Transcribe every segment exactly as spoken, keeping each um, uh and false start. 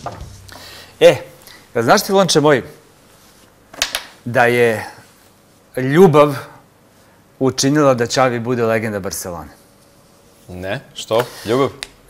E, znaš ti, Lonče moj, da je ljubav učinila da Xavi bude legenda Barcelone? Ne, što? Ljubav?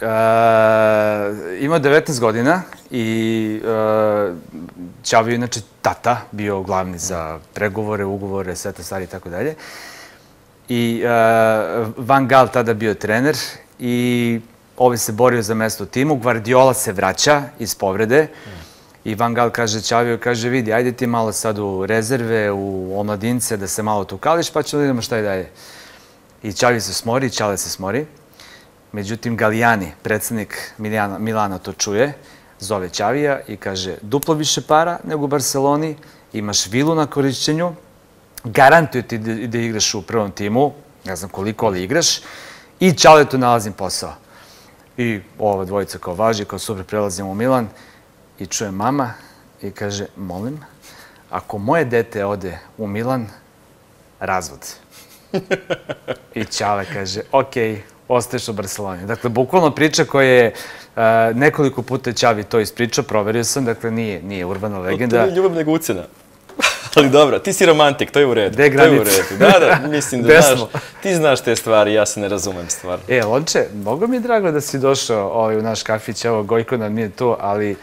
Imao devetnaest godina i Xavi je inače tata, bio glavni za pregovore, ugovore, sve te stvari i tako dalje. I Van Gaal tada bio trener i ovaj se borio za mesto u timu. Guardiola se vraća iz povrede i Van Gaal kaže Xaviju, kaže vidi, ajde ti malo sad u rezerve, u omladince, da se malo tu kališ, pa ćemo da idemo šta i dalje. I Xavi se smori, Čale se smori. Međutim, Galliani, predsednik Milana, to čuje, zove Xavija i kaže duplo više para nego u Barceloni, imaš vilu na korišćenju, garantuje ti da igraš u prvom timu, ne znam koliko, ali igraš, i Čale tu nalazim posao. I ova dvojica kao važi, kao super, prelazimo u Milan i čuje mama i kaže, molim, ako moje dete ode u Milan, razvod. I Čale kaže, okej, ostaješ u Barceloni. Dakle, bukvalno priča koja je nekoliko puta Xavi to ispričao, proverio sam, dakle, nije urbana legenda. To nije ljubav nego ucena. Ali dobro, ti si romantik, to je u redu. Gde je granica? Da, da, mislim da znaš, ti znaš te stvari, ja se ne razumem stvar. E, Lonče, mnogo mi je drago da si došao u naš kafić, evo, Gojko nam nije tu, ali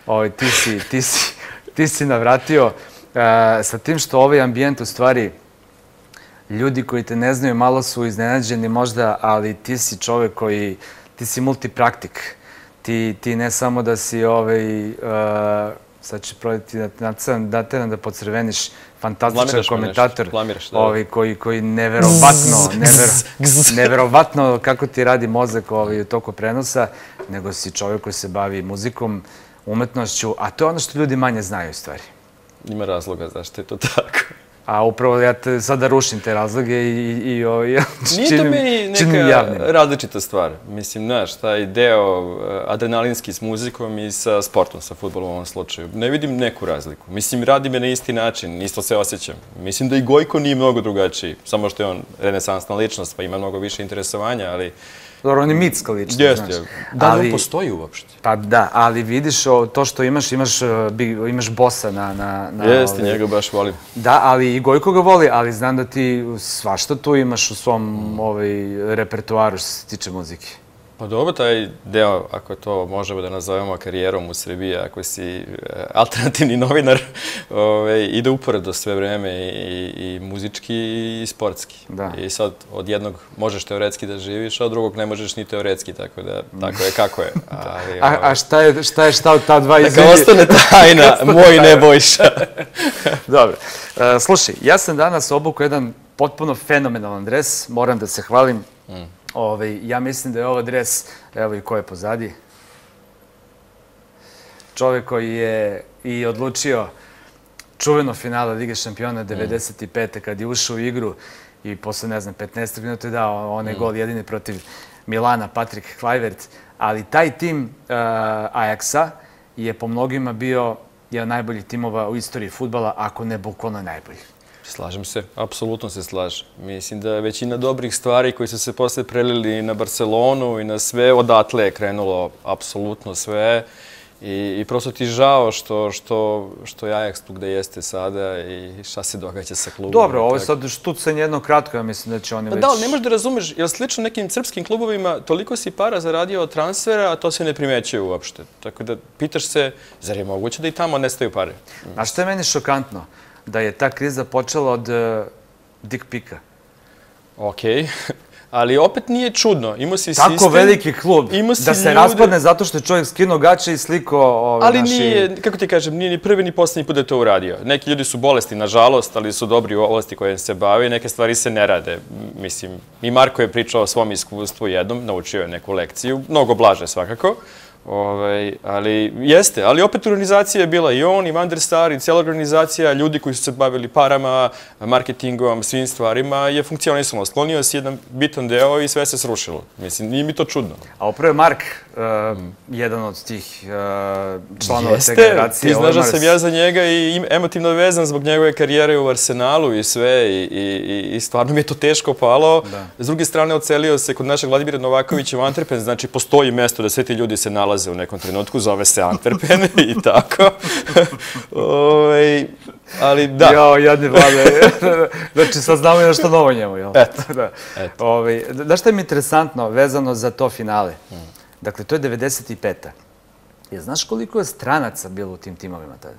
ti si navratio sa tim što ovaj ambijent u stvari, ljudi koji te ne znaju malo su iznenađeni možda, ali ti si čovek koji, ti si multipraktik. Ti ne samo da si ovaj, sad će prodati da te nam da podcrveniš, fantastičan komentator koji neverovatno, neverovatno kako ti radi mozak u toku prenosa, nego si čovek koji se bavi muzikom, umetnošću, a to je ono što ljudi manje znaju u stvari. Ima razloga zašto je to tako. A upravo ja sada rušim te razloge i nije to meni neka različita stvar. Mislim, znaš, taj deo adrenalinski s muzikom i sa sportom, sa fudbalom u ovom slučaju. Ne vidim neku razliku. Mislim, radi me na isti način, isto se osjećam. Mislim da i Gojko nije mnogo drugačiji, samo što je on renesansna ličnost, pa ima mnogo više interesovanja, ali... Dobro, on je mitska ličnost, znaš. Da li on postoji uopšte? Pa da, ali vidiš to što imaš, imaš bossa na... Jeste, njega baš volim. Da, ali i Gojko ga voli, ali znam da ti svašta tu imaš u svom repertoaru što se tiče muzike. Pa dobro, taj deo, ako to možemo da nazovemo karijerom u Srbiji, ako si alternativni novinar, ide uporedo sve vreme i muzički i sportski. I sad od jednog možeš teoretski da živiš, a od drugog ne možeš ni teoretski, tako da tako je kako je. A šta je šta od ta dva izvini? Neka ostane tajna, moj Nebojša. Dobro. Slušaj, ja sam danas obukao jedan potpuno fenomenalan dres, moram da se hvalim. Ja mislim da je ovo dres, evo i ko je pozadi, čovek koji je i odlučio čuveno finale Lige šampiona devedeset pete kad je ušao u igru i posle, ne znam, petnaest minuta je dao onaj gol jedini protiv Milana, Patrik Kluivert, ali taj tim Ajaxa je po mnogima bio jedan od najboljih timova u istoriji fudbala, ako ne bukvalno najboljih. Slažem se, apsolutno se slažem. Mislim da je većina dobrih stvari koji su se posle prelili na Barcelonu i na sve, odatle je krenulo apsolutno sve. I prosto ti žao što je Ajax tu gde jeste sada i šta se događa sa klubom. Dobro, ovo je sad štucanje jedno kratko, ja mislim da će oni već... Da, ali ne možeš da razumeš, jer slično nekim srpskim klubovima toliko si para zaradio od transfera, a to se ne primećuje uopšte. Tako da pitaš se, zar je moguće da i tamo nestaju pare? A što je meni šokantno? Da je ta kriza počela od dick pika. Okej, ali opet nije čudno. Tako veliki klub, da se raspadne zato što je čovjek skinuo gaće i sliko... Ali nije, kako ti kažem, nije ni prvi ni posljednji put da je to uradio. Neki ljudi su bolesti, nažalost, ali su dobri u ovlasti koje se bave. Neke stvari se ne rade. Mislim, i Marko je pričao o svom iskustvu jednom, naučio je neku lekciju, mnogo blaže svakako. Ali jeste, ali opet organizacija je bila i on, i Van der Sar, i cijela organizacija, ljudi koji su se bavili parama, marketingom, svim stvarima, je funkcionisalo. Sklonio se jedan bitan deo i sve se srušilo. Mislim, nije mi to čudno. A upravo je Mark jedan od tih članova te generacije. Ti znaš da sam ja za njega i emotivno vezan zbog njegove karijere u Arsenalu i sve, i stvarno mi je to teško palo. S druge strane, ocelio se kod našeg Vladimira Novakovića u Antwerpen, znači postoji mesto da sve ti ljudi se nalaze dolaze u nekom trenutku, zove se Antwerpen i tako. Ove, ali da. Jao, jadni Vlade. Znači, sad znamo nešto novo njemu, jel? Eto. Da. Eto. Ove, da što je mi interesantno vezano za to finale? Dakle, to je devedeset peta. Je, znaš koliko je stranaca bilo u tim timovima tada?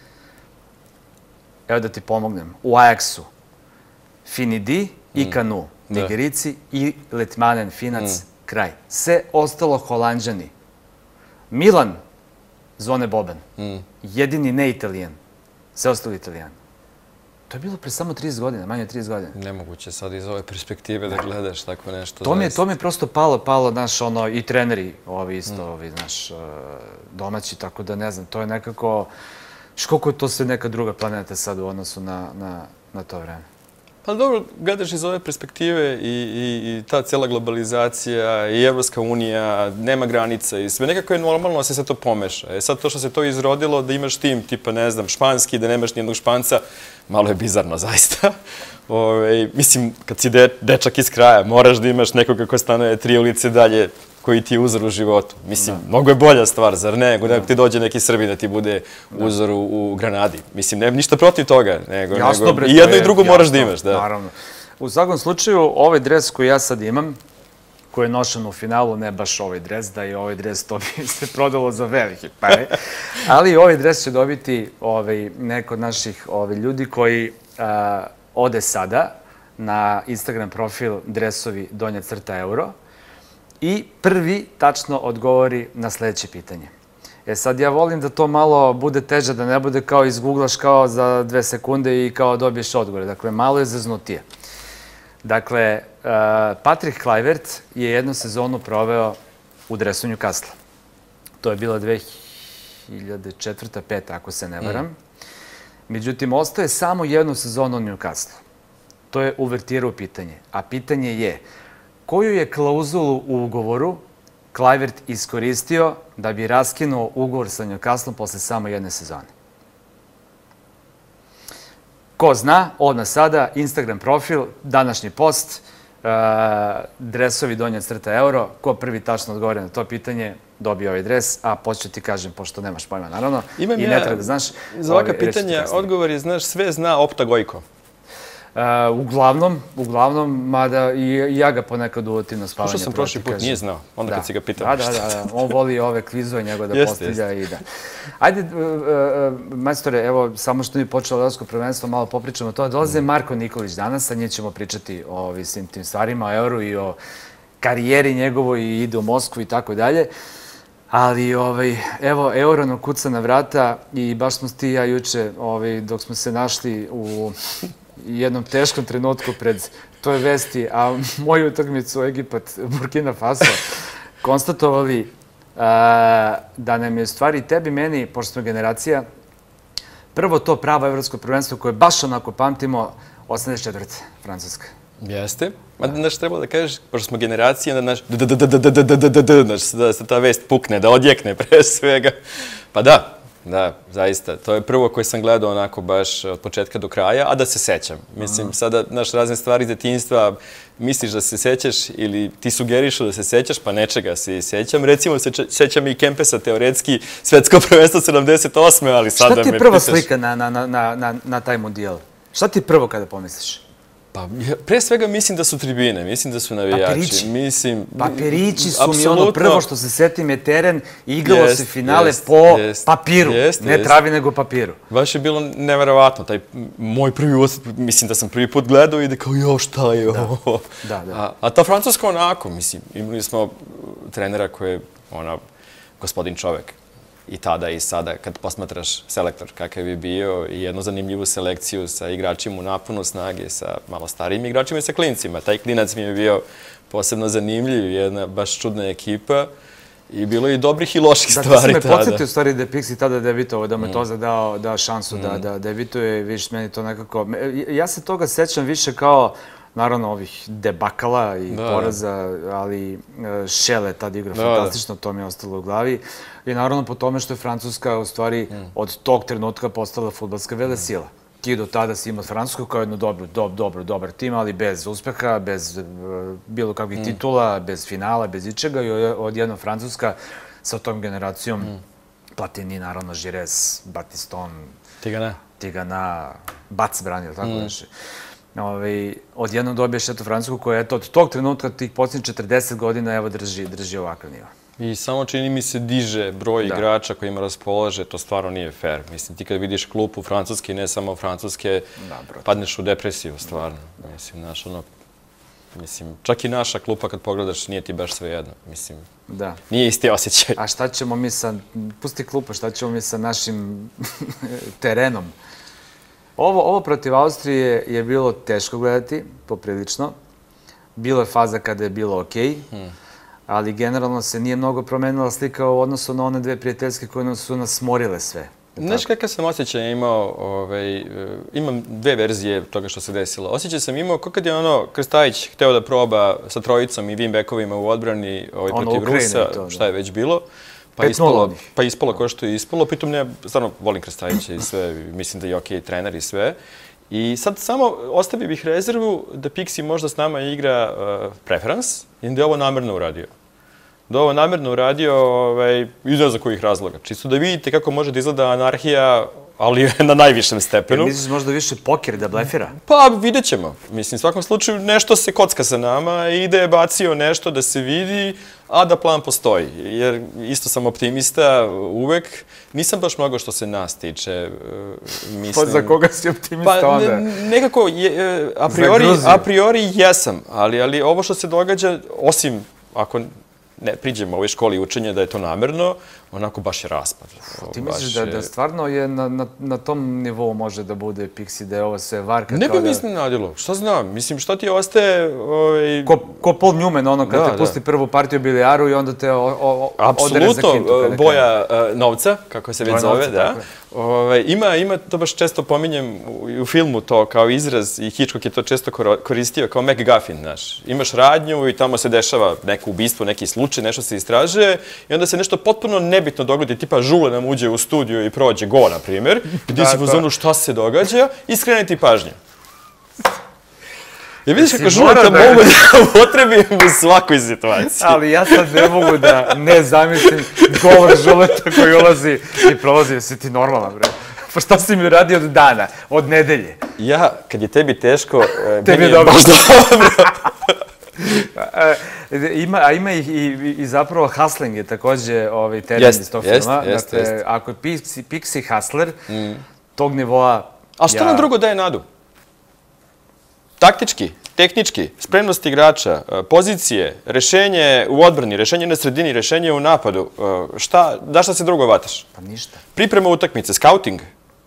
Evo da ti pomognem. U Ajaxu Finidi i Kanu, Nigerici i Letmanen, Finac, kraj. Sve ostalo Holanđani. Milan, Zone Boban. Jedini ne Italijan. Sve ostalo Italijan. To je bilo pre samo trideset godina, manje od trideset godina. Nemoguće sad iz ove perspektive da gledaš tako nešto. To mi je, to mi je prosto palo, palo, znaš, ono, i treneri, ovi isto, ovi, znaš, domaći, tako da ne znam, to je nekako,š koliko je to sve neka druga planeta sad u odnosu na, na, na to vreme. Pa dobro, gledaš iz ove perspektive i, i, i ta cijela globalizacija i Evropska unija, nema granica i sve nekako je normalno da se sve to pomeša. E sad to što se to izrodilo, da imaš tim tipa, ne znam, španski, da nemaš nijednog Španca, malo je bizarno zaista. Ove, mislim, kad si de, dečak iz kraja, moraš da imaš nekoga ko stanuje tri ulice dalje, koji ti je uzor u životu. Mislim, mnogo je bolja stvar, zar ne? Nego da ti dođe neki Srbi da ti bude uzor u, u Granadi. Mislim, nema ništa protiv toga. Nego, jasno, nego, bre, i jedno je, i drugo jasno, moraš da imaš. Da. Naravno. U svakom slučaju, ovaj dres koji ja sad imam, koji je nošen u finalu, ne baš ovaj dres, da je ovaj dres, to bi se prodalo za velike pare. Ali ovaj dres će dobiti ovaj, neko od naših ovaj, ljudi koji a, ode sada na Instagram profil dresovi donja crta euro i prvi tačno odgovori na sledeće pitanje. E sad, ja volim da to malo bude teže, da ne bude kao izgooglaš kao za dve sekunde i kao dobiješ odgovore. Dakle, malo je zeznutije. Dakle, uh, Patrick Kluivert je jednu sezonu proveo u dresu Newcastle. To je bila dve hiljade četvrta peta ako se ne varam. Međutim, ostaje samo jednu sezonu u Newcastle. To je uvertirao pitanje. A pitanje je, koju je klauzulu u ugovoru Kluivert iskoristio da bi raskinuo ugovor sa Newcastlom posle samo jedne sezone? Ko zna, odmah sada, Instagram profil, današnji post, uh, dresovi donja crta euro, ko prvi tačno odgovori na to pitanje, dobije ovaj dres, a pošto ti kažem, pošto nemaš pojma, naravno, Imam i ne treba da znaš. Za ovaka pitanja odgovor je, znaš, sve zna Opta Gojko. Uh, uglavnom, uglavnom, mada i ja ga ponekad uvotim na spavanje. Što sam prošli put, nije znao, onda kad si ga pitao. Da, da, da, on voli ove kvizove njegove da postavlja i da. Ajde, majstore, evo, samo što mi počelo evropsko prvenstvo, malo popričamo o tome. Dolaze Marko Nikolić danas, sa njim ćemo pričati o svim tim stvarima, o euru i o karijeri njegovoj i ide u Moskvu i tako dalje. Ali, evo, euro nam kuca na vrata i baš smo ti i ja juče, dok smo se našli u jednom teškom trenutku pred toj vesti, a moju utakmicu Egipat, Burkina Faso, konstatovali da nam je stvari tebi, meni, pošto smo generacija, prvo to pravo evropsko prvenstvo koje baš onako pamtimo, osamdeset četvrte Francuska. Jeste. Znaš, treba da kažeš, pošto smo generacija, da se ta vest pukne, da odjekne pre svega. Pa da. Da, zaista. To je prvo koje sam gledao onako baš od početka do kraja, a da se sećam. Mislim, sada, znaš, razne stvari iz detinjstva, misliš da se sećaš ili ti sugerišu da se sećaš, pa nečega se sećam. Recimo, se sećam i Kempesa, teoretski, svetsko prvenstvo sedamdeset osme, ali sada me pitaš... Šta ti je prva slika na, na, na, na, na taj mundijal? Šta ti je prvo kada pomisliš? Pa, pre svega mislim da su tribine, mislim da su navijači. Papirići. Mislim, Papirići su mi ono prvo što se setim je teren i igralo se finale po papiru. Ne travi, nego papiru. Baš je bilo neverovatno. Taj moj prvi osjet, mislim da sam prvi put gledao i da kao, jo, šta je ovo? Da, da. A ta Francuska onako, mislim, imali smo trenera koji je, ona, gospodin čovek. I tada i sada, kad posmatraš selektor kakav je bio i jednu zanimljivu selekciju sa igračima u naponu snage, sa malo starijim igračima i sa klincima. Taj klinac mi je bio posebno zanimljiv, jedna baš čudna ekipa i bilo je i dobrih i loših stvari tada. Da, ti si me podsjetio u stvari da je Pixi tada debitovao, da me Toza dao šansu da debituje, viš, meni to nekako... Ja se toga sećam više kao, naravno, ovih debakala i poraza, ali Šele tad igra fantastično, to mi je ostalo u glavi. I naravno po tome što je Francuska u stvari od tog trenutka postala fudbalska velesila. Ti do tada si imao Francusku kao jednu dobru, dobro, dobar tim, ali bez uspeha, bez bilo kakvih titula, bez finala, bez ičega i odjedno Francuska sa tom generacijom. Mm. Platini, naravno, Žires, Batiston, Tigana, Tigana, Bac branio, tako mm. nešto. Ove, odjednom dobiješ eto Francusku koja eto, od tog trenutka, tih posljednjih četrdeset godina, evo drži, drži ovakav nivo. I samo čini mi se diže broj da. igrača kojima raspolaže, to stvarno nije fair. Mislim, ti kad vidiš klupu Francuske, ne samo Francuske, da, padneš u depresiju, stvarno. Mislim, naš, ono, mislim, čak i naša klupa kad pogledaš nije ti baš sve jedno. Mislim, da. Nije isti osjećaj. A šta ćemo mi sa, pusti klupa, šta ćemo mi sa našim terenom? Ovo, ovo protiv Austrije je bilo teško gledati, poprilično. Bilo je faza kada je bilo okej. Hmm. Ali generalno se nije mnogo promenila slika u odnosu na one dve prijateljske koje su nas smorile sve. Znaš kakav sam osjećaj imao, ovaj, imam dve verzije toga što se desilo. Osjećaj sam imao kako kad je ono Krstajić hteo da proba sa trojicom i Wimbekovima u odbrani ovaj, protiv Rusa, to, šta je već bilo. Pa ispalo, pa ispalo kao što je ispalo. Pritom ja stvarno volim Krstajića i sve, mislim da je okej trener i sve. I sad samo ostavio bih rezervu da Pixi možda s nama igra uh, preferans i da je ovo namerno uradio. Da je ovo namerno uradio ovaj, i ne znam kojih razloga. Čisto da vidite kako može da izgleda anarhija, ali na najvišem stepenu. Misliš možda više poker da blefira? Pa vidjet ćemo. Mislim, u svakom slučaju nešto se kocka sa nama i da je bacio nešto da se vidi, a da plan postoji. Jer isto sam optimista uvek. Nisam baš mnogo što se nas tiče. Mislim... Pa za koga si optimista onda? Pa nekako, je, a, priori, a priori jesam. Ali, ali ovo što se događa, osim ako ne priđemo ovoj školi učenja da je to namerno, onako baš je raspad. Ti misliš da, da stvarno je na, na, na tom nivou može da bude Pixi, da je ovo sve varka? Ne bi mi iznenadilo. Šta znam? Mislim, šta ti ostaje... Ovaj... Ko, ko Paul Newman, ono, kad da, te pusti da. prvu partiju bilijaru i onda te o, o, odere za kintu. Apsolutno, boja uh, novca, kako se već boja zove, novca, da. Ove, ima, ima, to baš često pominjem u, u filmu to kao izraz i Hitchcock je to često koristio kao MacGuffin, znaš. Imaš radnju i tamo se dešava neko ubistvo, neki slučaj, nešto se istražuje i onda se nešto potpuno nebitno dogodi, tipa Žule nam uđe u studiju i prođe go, na primjer, i ti si u zonu šta se događa i skrene ti pažnju. Ja vidiš kako Žuleta da... mogu da upotrebim u svakoj situaciji. Ali ja sad ne mogu da ne zamislim govor Žuleta koji ulazi i prolazi. Jesi ti normalan, bre? Pa šta si mi radio od dana, od nedelje? Ja, kad je tebi teško, tebi je dobro. Baš dobro. Ima, a ima i, i, i zapravo hustling je takođe ovaj termin iz tog filma. Jest, dakle, jest. ako je Pixi, Pixi hustler, mm. tog nivoa... A što ja... nam drugo daje nadu? Taktički, tehnički, spremnost igrača, pozicije, rešenje u odbrani, rešenje na sredini, rešenje u napadu. Šta, da šta se drugo vataš? Pa ništa. Priprema utakmice, scouting.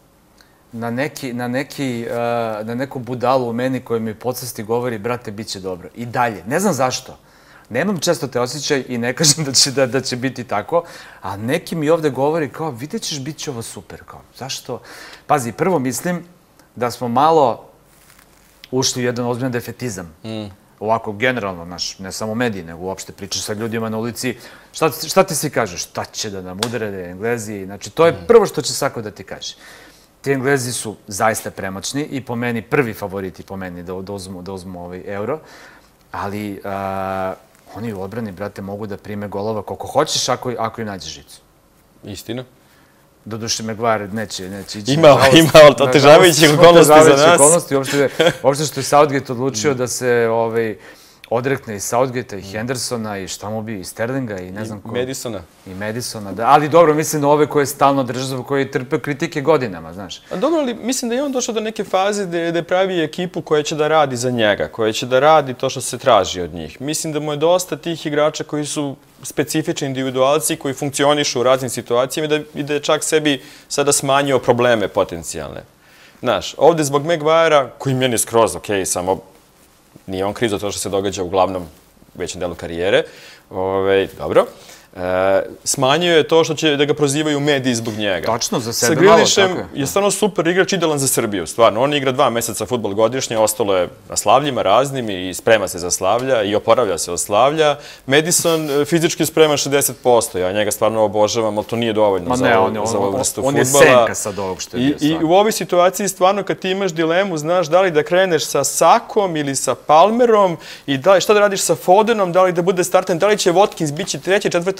Na, neki, na, neki, uh, na neku budalu u meni koji mi podsvesti govori, brate, bit će dobro. I dalje. Ne znam zašto. Nemam često te osjećaj i ne kažem da će, da, da će biti tako, a neki mi ovde govori kao, vidjet ćeš, bit će ovo super. Kao, zašto? Pazi, prvo mislim da smo malo ušli u jedan ozbiljan defetizam. Mm. Ovako, generalno, naš, ne samo mediji, nego uopšte pričaš sa ljudima na ulici. Šta, šta ti svi kažu? Šta će da nam udare, da je Englezi? Znači, to je prvo što će svako da ti kaže. Ti Englezi su zaista premoćni i po meni prvi favoriti po meni da, da uzmu, da uzmu ovaj euro. Ali a, oni u odbrani, brate, mogu da prime golova koliko hoćeš ako, ako im nađeš žicu. Istina. Doduše, Maguire neće, neće ići. Ima, ima otežavajućih okolnosti za nas. Okolnosti, uopšte, uopšte što je Southgate odlučio da se ovaj, odrekne i Southgate-a i Hendersona i šta mu bi, i Sterlinga i ne znam ko. I Madisona. I Madisona, da. Ali dobro, mislim na ove koje stalno država, koji trpe kritike godinama, znaš. A dobro, ali mislim da je on došao do neke faze gde, gde pravi ekipu koja će da radi za njega, koja će da radi to što se traži od njih. Mislim da mu je dosta tih igrača koji su specifični individualci, koji funkcionišu u raznim situacijama i da, i da je čak sebi sada smanjio probleme potencijalne. Znaš, ovde zbog Maguirea, koji meni je skroz okej, samo nije on kriv za to što se događa u glavnom većem delu karijere. Ove, dobro. E, smanjio je to što će da ga prozivaju mediji zbog njega. Tačno, za sebe malo tako. Sa Grealishom je stvarno super igrač, idealan za Srbiju. Stvarno, on igra dva meseca fudbal godišnje, ostalo je na slavljima raznim i sprema se za slavlja i oporavlja se od slavlja. Madison fizički sprema šezdeset posto. Ja njega stvarno obožavam, ali to nije dovoljno Ma za, ne, ovo, on, za ovu vrstu on, fudbala. On je senka sad ovog što je bio. I, I u ovoj situaciji stvarno kad ti imaš dilemu, znaš da li da kreneš sa Sakom ili sa Palmerom i da li, šta da radiš sa Fodenom, da li da bude starten, da li će Watkins biti treća, četvrta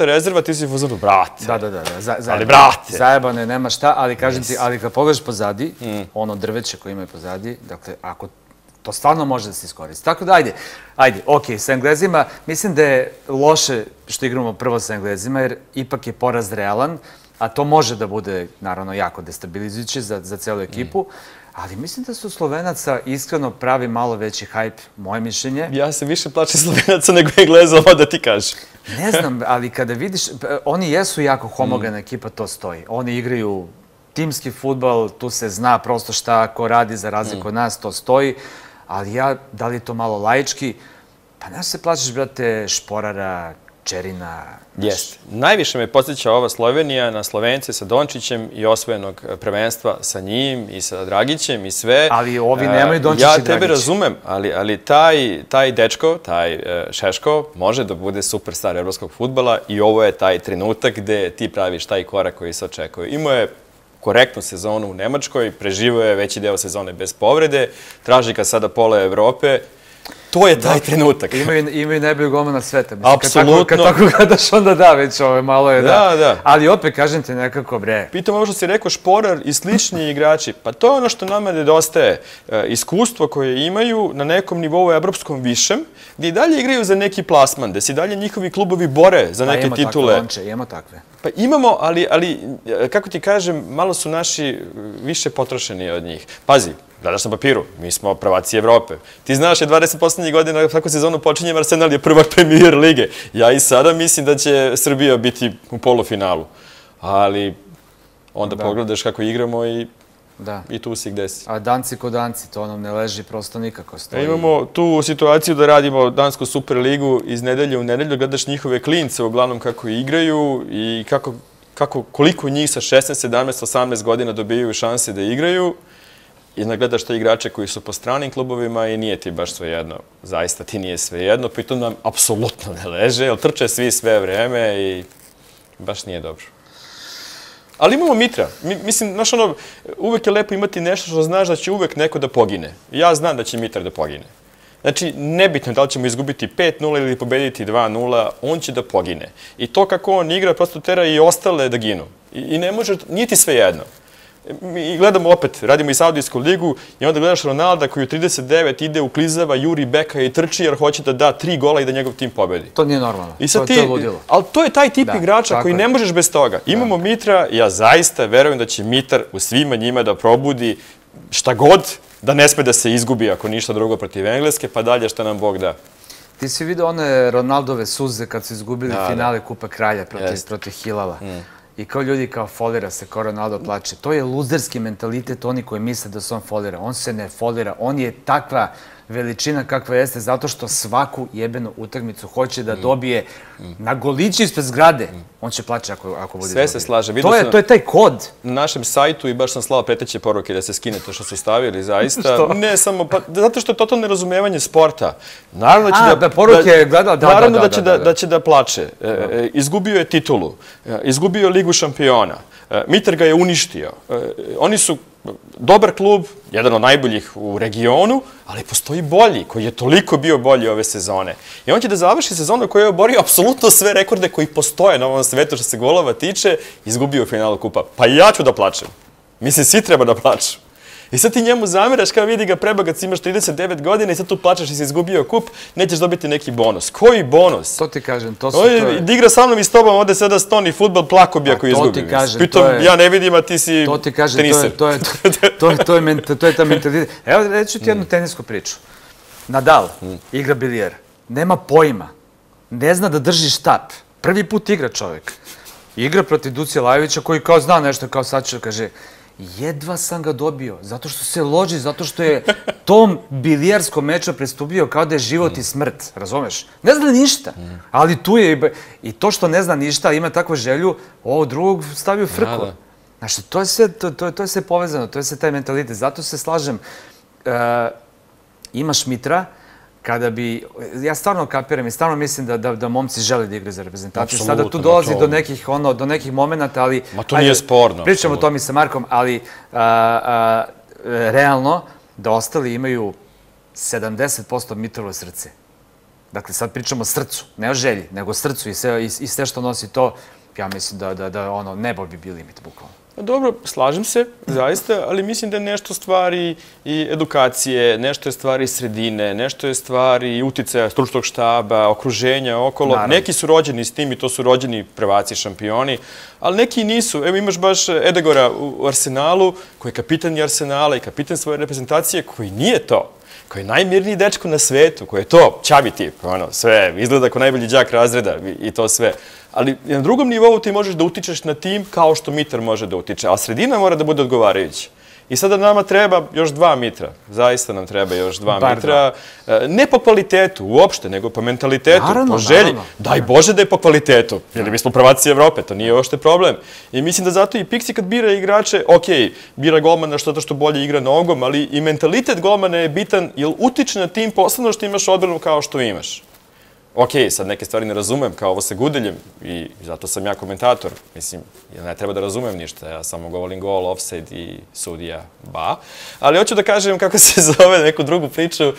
minuta rezerva, ti si fuzonu, brate. Da, da, da. Ali, brate. Zajebano je, nema šta, ali kažem ti, ali kad pogledaš pozadi, ono drveće koje imaju pozadi, dakle, ako to stvarno može da se iskoristi. Tako da, ajde, ajde, okej, sa Englezima, mislim da je loše što igramo prvo sa Englezima, jer ipak je poraz realan, a to može da bude, naravno, jako destabilizujuće za, za celu ekipu, ali mislim da su Slovenaca iskreno pravi malo veći hajp, moje mišljenje. Ja se više plačem Slovenaca nego Engleza, ovo da ti kažem. Ne znam, ali kada vidiš, oni jesu jako homogena ekipa, to stoji. Oni igraju timski fudbal, tu se zna prosto šta ko radi za razliku od nas, to stoji, ali ja, da li je to malo laički, pa ne se plaćaš, brate, Šporara, Čerina. Jeste. Najviše me podsjeća ova Slovenija na Slovence sa Dončićem i osvojenog prvenstva sa njim i sa Dragićem i sve. Ali ovi nemaju Dončić i Dragić. Ja tebe razumem, ali taj dečko, taj Šeško, može da bude superstar evropskog fudbala i ovo je taj trenutak gde ti praviš taj korak koji se očekuje. Imao je korektnu sezonu u Nemačkoj, preživio je veći deo sezone bez povrede, traži ga sada pola Evrope. To je taj trenutak. Imaju najbolju golmana sveta. Apsolutno. Kad tako gledaš, onda da, već ovo malo je da. Da, da. Ali opet, kažem ti nekako, bre. Pitam ovo što si rekao, Šporar i slični igrači. Pa to je ono što nama nedostaje. Iskustvo koje imaju na nekom nivou evropskom višem, gdje i dalje igraju za neki plasman, gde se i dalje njihovi klubovi bore za neke titule. Pa imamo takve, imamo takve. Pa imamo, ali, kako ti kažem, malo su naši više potrošeni od njih. Pazi, gledaš na papiru, mi smo prvaci Evrope. Ti znaš, je dvadeset poslednjih godina svaku sezonu počinje Arsenal je prvak Premier lige. Ja i sada mislim da će Srbija biti u polufinalu. Ali onda pogledaš kako igramo i tu si gde si. A danci ko danci, to nam ne leži prosto nikako. Imamo tu situaciju da radimo Dansku Superligu iz nedelje u nedelju, gledaš njihove klince uglavnom kako igraju i koliko njih sa šesnaest, sedamnaest, osamnaest godina dobijaju šanse da igraju. I gledaš te igrače koji su po stranim klubovima i nije ti baš svejedno. Zaista ti nije svejedno, pritom nam apsolutno ne leže, jer trče svi sve vreme i baš nije dobro. Ali imamo Mitra. Mislim, znaš ono, uvek je lepo imati nešto što znaš da će uvek neko da pogine. Ja znam da će Mitar da pogine. Znači, nebitno da li ćemo izgubiti pet nula ili pobediti dva nula, on će da pogine. I to kako on igra prosto tera i ostale da ginu. I ne može, nije ti svejedno. Mi gledamo opet, radimo i Saudijsku ligu i onda gledaš Ronalda koji u trideset devet ide, uklizava, juri beka i trči jer hoće da da tri gola i da njegov tim pobedi. To nije normalno, to je ludilo. Ali to je taj tip igrača koji ne možeš bez toga. Imamo Mitra, ja zaista verujem da će Mitar u svima njima da probudi šta god, da ne sme da se izgubi ako ništa drugo protiv Engleske, pa dalje šta nam Bog da. Ti si vidio one Ronaldove suze kad su izgubili finale Kupa Kralja protiv Hilala. I kao ljudi kao folira se, kao Ronaldo plače. To je luzerski mentalitet, oni koji misle da se on folira. On se ne folira, on je takva veličina kakva jeste zato što svaku jebenu utakmicu hoće da dobije na golići ispred zgrade. On će plaće ako bude dobio. Sve se slaže. To je taj kod. Na našem sajtu i baš sam slao preteće poruke da se skine to što su stavili, zaista. Ne samo, zato što je totalno nerazumevanje sporta. Naravno da će da plače. Izgubio je titulu. Izgubio je Ligu šampiona. Mitar ga je uništio. Oni su dobar klub, jedan od najboljih u regionu, ali postoji bolji, koji je toliko bio bolji ove sezone. I on će da završi sezonu koji je oborio apsolutno sve rekorde koji postoje na ovom svetu što se golova tiče, izgubio finalu kupa. Pa i ja ću da plačem. Mislim, svi treba da plaču. I sad ti njemu zamiraš kao vidi ga prebagac, imaš trideset devet godina i sad tu plačaš i si izgubio kup, nećeš dobiti neki bonus. Koji bonus? To ti kažem, to su to je... Da igra sa mnom i s tobom, ovde sada stoni futbol, plako bi ako izgubim. To ti kažem, Pritom, ja ne vidim, a ti si to ti kažem, teniser. To je ta mentalitet. Evo, reću ti jednu tenisku priču. Nadal igra bilijer, nema pojma, ne zna da drži štap. Prvi put igra čovjek. Igra protiv Ducija Lajovića koji kao zna nešto, kao sad ću kaže, jedva sam ga dobio, zato što se loži, zato što je tom bilijarskom meču pristupio kao da je život i smrt, razumeš? Ne zna ništa, ali tu je, i to što ne zna ništa, ima takvu želju, ovo drugog stavi u frku. Znači, to je sve povezano, to je sve taj mentalitet, zato se slažem, imaš Mitra, kada bi, ja stvarno kapiram i stvarno mislim da momci žele da igraju za reprezentaciju. Sada tu dolazi do nekih momenta, ali... Ma to nije sporno. Pričamo o tom i sa Markom, ali realno da ostali imaju sedamdeset posto Mitrovo srce. Dakle, sad pričamo o srcu, ne o želji, nego o srcu i sve, i, i sve što nosi to, ja mislim da, da, da ono, nebo bi bio limit, bukvalno. Dobro, slažem se, zaista, ali mislim da je nešto stvari i edukacije, nešto je stvari sredine, nešto je stvari uticaja stručnog štaba, okruženja, okolo. Naravno. Neki su rođeni s tim i to su rođeni prvaci, šampioni, ali neki nisu. Evo imaš baš Edegora u Arsenalu, koji je kapitan i Arsenala i kapitan svoje reprezentacije, koji nije to. Koji je najmirniji dečko na svetu, koji je to, ćavi tip, ono, sve, izgleda kao najbolji đak razreda i to sve. Ali na drugom nivou ti možeš da utičeš na tim kao što Mitar može da utiče, a sredina mora da bude odgovarajuća. I sada nama treba još dva Mitra, zaista nam treba još dva Bar Mitra, ne po kvalitetu uopšte, nego po mentalitetu, Naravno, po želji. naravno. Daj Bože da je po kvalitetu, jer mi smo prvaci Evrope, to nije uopšte problem. I mislim da zato i Pixi kad bira igrače, ok, bira golmana što što bolje igra nogom, ali i mentalitet golmana je bitan, jer utiče na tim posebno što imaš odbranu kao što imaš. Ok, sad neke stvari ne razumem, kao ovo sa Gudeljem, i zato sam ja komentator. Mislim, ja ne treba da razumem ništa, ja samo govorim gol, offside i sudija, ba. Ali hoću da kažem kako se zove neku drugu priču,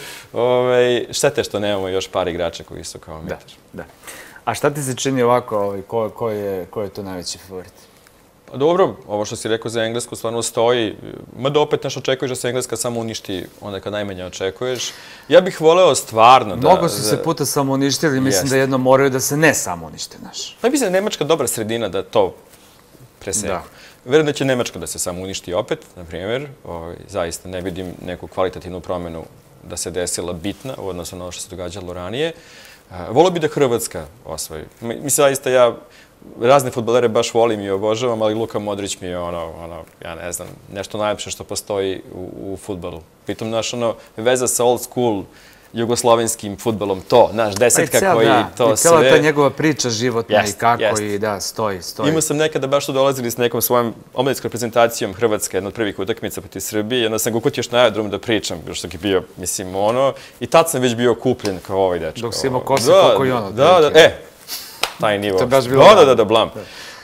štete što nemamo još par igrača koji su kao Mitar. Da, da. A šta ti se čini ovako, ko je to najveći favorit? Pa dobro, ovo što si rekao za Englesku stvarno stoji, mada opet nešto očekuješ da se Engleska samo uništi onda kad najmanje očekuješ. Ja bih voleo stvarno da... Mnogo su se puta samo uništili, mislim da jedno moraju da se ne samo unište, znaš. Pa mislim da je Nemačka dobra sredina da to preseku. Verujem da će Nemačka da se samo uništi opet, na primjer. Zaista ne vidim neku kvalitativnu promjenu da se desila bitna u odnosu na ono što se događalo ranije. Volio bi da Hrvatska osvoji. Mislim, zaista ja razne fudbalere baš volim i obožavam, ali Luka Modrić mi je ono, ja ne znam, nešto najlepše što postoji u fudbalu. Pritom, naš ono, veza sa old school jugoslovenskim fudbalom, to, naš desetka koji to sve... I cijela ta njegova priča životna i kako i da, stoji, stoji. Imao sam nekada baš tu dolazili s nekom svojom omladinskom reprezentacijom Hrvatske, jedna od prvih utakmica protiv Srbije, i onda sam ga ukutio još na aerodrom da pričam, još dok je bio, mislim, ono, i tad sam već bio kupljen kao ovaj dečko. Dok si imao kosa koliko i ono. Da, da, e, taj nivo. To je baš bilo... Da, da, da, blam.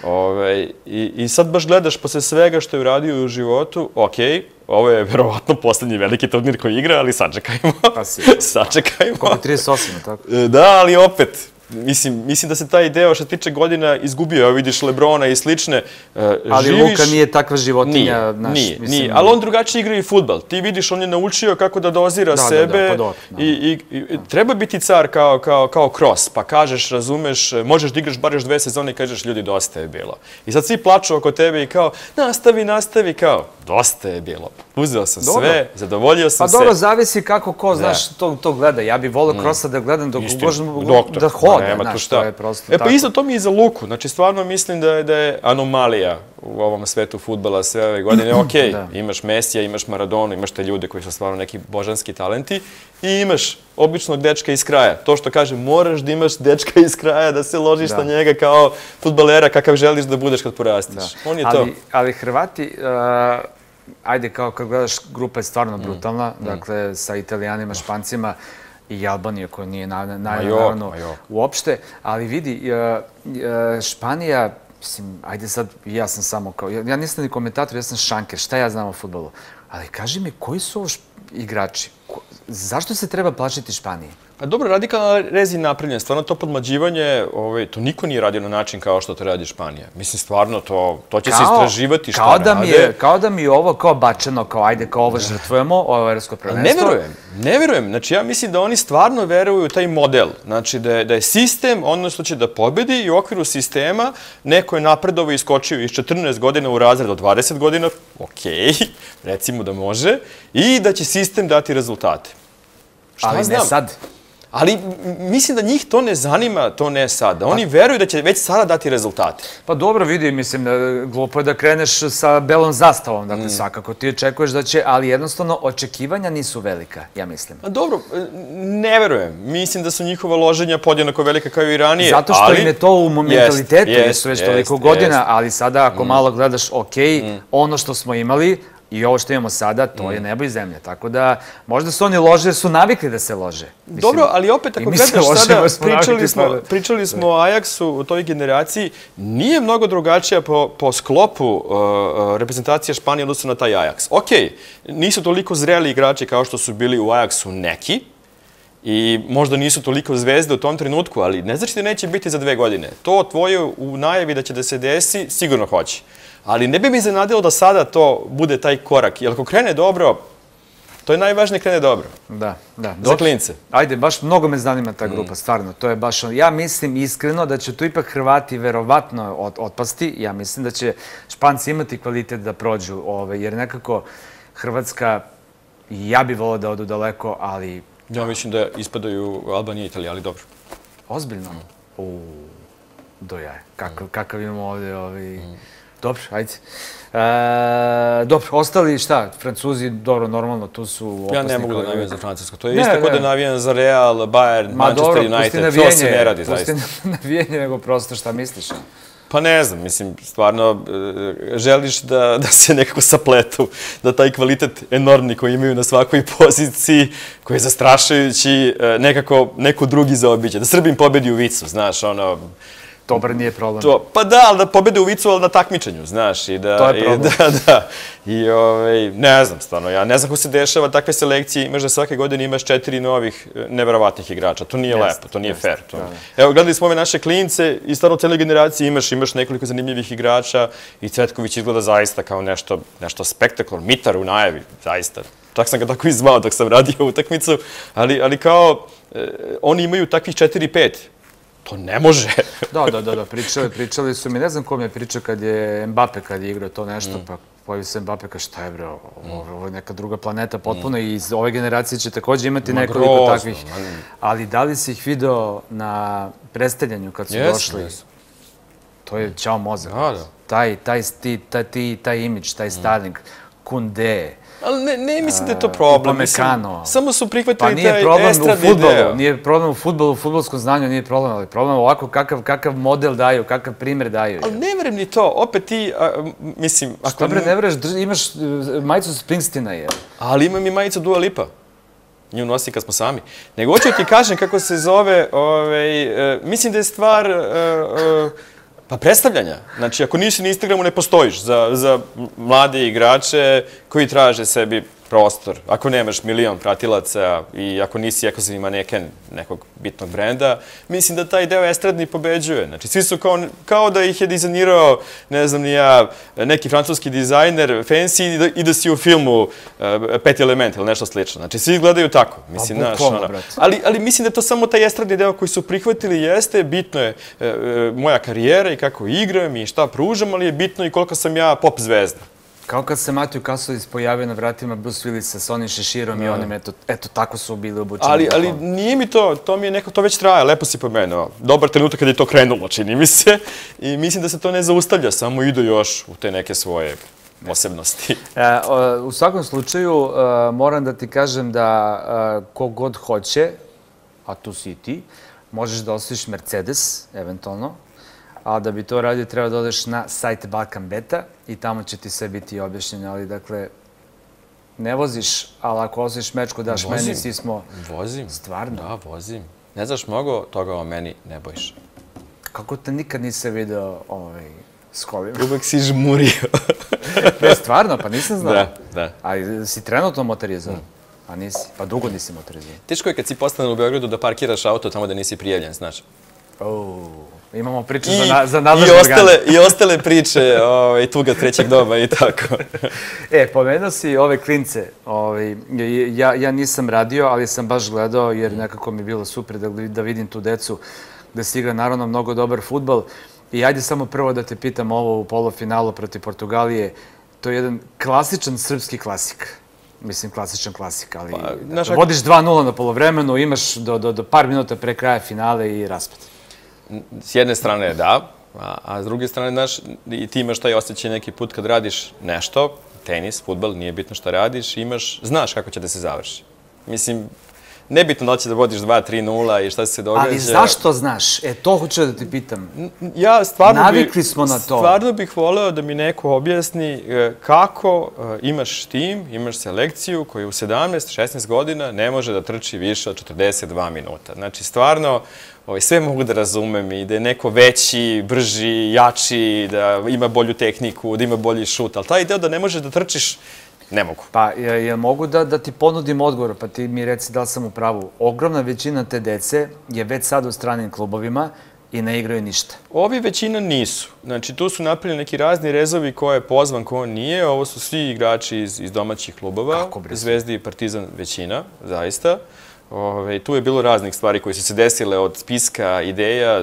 I sad baš gledaš posle svega što je uradio u životu, okej, ovo je verovatno poslednji veliki turnir koji igra, ali sačekajmo. Sačekajmo. Koliko trideset osam, tako? Da, ali opet, mislim da se taj deo što tiče godina izgubio. Evo vidiš Lebrona i slične. Ali Luka nije takva životinja. Nije, nije. Ali on drugačije igra i fudbal. Ti vidiš, on je naučio kako da dozira sebe. I treba biti car kao Kroos. Pa kažeš, razumeš, možeš da igraš bar još dve sezone i kažeš, ljudi, dosta je bilo. I sad svi plaču oko tebe i kao, nastavi, nastavi, kao, dosta je bilo. Uzeo sam sve, zadovoljio sam se. Pa dobro, zavisi kako ko, znaš, to gleda. Ja bih volio Kroosa da gledam dok da hoda. E pa isto to mi je za Luku. Znači, stvarno mislim da je anomalija u ovom svetu fudbala sve ove godine. Okej, imaš Mesija, imaš Maradonu, imaš te ljude koji su stvarno neki božanski talenti i imaš običnog dečka iz kraja. To što kaže, moraš da imaš dečka iz kraja, da se ložiš na njega kao fudbalera kakav želiš da budeš kad porastiš. On je to. Ali Hrvati, ajde, kao kad gledaš, grupa je stvarno brutalna, dakle, sa Italijanima, Špancima, i Albanija, koja nije naravno uopšte, ali vidi, Španija, mislim, ajde sad, ja sam samo kao, ja nisam ni komentator, ja sam šanker, šta ja znam o fudbalu, ali kaži mi, koji su ovo igrači? Zašto se treba plašiti Španiji? Pa dobro, radikalna rez je napravljen. Stvarno to podmlađivanje, to niko nije radio na način kao što to radi Španija. Mislim, stvarno, to će se istraživati šta rade. Kao da mi je ovo kao bačeno, kao ajde, kao ovo žrtvujemo, ovo evropsko prvenstvo. Ne verujem, ne verujem. Znači, ja mislim da oni stvarno veruju u taj model. Znači, da je sistem, odnosno će da pobedi i u okviru sistema neko je napredovo iskočio iz četrnaest godina u razred od dvadeset godina, okej, recimo da može, i da će sistem dati rezultate. Ali ne sad. Ali mislim da njih to ne zanima, to ne sad. Oni veruju da će već sada dati rezultate. Pa dobro, vidi, mislim, glupo je da kreneš sa belom zastavom. Dakle, svakako ti očekuješ da će, ali jednostavno očekivanja nisu velika, ja mislim. Dobro, ne verujem. Mislim da su njihova loženja podjednako velika kao i ranije. Zato što im je to u mentalitetu, jesu već toliko godina, ali sada ako malo gledaš, ok, ono što smo imali, i ovo što imamo sada, to je nebo i zemlja. Tako da, možda su oni lože, jer su navikli da se lože. Dobro, ali opet, ako gledaš sada, pričali smo o Ajaxu u toj generaciji, nije mnogo drugačija po sklopu reprezentacija Španije odnosno na taj Ajax. Okej, nisu toliko zreli igrači kao što su bili u Ajaxu neki, I možda nisu toliko zvezde u tom trenutku, ali ne znači da neće biti za dve godine. To tvoje u najavi da će da se desi, sigurno hoće. Ali ne bi mi zanadilo da sada to bude taj korak. Jer ako krene dobro, to je najvažnije, krene dobro. Da, da. Za klince. Ajde, baš mnogo me zanima ta grupa, stvarno. To je baš, ja mislim iskreno da će tu ipak Hrvati verovatno otpasti. Ja mislim da će Španci imati kvalitet da prođu, jer nekako Hrvatska, ja bih volao da odu daleko, ali... Ja mislim da ispadaju Albanija i Italija, ali dobro. Ozbiljno? Uuu, dojaje. Kakav imamo ovdje... Dobro, ajde. Dobro, ostali šta? Francuzi, dobro, normalno, tu su opasni. Ja ne mogu da navijam za Francusko. To je isto kod da navijam za Real, Bayern, Manchester United. To se ne radi, zaista. Pusti navijenje, nego prosto šta misliš? Pa ne znam, mislim, stvarno želiš da se nekako sapletu, da taj kvalitet enormni koji imaju na svakoj poziciji, koji je zastrašajući, nekako neko drugi zaobiđe. Da Srbim pobedi u vicu, znaš, ono... Dobar nije problem. Pa da, ali da pobede u vicu, ali na takmičenju, znaš. To je problem. Da, da. I ne znam, stvarno, ja ne znam ko se dešava takve selekcije, imaš da svake godine imaš četiri novih neverovatnih igrača. To nije lepo, to nije fair. Evo, gledali smo ove naše klince i stvarno u celoj generaciji imaš nekoliko zanimljivih igrača i Cvetković izgleda zaista kao nešto spektakularno, mitar u najavi, zaista. Čak sam ga tako i zvao dok sam radio utakmicu, ali kao oni imaju takvih četiri pet. To ne može. Da, da, da, pričali su mi, ne znam ko mi je pričao kad je Mbappe kad je igrao to nešto, pa pojavi se Mbappe kao šta je bre, ovo je neka druga planeta potpuno i iz ove generacije će također imati nekoliko takvih. Ali da li si ih video na predstavljanju kad su došli? To je čao mozak. Taj imidž, taj styling, Kunde. Ali ne mislim da je to problem. Samo su prihvatili taj estradni deo. Nije problem u futbolu, u futbolskom znanju nije problem, ali problem je ovako kakav model daju, kakav primjer daju. Ali ne verujem ni to. Opet ti, mislim... Šta bre, ne veruješ, imaš majicu Springsteena, je. Ali imam i majicu Dua Lipa. Nju nosi kad smo sami. Nego hoću ti kažem kako se zove, mislim da je stvar... Pa predstavljanja. Znači, ako nisi na Instagramu, ne postojiš za mlade igrače koji traže sebi prostor. Ako nemaš milion pratilaca i ako nisi ekskluzivni maneken nekog bitnog brenda, mislim da taj deo estradni pobeđuje. Znači, svi su kao da ih je dizajnirao, ne znam ni ja, neki francuski dizajner, fancy, i da si u filmu Peti element ili nešto slično. Znači, svi gledaju tako. Ali mislim da je to samo taj estradni deo koji su prihvatili jeste. Bitno je moja karijera i kako igram i šta pružam, ali je bitno i koliko sam ja pop zvezda. Kao kad se Matthew Kasović pojavio na vratima Bruce Willisa s onim šeširom i onim, eto, tako su bili obučeni. Ali nije mi to, to mi je neko, to već traje, lepo si pomenuo. Dobar trenutak kad je to krenulo, čini mi se. I mislim da se to ne zaustavlja, samo idu još u te neke svoje posebnosti. U svakom slučaju, moram da ti kažem da kogod hoće, a tu si i ti, možeš da osvojiš Mercedes, eventualno, a da bi to radio treba da odeš na sajt Balkan Beta i tamo će ti sve biti objašnjeno, ali dakle, ne voziš, ali ako osvojiš mečku, daš meni, svi smo... Vozim. Stvarno? Da, vozim. Ne znaš mnogo, toga o meni ne bojiš. Kako te nikad nisi video s kolima? Uvek si žmurio. Ne, stvarno, pa nisam znao. Da, da. A si trenutno motorizovan? Pa nisi, pa dugo nisi motorizovan. Teško je kad si postavljen u Beogradu da parkiraš auto tamo da nisi prijavljen, znaš. Imamo priču za nadležne organe. I ostale priče, tuga trećeg doba i tako. E, pomenuo si ove klince. Ja nisam radio, ali sam baš gledao, jer nekako mi je bilo super da vidim tu decu, da se igra naravno mnogo dobar futbol. I ajde samo prvo da te pitam ovo u polufinalu protiv Portugalije. To je jedan klasičan srpski klasik. Mislim, klasičan klasik, ali vodiš dva nula na polovremenu, imaš do par minuta pre kraja finale i raspad. S jedne strane da, a s druge strane, znaš, i ti imaš taj osjećaj neki put kad radiš nešto, tenis, fudbal, nije bitno šta radiš, imaš, znaš kako će da se završi. Mislim, nebitno da li će da vodiš dva tri nula i šta se događa. Ali zašto znaš? E, to hoću da ti pitam. Ja stvarno bih... Navikli smo na to. Stvarno bih voleo da mi neko objasni kako imaš tim, imaš selekciju koji u sedamnaest šesnaest godina ne može da trči više od četrdeset dva minuta. Znači, stvarno, sve mogu da razumem i da je neko veći, brži, jači, da ima bolju tehniku, da ima bolji šut, ali taj deo da ne može da trčiš ne mogu. Pa, jel mogu da ti ponudim odgovor, pa ti mi reci da li sam u pravu. Ogromna većina te dece je već sad u stranim klubovima i ne igraju ništa. Ovi većina nisu. Znači, tu su napravili neki razni rezovi ko je pozvan, ko nije. Ovo su svi igrači iz domaćih klubova. Zvezda i Partizan većina, zaista. Tu je bilo raznih stvari koje su se desile od spiska ideja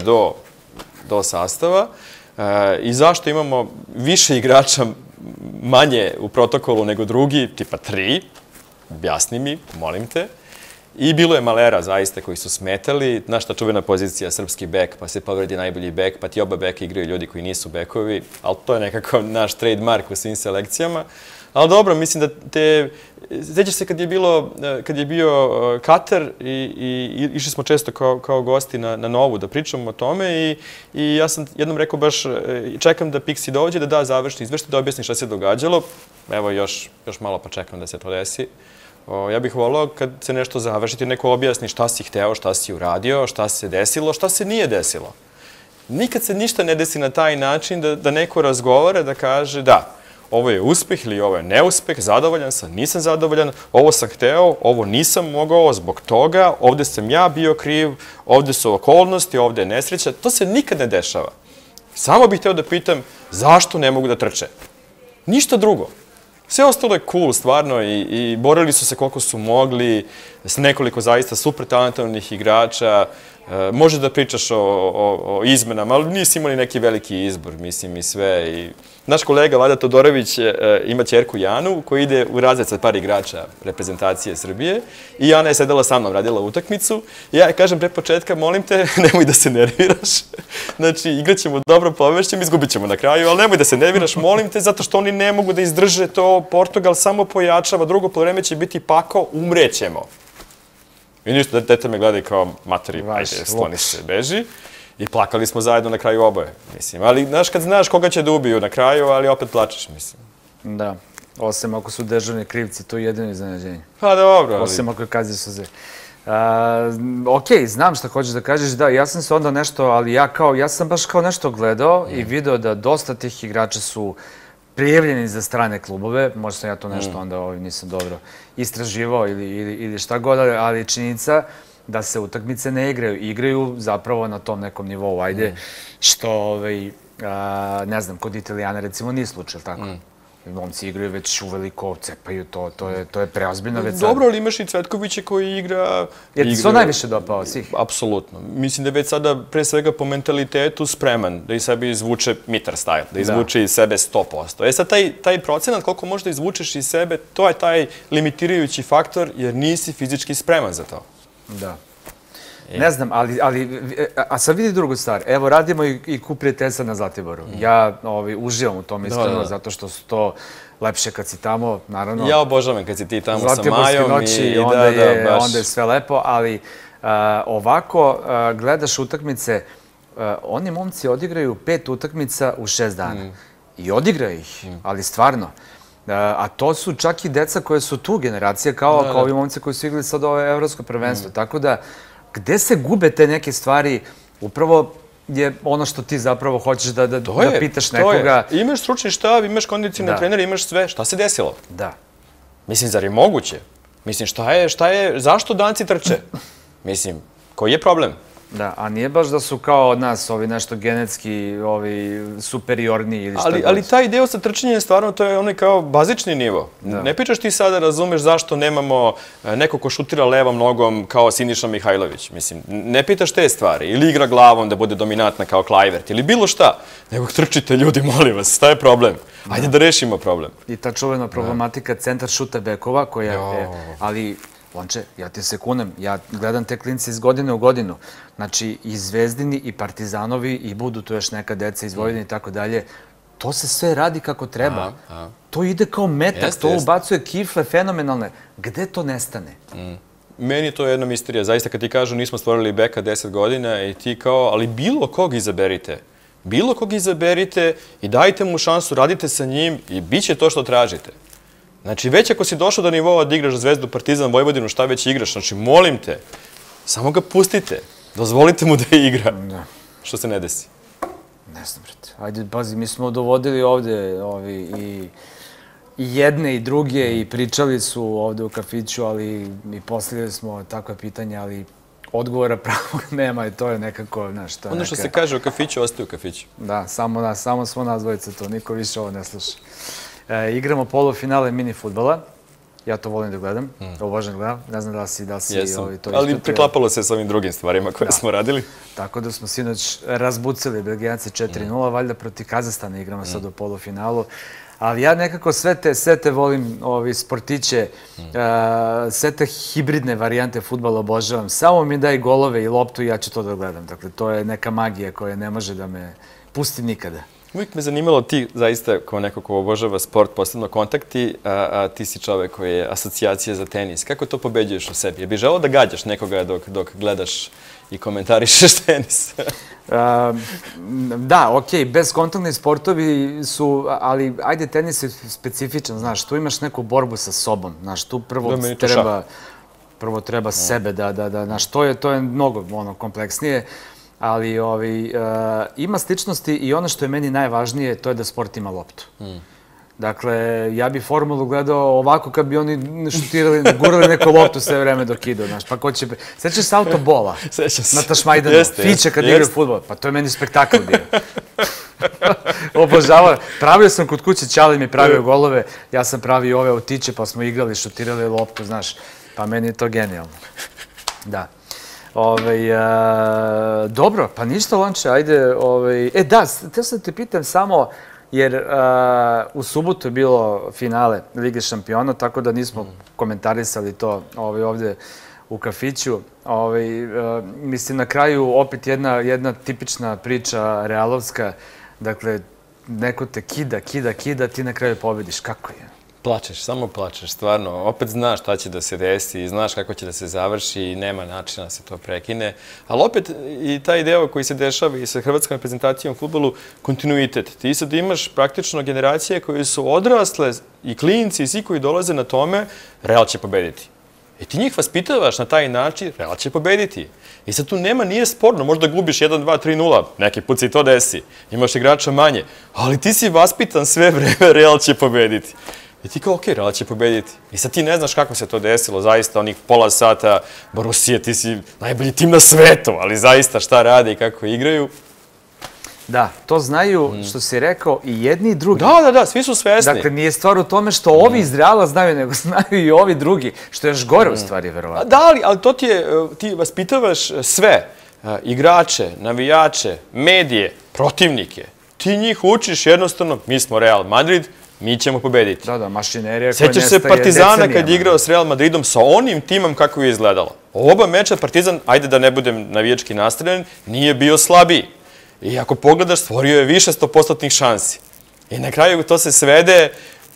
do sastava. I zašto imamo više igrača manje u protokolu nego drugi, tipa tri, objasni mi, molim te. I bilo je malera, zaista, koji su smetali. Znaš ta čuvena pozicija, srpski bek, pa se povredi najbolji bek, pa ti oba beka igraju ljudi koji nisu bekovi, ali to je nekako naš trademark u svim selekcijama. Ali dobro, mislim da te... Sjećaš se kad je bilo, kad je bio Katar i išli smo često kao gosti na Novu da pričamo o tome i ja sam jednom rekao baš čekam da Pixi dođe, da da završni izveštaj, da objasni šta se događalo. Evo još malo pa čekam da se to desi. Ja bih volao kad se nešto završi, ti neko objasni šta si hteo, šta si uradio, šta se desilo, šta se nije desilo. Nikad se ništa ne desi na taj način da neko razgovara, da kaže da, ovo je uspeh ili ovo je neuspeh, zadovoljan sam, nisam zadovoljan, ovo sam hteo, ovo nisam mogao zbog toga, ovde sam ja bio kriv, ovde su okolnosti, ovde je nesreća. To se nikad ne dešava. Samo bih hteo da pitam zašto ne mogu da trče. Ništa drugo. Sve ostalo je cool, stvarno, i borili su se koliko su mogli, s nekoliko zaista super talentovnih igrača. Može da pričaš o izmenama, ali nisi imali neki veliki izbor, mislim, i sve. Naš kolega Vlada Todorović ima ćerku Janu, koja ide u razred sa par igrača reprezentacije Srbije i Jana je sedela sa mnom, radila utakmicu. I ja kažem pre početka, molim te, nemoj da se nerviraš. Znači, igraćemo dobro, povešćemo, izgubit ćemo na kraju, ali nemoj da se nerviraš, molim te, zato što oni ne mogu da izdrže to. Portugal samo pojačava, drugo polovreme će biti pakao, umrećemo. I ništa, dete me gleda i kao, materi, ajde, sloni se, beži. I plakali smo zajedno na kraju oboje, mislim. Ali, znaš, kad znaš koga će da ubiju na kraju, ali opet plačeš, mislim. Da, osim ako su dežurni krivci, to je jedino iznenađenje. Pa dobro, ali... Osim ako je kazi suze. Okej, znam šta hoćeš da kažeš, da, ja sam se onda nešto, ali ja kao, ja sam baš kao nešto gledao i video da dosta tih igrača su prijavljeni za strane klubove, možda sam ja to nešto onda nisam dobro istraživao ili šta god, ali činjenica da se utakmice ne igraju. Igraju zapravo na tom nekom nivou, ajde, što, ne znam, kod Italijana recimo nije slučaj, tako? Momci igraju već uveliko, cepaju to, to je preozbiljno već sad. Dobro, ali imaš i Cvetkovića koji igra... Jer ti se on najviše dopao svih? Apsolutno. Mislim da je već sada, pre svega po mentalitetu, spreman da iz sebe izvuče Mitar style, da izvuče iz sebe sto posto. E sad, taj procenat koliko možda izvučeš iz sebe, to je taj limitirajući faktor, jer nisi fizički spreman za to. Da. Ne znam, ali, a sad vidi drugu stvar. Evo, radimo i kup prijateljstva na Zlatiboru. Ja uživam u tom iskreno, zato što su to lepše kad si tamo, naravno. Ja obožavam kad si ti tamo sa Majom. Zlatiborske noći, onda je sve lepo, ali ovako gledaš utakmice, oni momci odigraju pet utakmica u šest dana. I odigraju ih, ali stvarno. A to su čak i deca koje su tu generacije, kao ovi momci koji su igrali sad ovo evropsko prvenstvo. Tako da, gde se gube te neke stvari, upravo je ono što ti zapravo hoćeš da pitaš nekoga. Imaš stručni štab, imaš kondicionalne trenere, imaš sve. Šta se desilo? Da. Mislim, zar je moguće? Mislim, šta je, zašto danci trče? Mislim, koji je problem? Da, a nije baš da su kao od nas ovi nešto genetski superiorni ili šta god. Ali taj deo sa trčanjem stvarno to je onaj kao bazični nivo. Ne pričaš ti sada, razumeš zašto nemamo neko ko šutira levom nogom kao Siniša Mihajlović. Mislim, ne pitaš te stvari. Ili igra glavom da bude dominantna kao Kluivert ili bilo šta. Nego trčite ljudi, molim vas, šta je problem? Ajde da rešimo problem. I ta čuvena problematika centar šuta bekova koja je, ali... Lonče, ja ti se kunem, ja gledam te klince iz godine u godinu. Znači, i Zvezdini, i Partizanovi, i budu tu još neka deca iz Vojvodine i tako dalje. To se sve radi kako treba. To ide kao metak, to ubacuje kifle fenomenalne. Gde to nestane? Meni je to jedna misterija. Zaista, kad ti kažu nismo stvorili beka deset godina i ti kao, ali bilo kog izaberite. Bilo kog izaberite i dajte mu šansu, radite sa njim i bit će to što tražite. Znači, već ako si došao do nivoa da igraš Zvezdu, Partizan, Vojvodinu, šta već igraš, znači, molim te, samo ga pustite, dozvolite mu da igra. Što se ne desi? Ne znam, brate. Ajde, pazi, mi smo dovodili ovde i i jedne i druge i pričali su ovde u kafiću, ali i postavili smo takve pitanja, ali odgovora pravog nema i to je nekako, znaš, to je Ono što neka... se kaže u kafiću, ostaje u kafiću. Da, samo, nas, samo smo nas dvojice to, niko više ovo ne sluša. E, igramo polufinale mini fudbala. Ja to volim da gledam, mm. obožavam da gledam. Ne znam da si, da si ovaj, to ali preklapalo se s ovim drugim stvarima koje da. smo radili. Tako da smo sinoć razbucali Belgijanci četiri nula, mm. valjda protiv Kazahstana igramo mm. sad u polufinalu. Ali ja nekako sve te, sve te volim, ovi sportiće, mm. uh, sve te hibridne varijante fudbala obožavam. Samo mi daj golove i loptu i ja ću to da gledam. Dakle, to je neka magija koja ne može da me pusti nikada. Uvijek me zanimalo ti, zaista, kao neko ko obožava sport, posebno kontakti, a, a ti si čovek koji je asocijacija za tenis. Kako to pobeđuješ u sebi? Je bi želeo da gađaš nekoga dok, dok gledaš i komentarišeš tenis? uh, da, okej, okay, bezkontaktni sportovi su, ali ajde, tenis je specifičan, znaš, tu imaš neku borbu sa sobom, znaš, tu prvo treba, prvo treba no. sebe da, da, da, znaš, to je, to je mnogo ono, kompleksnije. Ali ovaj, uh, ima sličnosti i ono što je meni najvažnije, to je da sport ima loptu. Mm. Dakle, ja bi formulu gledao ovako kad bi oni šutirali, gurali neku loptu sve vreme dok idu, znaš, pa ko će... Sećaš se autobola na Tašmajdanu, Fiće kad igraju fudbal, pa to je meni spektakl bio. Obožavao, pravio sam kod kuće, Ćale mi pravio golove, ja sam pravio ove autiće, pa smo igrali, šutirali loptu, znaš, pa meni je to genijalno. Da. Ove, a, dobro, pa ništa, Lonče, ajde, ove, e da, te sam te pitam samo, jer a, u subotu je bilo finale Lige šampiona, tako da nismo mm. komentarisali to ove, ovde u kafiću. Ove, a, mislim, na kraju opet jedna, jedna tipična priča realovska, dakle, neko te kida, kida, kida, ti na kraju pobediš, kako je? Plačeš, samo plačeš, stvarno. Opet znaš šta će da se desi, znaš kako će da se završi i nema načina da se to prekine. Ali opet i taj deo koji se dešava i sa hrvatskom reprezentacijom u fudbalu, kontinuitet. Ti sad imaš praktično generacije koje su odrasle i klinci i svi koji dolaze na tome, Real će pobediti. I ti njih vaspitavaš na taj način, Real će pobediti. I sad tu nema, nije sporno, možda gubiš jedan, dva, tri, nula, neki put se i to desi. Imaš igrača manje, ali ti si vaspitan sve vreme, Real će pobediti. I ti kao, okej, Real će pobediti. I sad ti ne znaš kako se to desilo, zaista, onih pola sata, Borussia, ti si najbolji tim na svetu, ali zaista šta rade i kako igraju. Da, to znaju, mm. što si rekao, i jedni i drugi. Da, da, da, svi su svesni. Dakle, nije stvar u tome što ovi iz Reala znaju, nego znaju i ovi drugi, što je još gore mm. u stvari, verovatno. Da, ali, ali to ti je, ti vaspitavaš sve, igrače, navijače, medije, protivnike. Ti njih učiš jednostavno, mi smo Real Madrid, mi ćemo pobediti. Da, da, mašinerija koja nestaje decenijama. Sećaš se Partizana kad je igrao s Real Madridom sa onim timom kako je izgledalo. Oba meča Partizan, ajde da ne budem navijački nastreljen, nije bio slabiji. I ako pogledaš, stvorio je više stopostotnih šansi. I na kraju to se svede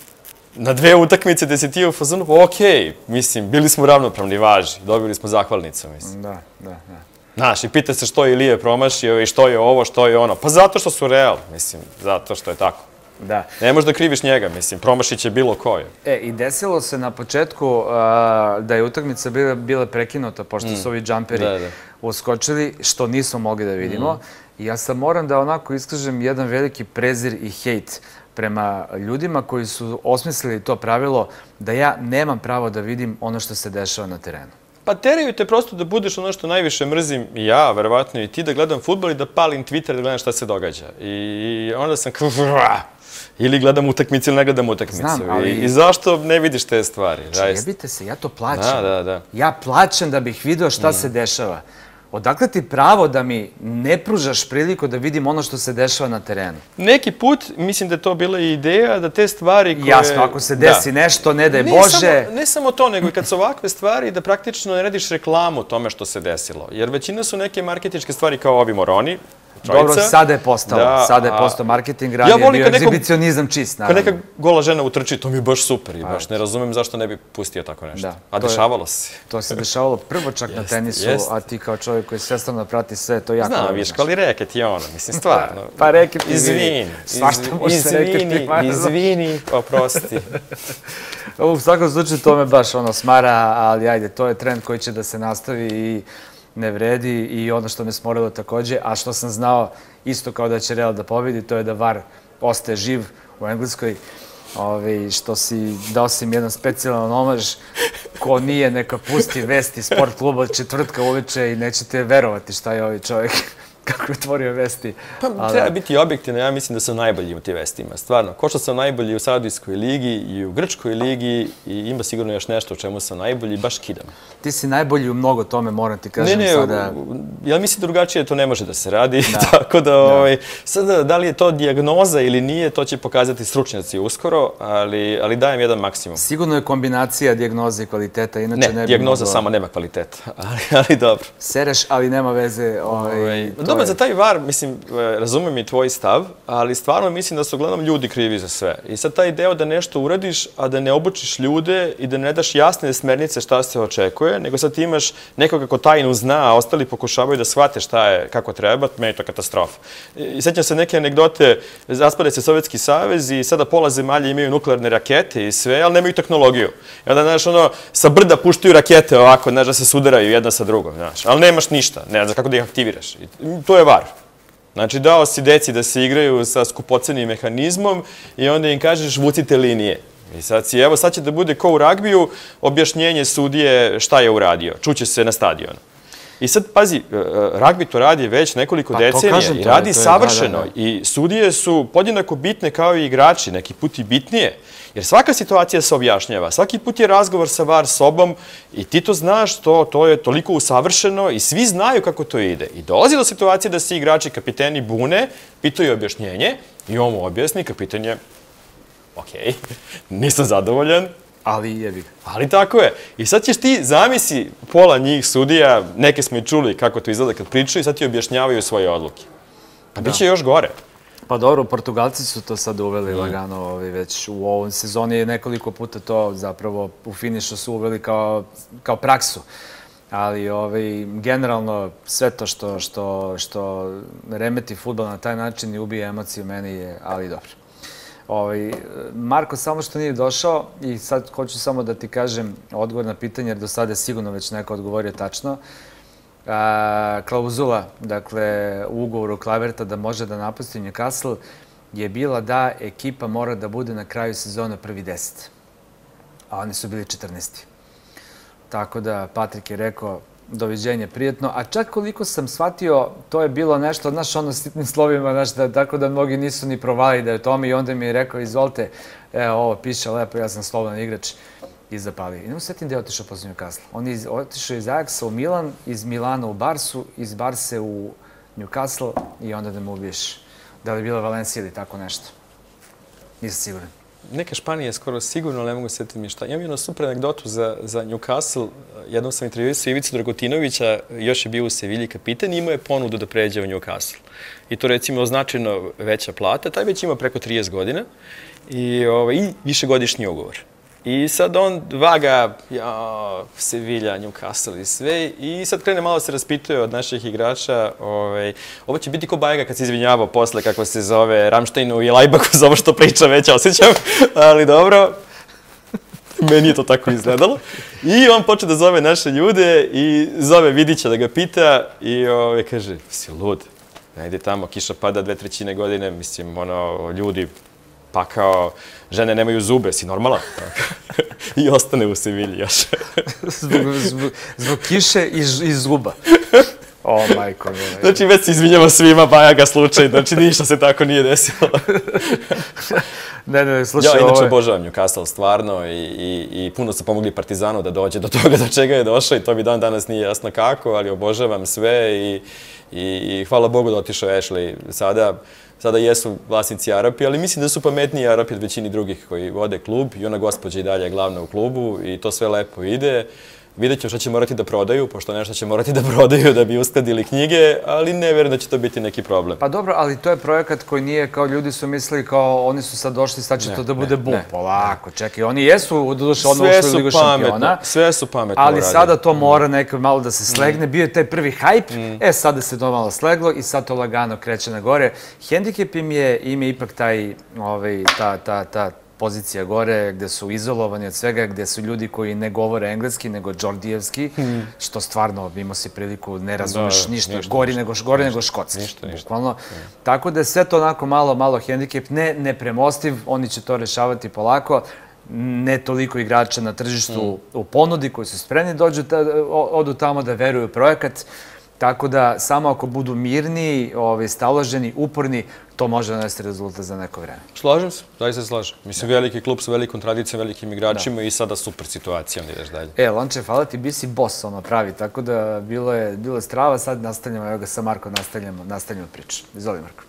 na dve utakmice gde si ti u fazonu, okej, mislim, bili smo ravnopravni, važi, dobili smo zahvalnicu, mislim. Da, da, da. Znaš, i pita se što je Ilije promašio i što je ovo, što je ono. Pa zato što su Real, mislim, zato što je tako. Da. Ne možeš da kriviš njega, mislim, promašit će bilo ko je. E, i desilo se na početku da je utakmica bila prekinuta, pošto su ovi džamperi uskočili, što nismo mogli da vidimo. I ja sam moram da onako iskažem jedan veliki prezir i hejt prema ljudima koji su osmislili to pravilo da ja nemam pravo da vidim ono što se dešava na terenu. Pa teraju te prosto da budeš ono što najviše mrzim i ja, verovatno i ti, da gledam fudbal i da palim Twitter da gledam šta se događa. I onda sam kao... Ili gledam utakmicu ili ne gledam utakmicu. Znam, ali... I zašto ne vidiš te stvari? Jebite se, ja to plaćam. Da, da, da. Ja plaćam da bih video šta se dešava. Odakle ti pravo da mi ne pružaš priliku da vidim ono što se dešava na terenu? Neki put, mislim da je to bila i ideja da te stvari koje... Jasno, ako se desi nešto, ne daj Bože... Ne samo to, nego i kad su ovakve stvari, da praktično ne radiš reklamu tome što se desilo. Jer većina su neke marketinške stvari kao ovi moroni, dobro, sada je postalo. Sada je postao marketing, radi je bio egzibicionizam čist, naravno. Kad neka gola žena utrči, to mi je baš super i baš ne razumem zašto ne bi pustio tako nešto. A dešavalo se. To se dešavalo prvo čak na tenisu, a ti kao čovjek koji svestrano prati sve, to jako... Znam, viš, ali reket je ono, mislim, stvarno. Pa reket, izvini. Svašta može se reketi. Izvini, oprosti. U svakom slučaju to me baš ono smara, ali ajde, to je trend koji će da se nastavi i ne vredi i ono što me smorilo takođe, a što sam znao isto kao da će Real da pobedi, to je da V A R ostaje živ u Engleskoj što si dao si mi jedan specijalan omaž. Ko nije, neka pusti vesti sport kluba od četvrtka uveče i nećete verovati šta je ovaj čovjek. Kako je otvorio vesti. Pa treba biti objektivno, ja mislim da sam najbolji u tim vestima. Stvarno, ko što sam najbolji u Saudijskoj ligi i u Grčkoj ligi i ima sigurno još nešto u čemu sam najbolji, baš kidam. Ti si najbolji u mnogo tome, moram ti kažem sada. Ne, ne, ja mislim drugačije to ne može da se radi, tako da sada da li je to dijagnoza ili nije, to će pokazati stručnjaci uskoro, ali dajem jedan maksimum. Sigurno je kombinacija dijagnoze i kvaliteta, inače ne bi... Ne, dijagnoza samo nema kvaliteta, ali dobro. Sereš, ali nema veze... Dobro, za taj var, mislim, razumem i tvoj stav, ali stvarno mislim da su uglavnom ljudi krivi za sve. I sad taj deo da nešto uradiš, a da ne obučiš ljude i da ne daš jasne smernice šta se očekuje, nego sad ti imaš nekoga ko tajnu zna, a ostali pokušavaju da shvate šta je, kako treba, meni je to katastrofa. I sećam se neke anegdote, raspade se Sovjetski savez i sada pola zemalja imaju nuklearne rakete i sve, ali nemaju tehnologiju. I onda, znaš, ono, sa brda puštaju rakete ovako, znaš, da se sudaraju jedna sa drugom, znaš, ali nemaš ništa, ne znaš kako da ih aktiviraš. To je var. Znači, dao si deci da se igraju sa skupocenim mehanizmom i onda im kažeš vucite linije. I sad si, evo, sad će da bude ko u ragbiju, objašnjenje sudije šta je uradio. Čuće se na stadionu. I sad, pazi, ragbi to radi već nekoliko decenija i radi savršeno. I sudije su podjednako bitne kao i igrači, neki put i bitnije. Jer svaka situacija se objašnjava. Svaki put je razgovor sa var sobom i ti to znaš, to je toliko usavršeno i svi znaju kako to ide. I dolazi do situacije da se igrači, kapiteni bune, pitaju objašnjenje i on mu objasni, kapitan je, okej, nisam zadovoljan. Ali jebi ga. Ali tako je. I sad ćeš ti, zamisli pola njih sudija, neke smo i čuli kako to izgleda kad pričaju i sad ti objašnjavaju svoje odluke. Pa bit će još gore. Pa dobro, Portugalci su to sad uveli lagano, već u ovom sezoni je nekoliko puta to zapravo u finišu su uveli kao praksu. Ali generalno sve to što remeti fudbal na taj način i ubije emociju meni je, ali dobro. Marko, samo što nije došao i sad hoću samo da ti kažem odgovor na pitanje, jer do sada je sigurno već neko odgovorio tačno. Klauzula, dakle, u ugovoru Kluiverta da može da napusti Newcastle je bila da ekipa mora da bude na kraju sezona prvi deset. A oni su bili četrnaesti. Tako da Patrik je rekao doviđenje, prijetno. A čak koliko sam shvatio, to je bilo nešto, znaš, ono sitnim slovima, tako da mnogi nisu ni provali da je tome i onda mi je rekao, izvolite, evo, ovo piše lepo, ja sam slobodan igrač. I zapali. I nemo setim da je otišao posle Newcastle. On je otišao iz Ajaxa u Milan, iz Milana u Barsu, iz Barse u Newcastle i onda da mu ubiješ. Da li je bila Valencija ili tako nešto. Nisam siguran. Neka Španija je skoro sigurno, ne mogu setiti mi šta. Imam jednu super anegdotu za Newcastle. Jednom sam intervjuisao Ivicu Dragutinovića, još je bio u Sevilji kapitan i imao je ponudu da pređe u Newcastle. I to recimo značajno veća plata. Taj već ima preko trideset godina i višegodišnji ugovor. I sad on vaga, ja, Sevilja, Newcastle i sve, i sad krene malo se raspituje od naših igrača. Ovo će biti ko Bajega kad se izvinjavao posle, kako se zove, Ramštajnu i Lajbaku za ovo što priča, već osjećam, ali dobro, meni je to tako izgledalo. I on počne da zove naše ljude i zove Vidića da ga pita i kaže, si lud, ajde tamo, kiša pada dve trećine godine, mislim, ono, ljudi, pa kao, žene nemaju zube, si normalan? I ostane u Sevilji još. Zbog kiše i zuba. O, majko. Znači, već se izvinjamo svima, Bajaga slučaj, znači ništa se tako nije desilo. Ne, ne, slušaj, ovo je... Ja inače obožavam Newcastle, stvarno, i puno su pomogli Partizanu da dođe do toga do čega je došao i to mi dan danas nije jasno kako, ali obožavam sve i hvala Bogu da otišao Ashley sada. Sada jesu vlasnici Arapi, ali mislim da su pametniji Arapi od većini drugih koji vode klub i ona gospođa i dalje je glavna u klubu i to sve lepo ide. Vidjet ću što će morati da prodaju, pošto nešto će morati da prodaju da bi uskladili knjige, ali ne verujem da će to biti neki problem. Pa dobro, ali to je projekat koji nije kao ljudi su mislili kao oni su sad došli, sad će to da bude bum. Polako, čekaj, oni jesu u duše odmah ušli u Ligu šampiona. Sve su pametno uradili. Ali sada to mora neko malo da se slegne. Bio je taj prvi hajp, e sada se to malo sleglo i sad to lagano kreće na gore. Hendikep im je ipak taj, pozicija gore, gde su izolovani od svega, gde su ljudi koji ne govore engleski, nego džordijevski, što stvarno, imao si priliku, ne razumeš ništa, gori nego škotski. Ništa, ništa. Tako da je sve to onako malo, malo hendikep, ne nepremostiv, oni će to rešavati polako, ne toliko igrača na tržištu u ponudi koji su spremni dođu, odu tamo da veruju u projekat. Tako da, samo ako budu mirni, staloženi, uporni, to može donesti rezultat za neko vreme. Slažem se, daj se slažem. Mislim, veliki klub sa velikom tradicijom, velikim igračima i sada super situacija, onda ideš dalje. E, Lonče, hvala ti, bi si boss, ono pravi, tako da bilo je strava, sad nastavljamo, evo ga sa Marko, nastavljamo priču. Izvoli, Marko.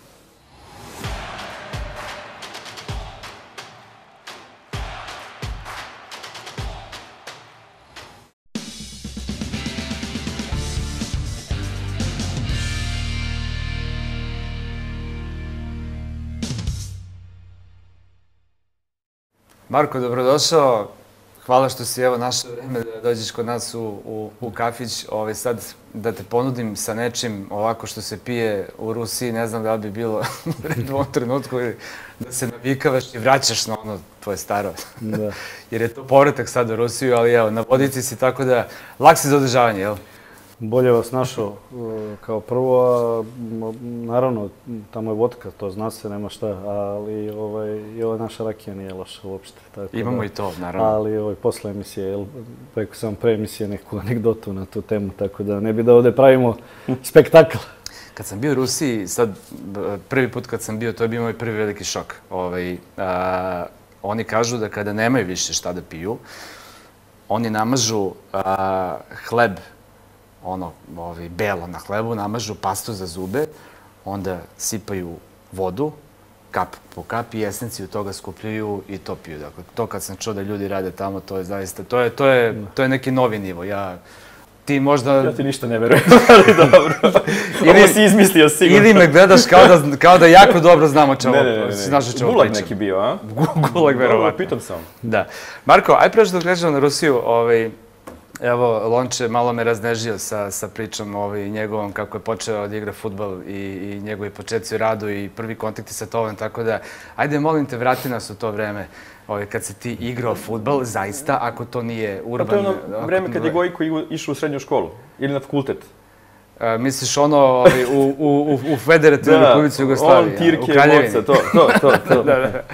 Marko, dobrodošao. Hvala što si evo našao vreme da dođeš kod nas u kafić. Sad da te ponudim sa nečim ovako što se pije u Rusiji, ne znam da li bi bilo u redu u ovom trenutku da se navikavaš i vraćaš na ono tvoje staro. Jer je to povratak sad u Rusiju, ali evo, na vodici si tako da lak si za održavanje, jel? Bolje vas našao kao prvo, a naravno, tamo je vodka, to zna se, nema šta, ali i ova naša rakija nije loša uopšte. Imamo i to, naravno. Ali posle emisije, rekao sam pre emisije neku anegdotu na tu temu, tako da ne bi da ovde pravimo spektakl. Kad sam bio u Rusiji, sad prvi put kad sam bio, to je bio moj prvi veliki šok. Oni kažu da kada nemaju više šta da piju, oni namažu hleb, ono, belo na hlebu, namažu pastu za zube, onda sipaju vodu, kap po kap i esenciju toga skupljaju i to piju. Dakle, to kad sam čuo da ljudi rade tamo, to je zaista, to je neki novi nivo. Ja ti možda... Ja ti ništa ne verujem, ali dobro. Ovo si izmislio sigurno. Ili me gledaš kao da jako dobro znam o čemu. Ne, ne, ne. Gulag neki bio, a? Gulag, verovatno. Pitam sam. Da. Marko, aj preš dok krećemo na Rusiju, evo, Lonče malo me raznežio sa pričom njegovom kako je počeo da igra fudbal i njegovi početci u radu i prvi kontakti sa Tovom, tako da, ajde, molim te, vrati nas u to vreme kad si ti igrao fudbal, zaista, ako to nije urban... Pa to je ono vreme kad je Gojko išao u srednju školu ili na fakultet. Misliš ono u Federativnoj Republici Jugoslavije, u Kraljevini? On, Tirke, Moca, to, to, to.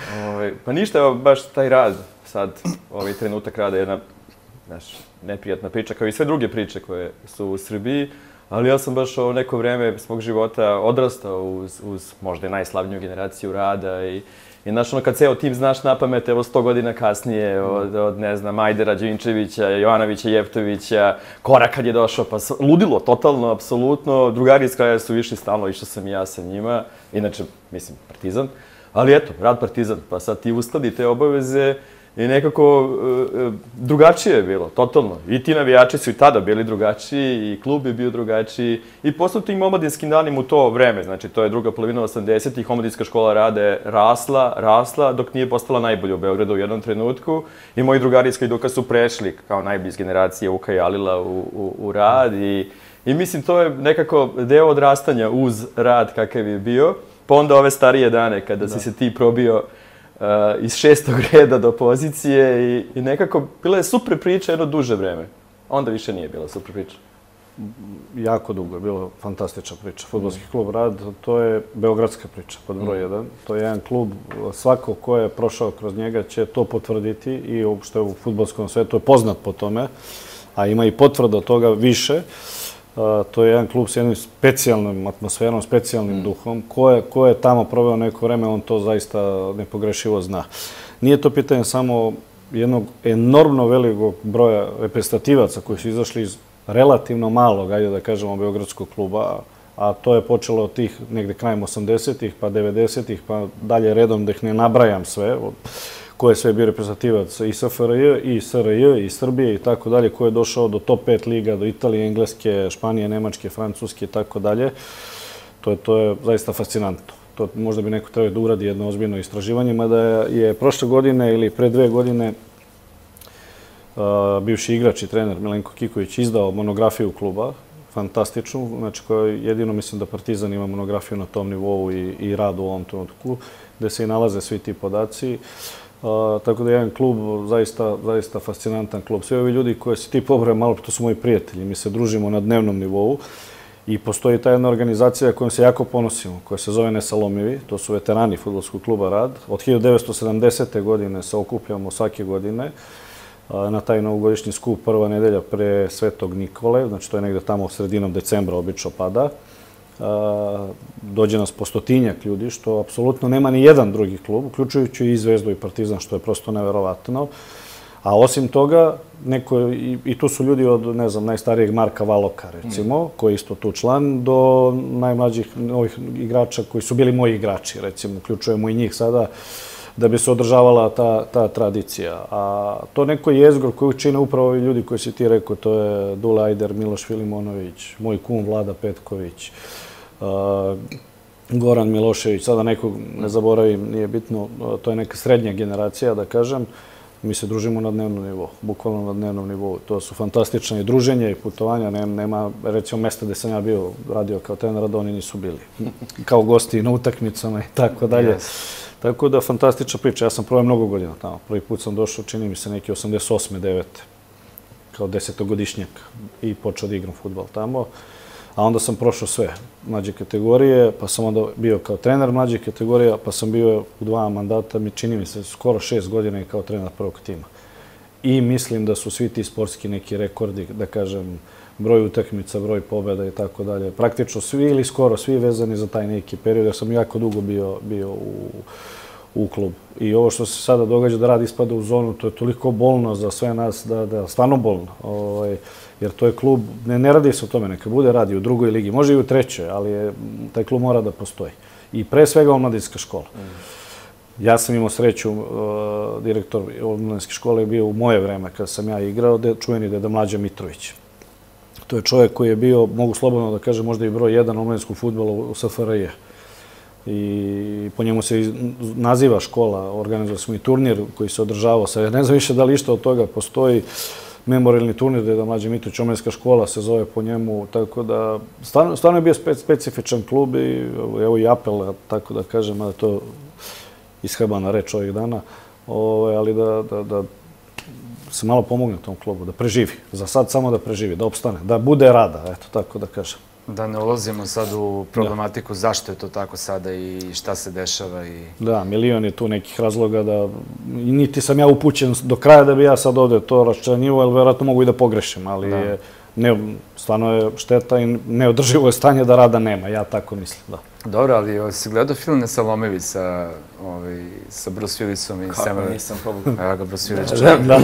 Pa ništa, evo, baš taj rad, sad, ovaj trenutak rada je jedna, znaš, neprijatna priča, kao i sve druge priče koje su u Srbiji, ali ja sam baš ovo neko vreme svog života odrastao uz možda i najslavniju generaciju rada i znaš, ono, kad ceo tim znaš na pamet, evo sto godina kasnije, od, ne znam, Ajdera Đinčevića, Jovanovića, Jeftovića, Kora kad je došao, pa ludilo, totalno, apsolutno, drugari iz kraja su išli stalno, išao sam i ja sa njima, inače, mislim, Partizan, ali eto, rad Partizan, pa sad ti uskladi te obaveze i nekako drugačije je bilo, totalno. I ti navijači su i tada bili drugačiji, i klub je bio drugačiji. I posle tim omladinskim danima u to vreme, znači to je druga polovina osamdesetih, omladinska škola rada je rasla, rasla, dok nije postala najbolja u Beogradu u jednom trenutku. I moji drugari iz Hajduka su prešli kao najbolji iz generacije Vuka i Alila u rad. I mislim, to je nekako deo odrastanja uz rad kakav je bio. Pa onda ove starije dane, kada si se ti probio iz šestog reda do pozicije i nekako bila je super priča jedno duže vreme. Onda više nije bila super priča. Jako dugo je bila fantastična priča. Fudbalski klub Rad, to je beogradska priča pod broj jedan. To je jedan klub, svako ko je prošao kroz njega će to potvrditi i uopšte u fudbalskom svetu je poznat po tome, a ima i potvrda od toga više. To je jedan klub s jednom specijalnom atmosferom, specijalnim duhom. Ko je tamo proveo neko vreme, on to zaista nepogrešivo zna. Nije to pitanje samo jednog enormno velikog broja reprezentativaca koji su izašli iz relativno malog, ajde da kažemo, beogradskog kluba, a to je počelo od tih negde krajem osamdesetih, pa devedesetih, pa dalje redom da ih ne nabrajam sve, ko je sve bio reprezentativac i S F R J, i S R J, i Srbije i tako dalje, ko je došao do top pet liga, do Italije, Engleske, Španije, Nemačke, Francuske i tako dalje. To je zaista fascinantno. To možda bi neko trebao da uradi jedno ozbiljno istraživanje, mada je prošle godine ili pre dve godine bivši igrač i trener Milenko Kiković izdao monografiju kluba, fantastičnu, znači koja jedino mislim da Partizan ima monografiju na tom nivou i rad u ovom trenutku, gde se i nalaze svi ti podaci. Tako da je jedan klub zaista fascinantan klub. Svi ovi ljudi koje si ti pobrao malo, to su moji prijatelji. Mi se družimo na dnevnom nivou i postoji ta jedna organizacija kojom se jako ponosimo, koja se zove Nesalomivi. To su veterani Fudbalskog kluba Rad. Od hiljadu devetsto sedamdesete. godine se okupljamo svake godine na taj novogodišnji skup prva nedelja pre Svetog Nikole. Znači, to je negde tamo sredinom decembra obično pada. Dođe nas po stotinjak ljudi, što apsolutno nema ni jedan drugi klub, uključujući i Zvezdu i Partizan, što je prosto neverovatno. A osim toga, i tu su ljudi od, ne znam, najstarijeg Marka Valoka, recimo, koji je isto tu član, do najmlađih novih igrača koji su bili moji igrači, recimo, uključujemo i njih sada, da bi se održavala ta tradicija. A to neko jezgro koju čine upravo ovi ljudi koji si ti rekao, to je Dule Ajder, Miloš Filimonović, moj kum Vlada Petković, Goran Milošević, sada nekog ne zaboravim, nije bitno, to je neka srednja generacija, da kažem. Mi se družimo na dnevnom nivou, bukvalno na dnevnom nivou. To su fantastične i druženja i putovanja. Nema, recimo, mesta gde sam ja bio radio kao trener, da oni nisu bili. Kao gosti na utakmicama i tako dalje. Tako da, fantastična priča. Ja sam probao mnogo godina tamo. Prvi put sam došao, čini mi se, neki osamdeset osme devete kao desetogodišnjak i počeo da igram fudbal tamo. A onda sam prošao sve mlađe kategorije, pa sam onda bio kao trener mlađe kategorija, pa sam bio u dva mandata, mi čini mi se, skoro šest godina i kao trener prvog tima. I mislim da su svi ti sportski neki rekordi, da kažem, broj utakmica, broj pobjeda i tako dalje. Praktično svi ili skoro svi vezani za taj neki period, jer sam jako dugo bio u klubu. I ovo što se sada događa da rad ispada u zonu, to je toliko bolno za sve nas, da je stvarno bolno. Jer to je klub, ne radi se o tome, neka bude radi u drugoj ligi, može i u trećoj, ali taj klub mora da postoji. I pre svega omladinska škola. Ja sam imao sreću, direktor omladinske škole je bio u moje vreme kada sam ja igrao, čuveni Deda Mlađa Mitrović. To je čovjek koji je bio, mogu slobodno da kažem, možda i broj jedan omladinskog fudbala u S F R J. I po njemu se naziva škola, organizovali smo i turnir koji se održavao. Ne znam više da li išta od toga postoji. Memorialni turnir Deda Mlađe Mitrović, omladinska škola se zove po njemu, tako da stvarno je bio specifičan klub i evo i apel, tako da kažem, da to ishabana reč ovih dana, ali da se malo pomogne tom klubu, da preživi. Za sad samo da preživi, da opstane, da bude rada, eto, tako da kažem. Da ne ulazimo sad u problematiku zašto je to tako sada i šta se dešava. Da, milion je tu nekih razloga da niti sam ja upućen do kraja da bi ja sad ovde to raščlanjivo, jer verovatno mogu i da pogrešim, ali stvarno je šteta i neodrživo je stanje da rada nema, ja tako mislim, da. Dobro, ali si gledao film Nesalomivi sa Bruce Willisom i Samom? Kako nisam probao. Evo ga, Bruce Willis. Da, da.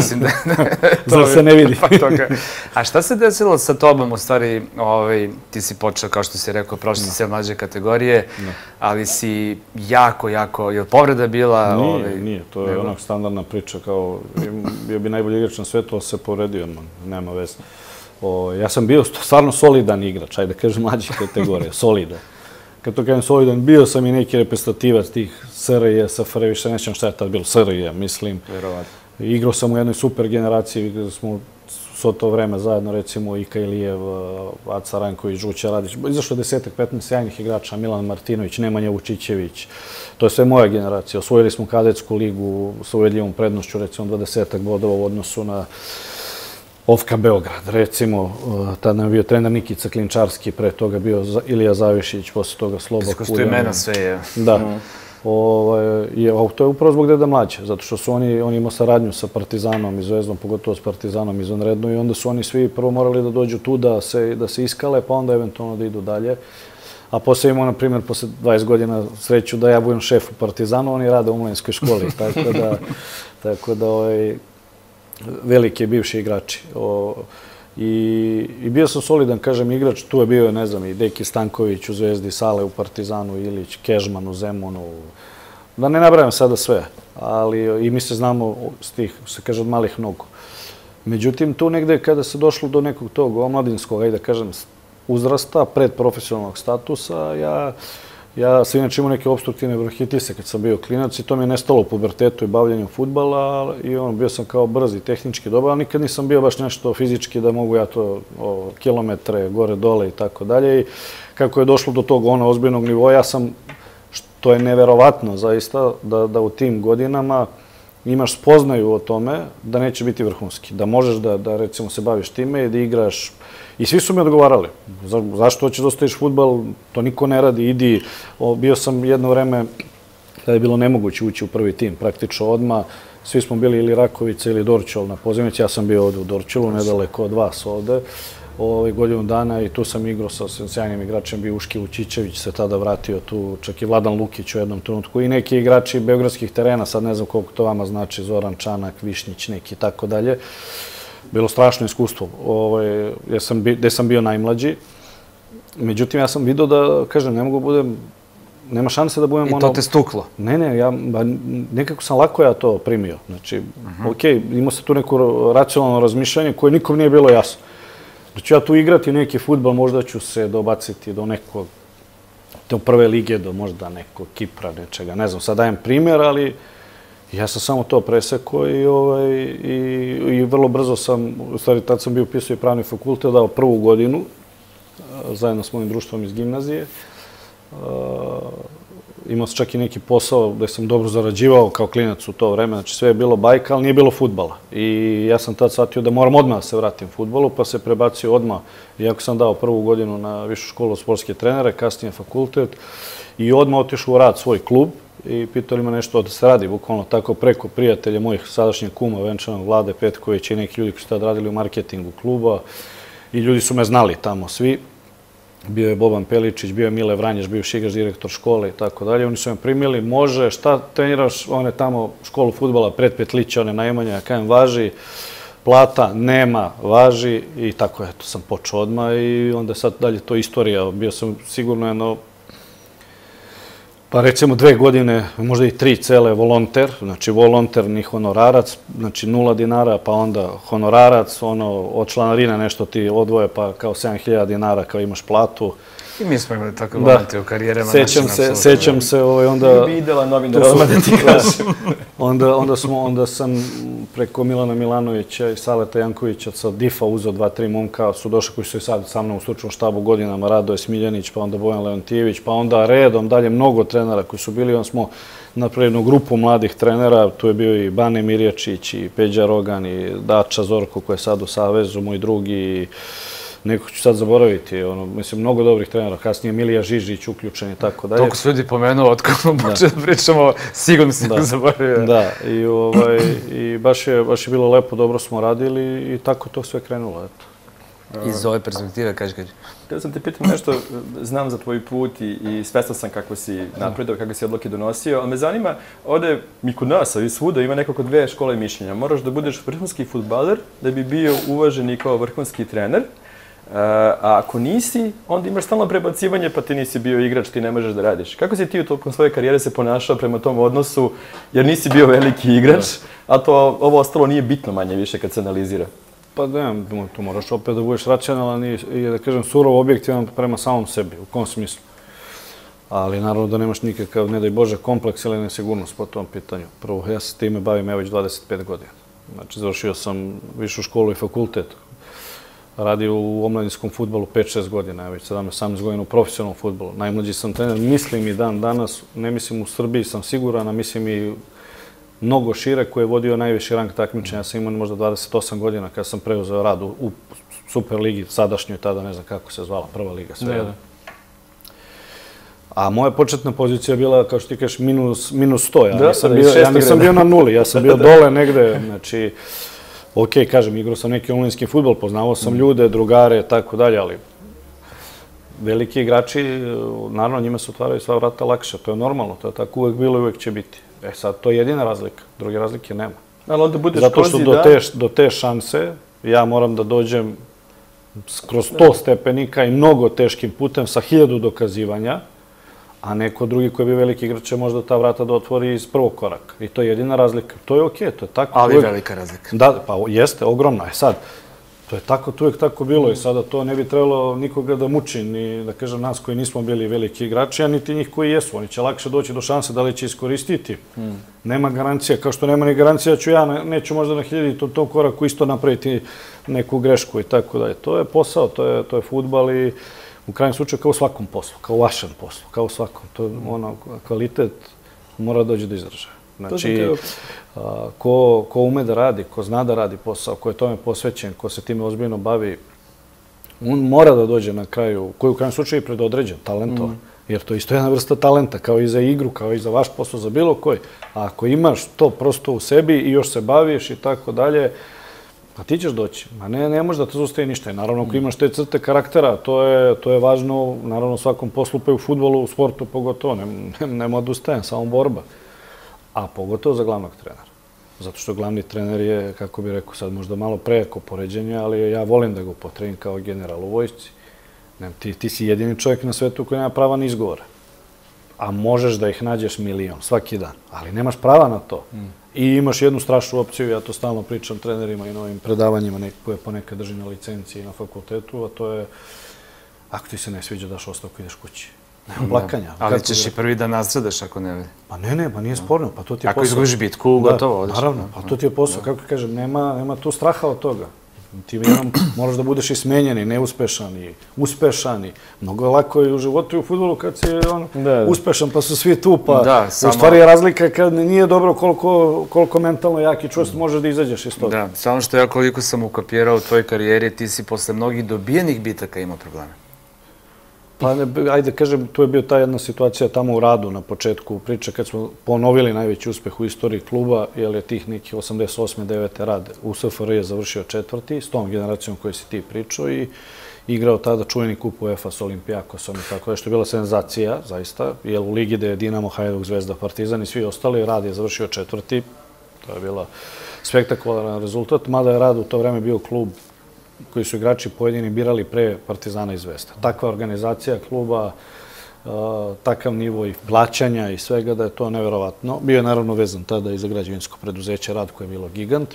Zar se ne vidi. A šta se desilo sa tobom, u stvari, ti si počeo, kao što si rekao, prošli si sve mlađe kategorije, ali si jako, jako, je li povreda bila? Nije, nije, to je onak standardna priča, kao bio bi najbolji igrač na svetu, ali se povredio, nema veze. Ja sam bio stvarno solidan igrač, ajde da kažem mlađe kategorije, solidan. Kad to kažem solidan, bio sam i neki reprezentativac tih S R J, S F R J, više nećem šta je tad bilo, S R J, mislim. Igrao sam u jednoj super generaciji, gdje smo svo to vreme zajedno, recimo Ika Ilijev, Aca Ranković, Žuća Radić. Izašlo je desetak, petnaest sjajnih igrača, Milan Martinović, Nemanja Vučićević. To je sve moja generacija. Osvojili smo kadetsku ligu sa uvedljivom prednošću, recimo dvadesetak bodova u odnosu na O F K Beograd, recimo, tada nam je bio trener Nikica Klinčarski, pre toga bio Ilija Zavišić, posle toga Sloba Kuljan. Iskosto imena sve je. Da. To je upravo zbog Deda Mlađe, zato što su oni imao saradnju sa Partizanom i Zvezdom, pogotovo s Partizanom izvanredno, i onda su oni svi prvo morali da dođu tu da se iskale, pa onda eventualno da idu dalje. A posle imamo, na primjer, posle dvadeset godina sreću da ja budem šef u Partizanu, oni rade u mladinskoj školi, tako da veliki bivši igrači. I bio sam solidan, kažem, igrač. Tu je bio, ne znam, i Deki Stanković u Zvezdi, Sale u Partizanu, Ilić, Kežman u Zemunu. Da ne nabrajam sada sve, ali i mi se znamo s tih, se kaže, od malih nogu. Međutim, tu negde kada se došlo do nekog tog omladinskog, ajde da kažem, uzrasta, predprofesionalnog statusa, ja Ja sam inače imao neke obstruktivne bronhitise kad sam bio klinac i to mi je nestalo u pubertetu i bavljanju fudbala i bio sam kao brz i tehnički dobar, ali nikad nisam bio baš nešto fizički da mogu ja to kilometre, gore, dole i tako dalje. I kako je došlo do tog ono ozbiljnog nivoja, ja sam, što je neverovatno zaista, da u tim godinama imaš spoznaju o tome da neće biti vrhunski, da možeš da, da recimo se baviš time i da igraš. I svi su mi odgovarali. Za, zašto hoćeš da ostaviš fudbal? To niko ne radi, idi. O, bio sam jedno vreme kada je bilo nemoguće ući u prvi tim, praktično odmah. Svi smo bili ili Rakovica ili Dorćol na pozivnici. Ja sam bio ovde u Dorćolu, nedaleko od vas ovde. Ovaj godinu dana i tu sam igrao sa sjajnim igračem, bio Uški Vučićević, se tada vratio tu, čak i Vladan Lukić u jednom trenutku i neki igrači beogradskih terena, sad ne znam koliko to vama znači, Zoran Čanak, Višnjić, neki i tako dalje. Bilo strašno iskustvo, ovaj, ja sam, gde sam bio najmlađi. Međutim, ja sam vidio da, kažem, ne mogu budem, nema šanse da budem ono... I to te stuklo? Ne, ne, ja, nekako sam lako ja to primio. Znači, okej, imao se tu neko racionalno razmišljanje koje nikom nije bilo jasno. Da ću ja tu igrati neki fudbal, možda ću se dobaciti do nekog, do prve lige, do možda nekog Kipra, nečega. Ne znam, sad dajem primjer, ali ja sam samo to presekao i, ovaj, i, i vrlo brzo sam, u stvari tad sam bio upisao i pravni fakultet, dao prvu godinu, zajedno s mojim društvom iz gimnazije. Imao sam čak i neki posao gde sam dobro zarađivao kao klinac u to vreme, znači sve je bilo bajka, ali nije bilo fudbala. I ja sam tad shvatio da moram odmah da se vratim fudbalu, pa se prebacio odmah, iako sam dao prvu godinu na višu školu sportske trenere, kasnije fakultet, i odmah otišao u rad svoj klub i pitali me nešto da se radi, bukvalno tako preko prijatelja mojih sadašnjeg kuma, venčanog Vlade Petkovića i neki ljudi koji su tad radili u marketingu kluba i ljudi su me znali tamo svi. Bio je Boban Peličić, bio je Mile Vranješ, bio je Šigaš, direktor škole i tako dalje. Oni su me primili, može, šta treniraš, one tamo školu fudbala pred Petlića, one najmanje, ja kajem, važi, plata, nema, važi i tako, eto, sam počeo odmah i onda sad dalje to istorija. Bio sam sigurno jedno, pa recimo dve godine, možda i tri cele volonter, znači volonter ni honorarac, znači nula dinara, pa onda honorarac, ono, od članarine nešto ti odvoje, pa kao sedam hiljada dinara kao imaš platu. I mi smo imali tako volonter u karijerama. Sećam se, sećam se, ovaj, onda... Bi idealan novinar, odmah da ti kažem. Onda, onda, smo, onda sam preko Milana Milanovića i Saleta Jankovića sa D I F-a uzeo dva, tri momka, su došli koji su i sad sa mnom u stručnom štabu godinama, Radoje Smiljanić, pa onda Bojan Leontijević, pa onda redom dalje mnogo trenera koji su bili, on smo napravili jednu grupu mladih trenera, tu je bio i Bane Mirjačić, i Peđa Rogan, i Dača Zorko koji je sad u Savezu, moj drugi, nekog ću sad zaboraviti, ono, mislim, mnogo dobrih trenera, kasnije Milija Žižić uključen i tako dalje. Toliko se ljudi pomenuo, od kada smo počeli da pričamo, sigurno se ne zaboravio. Da, i, ovaj, i baš, je, baš je bilo lepo, dobro smo radili i tako to sve krenulo, eto. Iz ove perspektive, kaži, kaži. Kada sam te pitao nešto, znam za tvoj put i, i svestan sam kako si napredao, kako si odluke donosio, ali me zanima, ovde mi kod nas, ali svuda, ima nekako dve škole mišljenja. Moraš da budeš vrhunski fudbaler, da bi bio uvažen i kao vrhunski trener, a ako nisi, onda imaš stalno prebacivanje, pa ti nisi bio igrač, ti ne možeš da radiš. Kako si ti u tokom svoje karijere se ponašao prema tom odnosu, jer nisi bio veliki igrač, a to ovo ostalo nije bitno manje više kad se analizira? Pa da, tu moraš opet da budeš racionalan i, i da kažem, surov objektivan prema samom sebi, u kom smislu. Ali naravno da nemaš nikakav, ne daj Bože, kompleks ili nesigurnost po tom pitanju. Prvo, ja se time bavim evo već dvadeset pet godina. Znači, završio sam višu školu i fakultet. Radio u omladinskom fudbalu pet šest godina, već sedamnaest osamnaest godina u profesionalnom fudbalu. Najmlađi sam trener, mislim i dan danas, ne mislim u Srbiji, sam siguran, a mislim i mnogo šire, koji je vodio najviši rang takmičenja. Ja sam imao možda dvadeset osam godina kada sam preuzeo rad u, u Superligi, sadašnjoj, tada ne znam kako se zvala, prva liga, sve jedno. A moja početna pozicija je bila, kao što ti kažeš, minus, minus sto. Ja da, nisam, da, bio, ja nisam bio na nuli, ja sam bio dole negde, znači... Ok, kažem, igrao sam neki omladinski fudbal, poznavao sam ljude, drugare, tako dalje, ali veliki igrači, naravno, njima se otvaraju sva vrata lakše, to je normalno, to je tako uvek bilo i uvek će biti. E sad, to je jedina razlika, druge razlike nema. Ali onda budeš zato što do te, do te šanse ja moram da dođem kroz sto stepenika i mnogo teškim putem sa hiljadu dokazivanja, a neko drugi koji je bio veliki igrač će možda ta vrata da otvori iz prvog koraka. I to je jedina razlika. To je okej, to je tako. Ali velika razlika. Da, pa jeste, ogromna. E sad, to je tako, to uvijek tako bilo i sada to ne bi trebalo nikoga da muči, ni da kažem nas koji nismo bili veliki igrači, a niti njih koji jesu. Oni će lakše doći do šanse da li će iskoristiti. Nema garancija, kao što nema ni garancija da ću ja, neću možda na hiljadi u tom koraku isto napraviti neku grešku i tako dalje. To je posao, to je, to je fudbal i u krajnjem slučaju kao u svakom poslu, kao u vašem poslu, kao u svakom. To je ono, kvalitet mora doći do izražaja. Znači, ko, ko ume da radi, ko zna da radi posao, ko je tome posvećen, ko se time ozbiljno bavi, on mora da dođe na kraju, koji u krajem slučaju je predodređen, talentovan. Mm. Jer to je isto jedna vrsta talenta, kao i za igru, kao i za vaš posao, za bilo koji. A ako imaš to prosto u sebi i još se baviš i tako dalje, pa ti ćeš doći. A ne, ne može da te zustavi ništa. I naravno, ako imaš te crte karaktera, to je, to je važno, naravno, u svakom poslu, pa i u fudbalu, u sportu pogotovo. Ne, nema odustajan, samo borba. A pogotovo za glavnog trenera. Zato što glavni trener je, kako bih rekao, sad možda malo prejako poređenje, ali ja volim da ga upotrebim kao general u vojsci. Ne, ti, ti si jedini čovjek na svetu koji nema prava ni izgovora. A možeš da ih nađeš milion svaki dan, ali nemaš prava na to. Mm. I imaš jednu strašnu opciju, ja to stalno pričam trenerima i novim predavanjima koje ponekad drži na licenciji i na fakultetu, a to je, ako ti se ne sviđa, daš ostavku, ideš kući. Nema plakanja. Ali ćeš i prvi da nastradaš ako ne vidi. Pa ne, ne, pa nije sporno, pa to ti je posao. Ako izgubiš bitku, gotovo odeš. Naravno, pa to ti je posao, kako kažem, nema tu straha od toga. Ti moraš da budeš i smenjen i neuspešan i uspešan i mnogo je lako i u životu i u fudbalu kad si uspešan pa su svi tu, pa u stvari je razlika kad nije dobro koliko mentalno jak i čvrst možeš da izađeš iz toga. Da, samo što ja koliko sam ukapirao u tvojoj karijeri, ti si posle mnogih dobijenih bitaka imao probleme. Pa, ajde, kažem, tu je bio ta jedna situacija tamo u Radu na početku priče kad smo ponovili najveći uspeh u istoriji kluba, jer je tih nekih osamdeset osme devete Rad u S F R J je završio četvrti, s tom generacijom koju si ti pričao i igrao tada čuveni kup UEFA s Olimpijakosom i tako da, što je bila senzacija, zaista, jer u ligi gde je Dinamo, Hajduk, Zvezda, Partizan i svi ostali, Rad je završio četvrti, to je bila spektakularan rezultat, mada je Rad u to vreme bio klub koji su igrači pojedini birali pre Partizana i Zvezda. Takva organizacija kluba, takav nivo i plaćanja i svega da je to neverovatno. Bio je naravno vezan tada i za građevinsko preduzeće Rad koje je bilo gigant.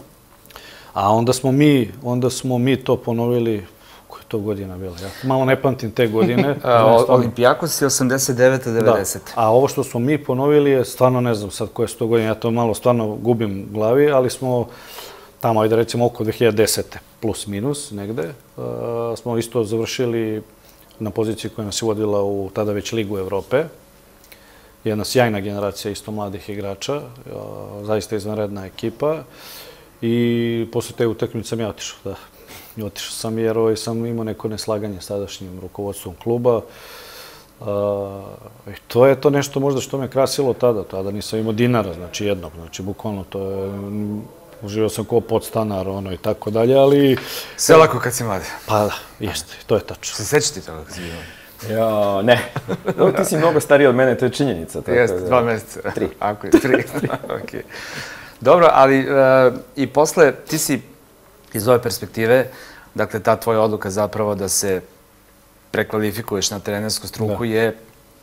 A onda smo mi, onda smo mi to ponovili, koja je to godina bila? Ja malo ne pamtim te godine. Olimpijakos je osamdeset devete devedesete A ovo što smo mi ponovili je, stvarno ne znam sad koje su to godine, ja to malo stvarno gubim u glavi, ali smo tamo, ajde recimo oko dve hiljade desete plus minus negde, smo isto završili na poziciji koja nas je vodila u tada već Ligu Evrope. Jedna sjajna generacija isto mladih igrača, zaista izvanredna ekipa. I posle te utakmice sam ja otišao, da. Otišao sam jer sam imao neko neslaganje s tadašnjim rukovodstvom kluba. To je to nešto možda što me krasilo tada. Tada nisam imao dinara, znači jednog, znači bukvalno to je... Uživao sam kao podstanar, ono i tako dalje, ali... Sve lako kad si mladi. Pa da, jeste, to je tačno. Se sećaš ti toga kad si bio? Jo, ne. Ti si mnogo stariji od mene, to je činjenica. Jeste, dva meseca. Tri. Ako je, tri. Dobro, ali i posle, ti si iz ove perspektive, dakle, ta tvoja odluka zapravo da se prekvalifikuješ na trenersku struku je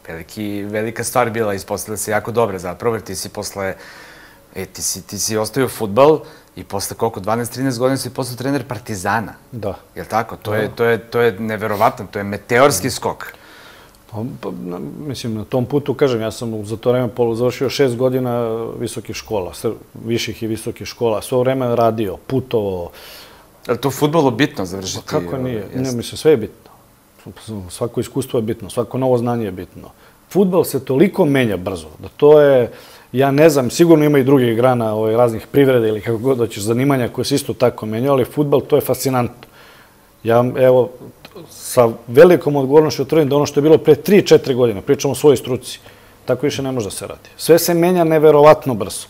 velika stvar bila, ispostavila se jako dobra zapravo, jer ti si posle... E, ti si, ti si ostavio futbal i posle koliko, dvanaest trinaest godina si postao trener Partizana. Da. Je li tako? To je, to je, to je neverovatno, to je meteorski skok. Pa, mislim, na tom putu, kažem, ja sam za to vreme završio šest godina visokih škola, viših i visokih škola, sve vreme radio, putovao. Je li to u futbolu bitno završiti? Kako nije? Ne, mislim, sve je bitno. Svako iskustvo je bitno, svako novo znanje je bitno. Futbol se toliko menja brzo, da to je... Ja ne znam, sigurno ima i drugih grana raznih privrede ili kako god hoćeš zanimanja koje se isto tako menjaju, ali futbal to je fascinantno. Ja, evo, sa velikom odgovornošću tvrdim da ono što je bilo pre tri četiri godine, pričamo o svojoj struci, tako više ne može da se radi. Sve se menja neverovatno brzo.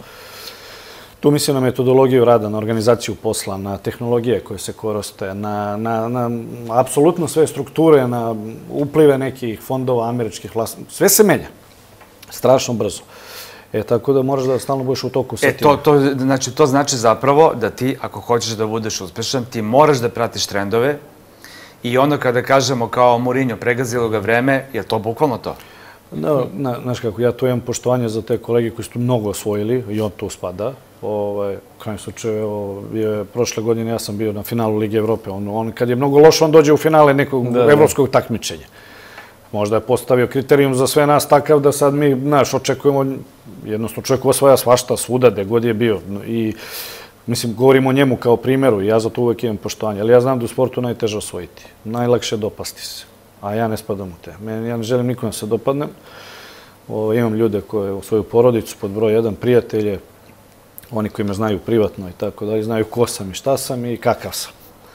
Tu mislim na metodologiju rada, na organizaciju posla, na tehnologije koje se koriste, na, na, na apsolutno sve strukture, na uplive nekih fondova, američkih vlasti. Sve se menja. Strašno brzo. E, tako da moraš da stalno budeš u toku sa tim. E, to, to, znači, to znači zapravo da ti, ako hoćeš da budeš uspešan, ti moraš da pratiš trendove i ono kada kažemo kao Mourinho, pregazilo ga vreme, je to bukvalno to? Da, na, znaš kako, ja tu imam poštovanje za te kolege koji su tu mnogo osvojili i on tu spada. Ovaj, u krajem slučaju, evo, bio je prošle godine, ja sam bio na finalu Lige Evrope. On, on kad je mnogo loš, on dođe u finale nekog da, evropskog takmičenja. Možda je postavio kriterijum za sve nas takav da sad mi, znaš, očekujemo, jednostavno čovjek osvaja svašta svuda, gde god je bio. I, mislim, govorimo o njemu kao primjeru i ja za to uvek imam poštovanje. Ali ja znam da u sportu najteže osvojiti. Najlakše je dopasti se. A ja ne spadam u te. Ja ne želim nikom da se dopadnem. Imam ljude koje u svoju porodicu, pod broj jedan, prijatelje, oni koji me znaju privatno i tako dalje, znaju ko sam i šta sam i kakav sam.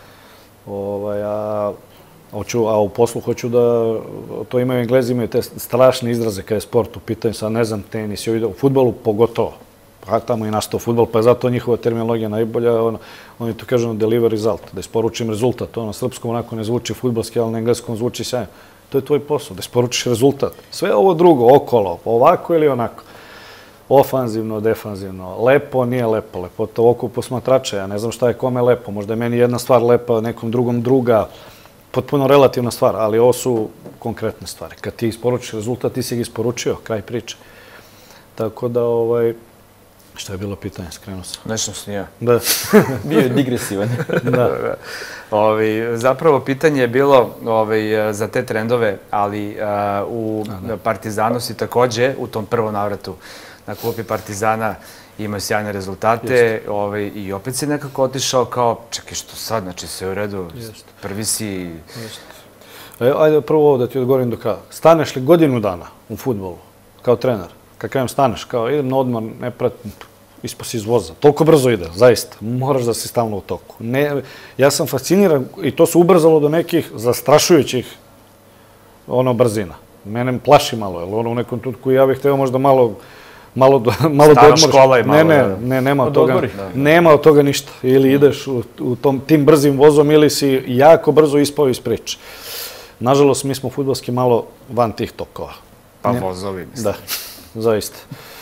A u poslu hoću da, to imaju Englezi, imaju te strašne izraze kada je sport u pitanju, sad ne znam, tenis, u fudbalu pogotovo. Pa tamo je nastao fudbal, pa je zato njihova terminologija najbolja. Oni to kažu na deliver result, da isporučim rezultat. To na srpskom onako ne zvuči fudbalski, ali na engleskom zvuči sjajno. To je tvoj posao, da isporučiš rezultat. Sve ovo drugo, okolo, ovako ili onako. Ofanzivno, defanzivno, lepo, nije lepo. Lepota oko posmatrača, ja ne znam šta je kome lepo. Možda je meni jedna stvar lepa, nekom drugom druga. Potpuno relativna stvar, ali ovo su konkretne stvari. Kad ti isporučiš rezultat, ti si ga isporučio, kraj priče. Tako da, ovaj... Šta je bilo pitanje? Skrenuo sam. Nešto sam ja. Da. Bio je digresivan. Da. Zapravo, pitanje je bilo za te trendove, ali u Partizanu si takođe u tom prvom navratu na klupi Partizana imao sjajne rezultate i opet si nekako otišao kao, čekaj, što sad, znači sve u redu, prvi si... Ajde prvo ovo da ti odgovorim do kraja. Staneš li godinu dana u fudbalu kao trener? Kad kažem staneš, kao idem na odmor, ne pratim, ispao si iz voza. Toliko brzo ide, zaista. Moraš da si stalno u toku. Ja sam fasciniran i to se ubrzalo do nekih zastrašujućih brzina. Mene plaši malo, jer ono u nekom tutku ja bih hteo možda malo malo da odmoriš. Stara škola i malo. Ne, ne, nema od toga. Nema od toga ništa. Ili ideš u tim brzim vozom ili si jako brzo ispao iz priče. Nažalost, mi smo fudbalski malo van tih tokova. Pa vozovi, mislim. Da. Zaista.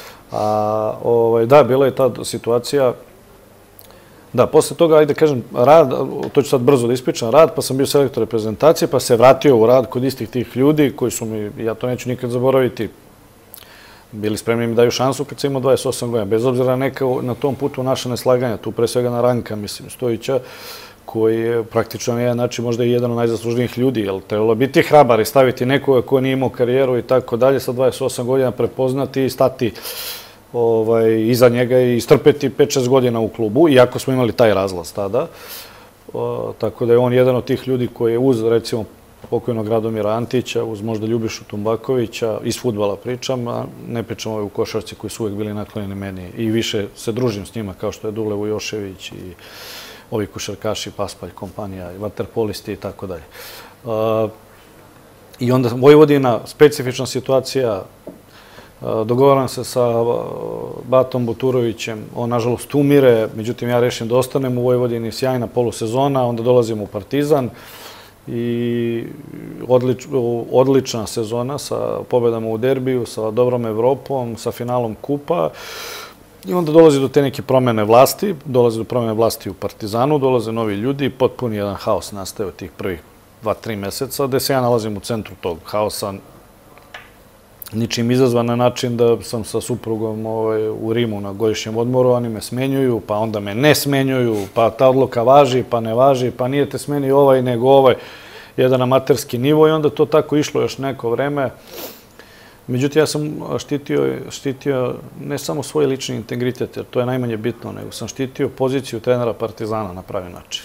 Da, bila je ta situacija. Da, posle toga, ajde kažem, rad, to ću sad brzo da ispričam, rad, pa sam bio selektor reprezentacije, pa se vratio u rad kod istih tih ljudi koji su mi, ja to neću nikad zaboraviti, bili spremni mi daju šansu kad sam imao dvadeset osam godina. Bez obzira neka na tom putu naša neslaganja, tu pre svega na Ranka, mislim, Stojića, koji je praktično na jedan način možda i jedan od najzaslužnijih ljudi, jer trebalo biti hrabar i staviti nekoga ko nije imao karijeru i tako dalje, sa dvadeset osam godina prepoznati i stati iza njega i istrpeti pet šest godina u klubu, iako smo imali taj razlaz tada. Tako da je on jedan od tih ljudi koji je uz, recimo, pokojnog Radomira Antića, uz možda Ljubišu Tumbakovića, iz fudbala pričam, a ne pričam ove u košarci koji su uvek bili naklonjeni meni i više se družim s njima, kao što je Dule Vujošević i ovi košarkaši, Paspalj, kompanija, vaterpolisti i tako dalje. I onda Vojvodina, specifična situacija, dogovaram se sa Batom Buturovićem, on nažalost umire, međutim ja rešim da ostanem u Vojvodini, sjajna polusezona, onda dolazim u Partizan i odlična sezona sa pobedama u derbiju, sa dobrom Evropom, sa finalom kupa. I onda dolazi do te neke promene vlasti, dolazi do promene vlasti u Partizanu, dolaze novi ljudi i potpuni jedan haos nastaje od tih prvih dva tri meseca, gde se ja nalazim u centru tog haosa, ničim izazvan na način da sam sa suprugom u Rimu na godišnjem odmoru, oni me smenjuju, pa onda me ne smenjuju, pa ta odluka važi, pa ne važi, pa nije te smenio ovaj nego ovaj, jedan amaterski nivo i onda to tako išlo još neko vreme. Međutim, ja sam štitio ne samo svoj lični integritet, jer to je najmanje bitno, nego sam štitio poziciju trenera Partizana na pravi način.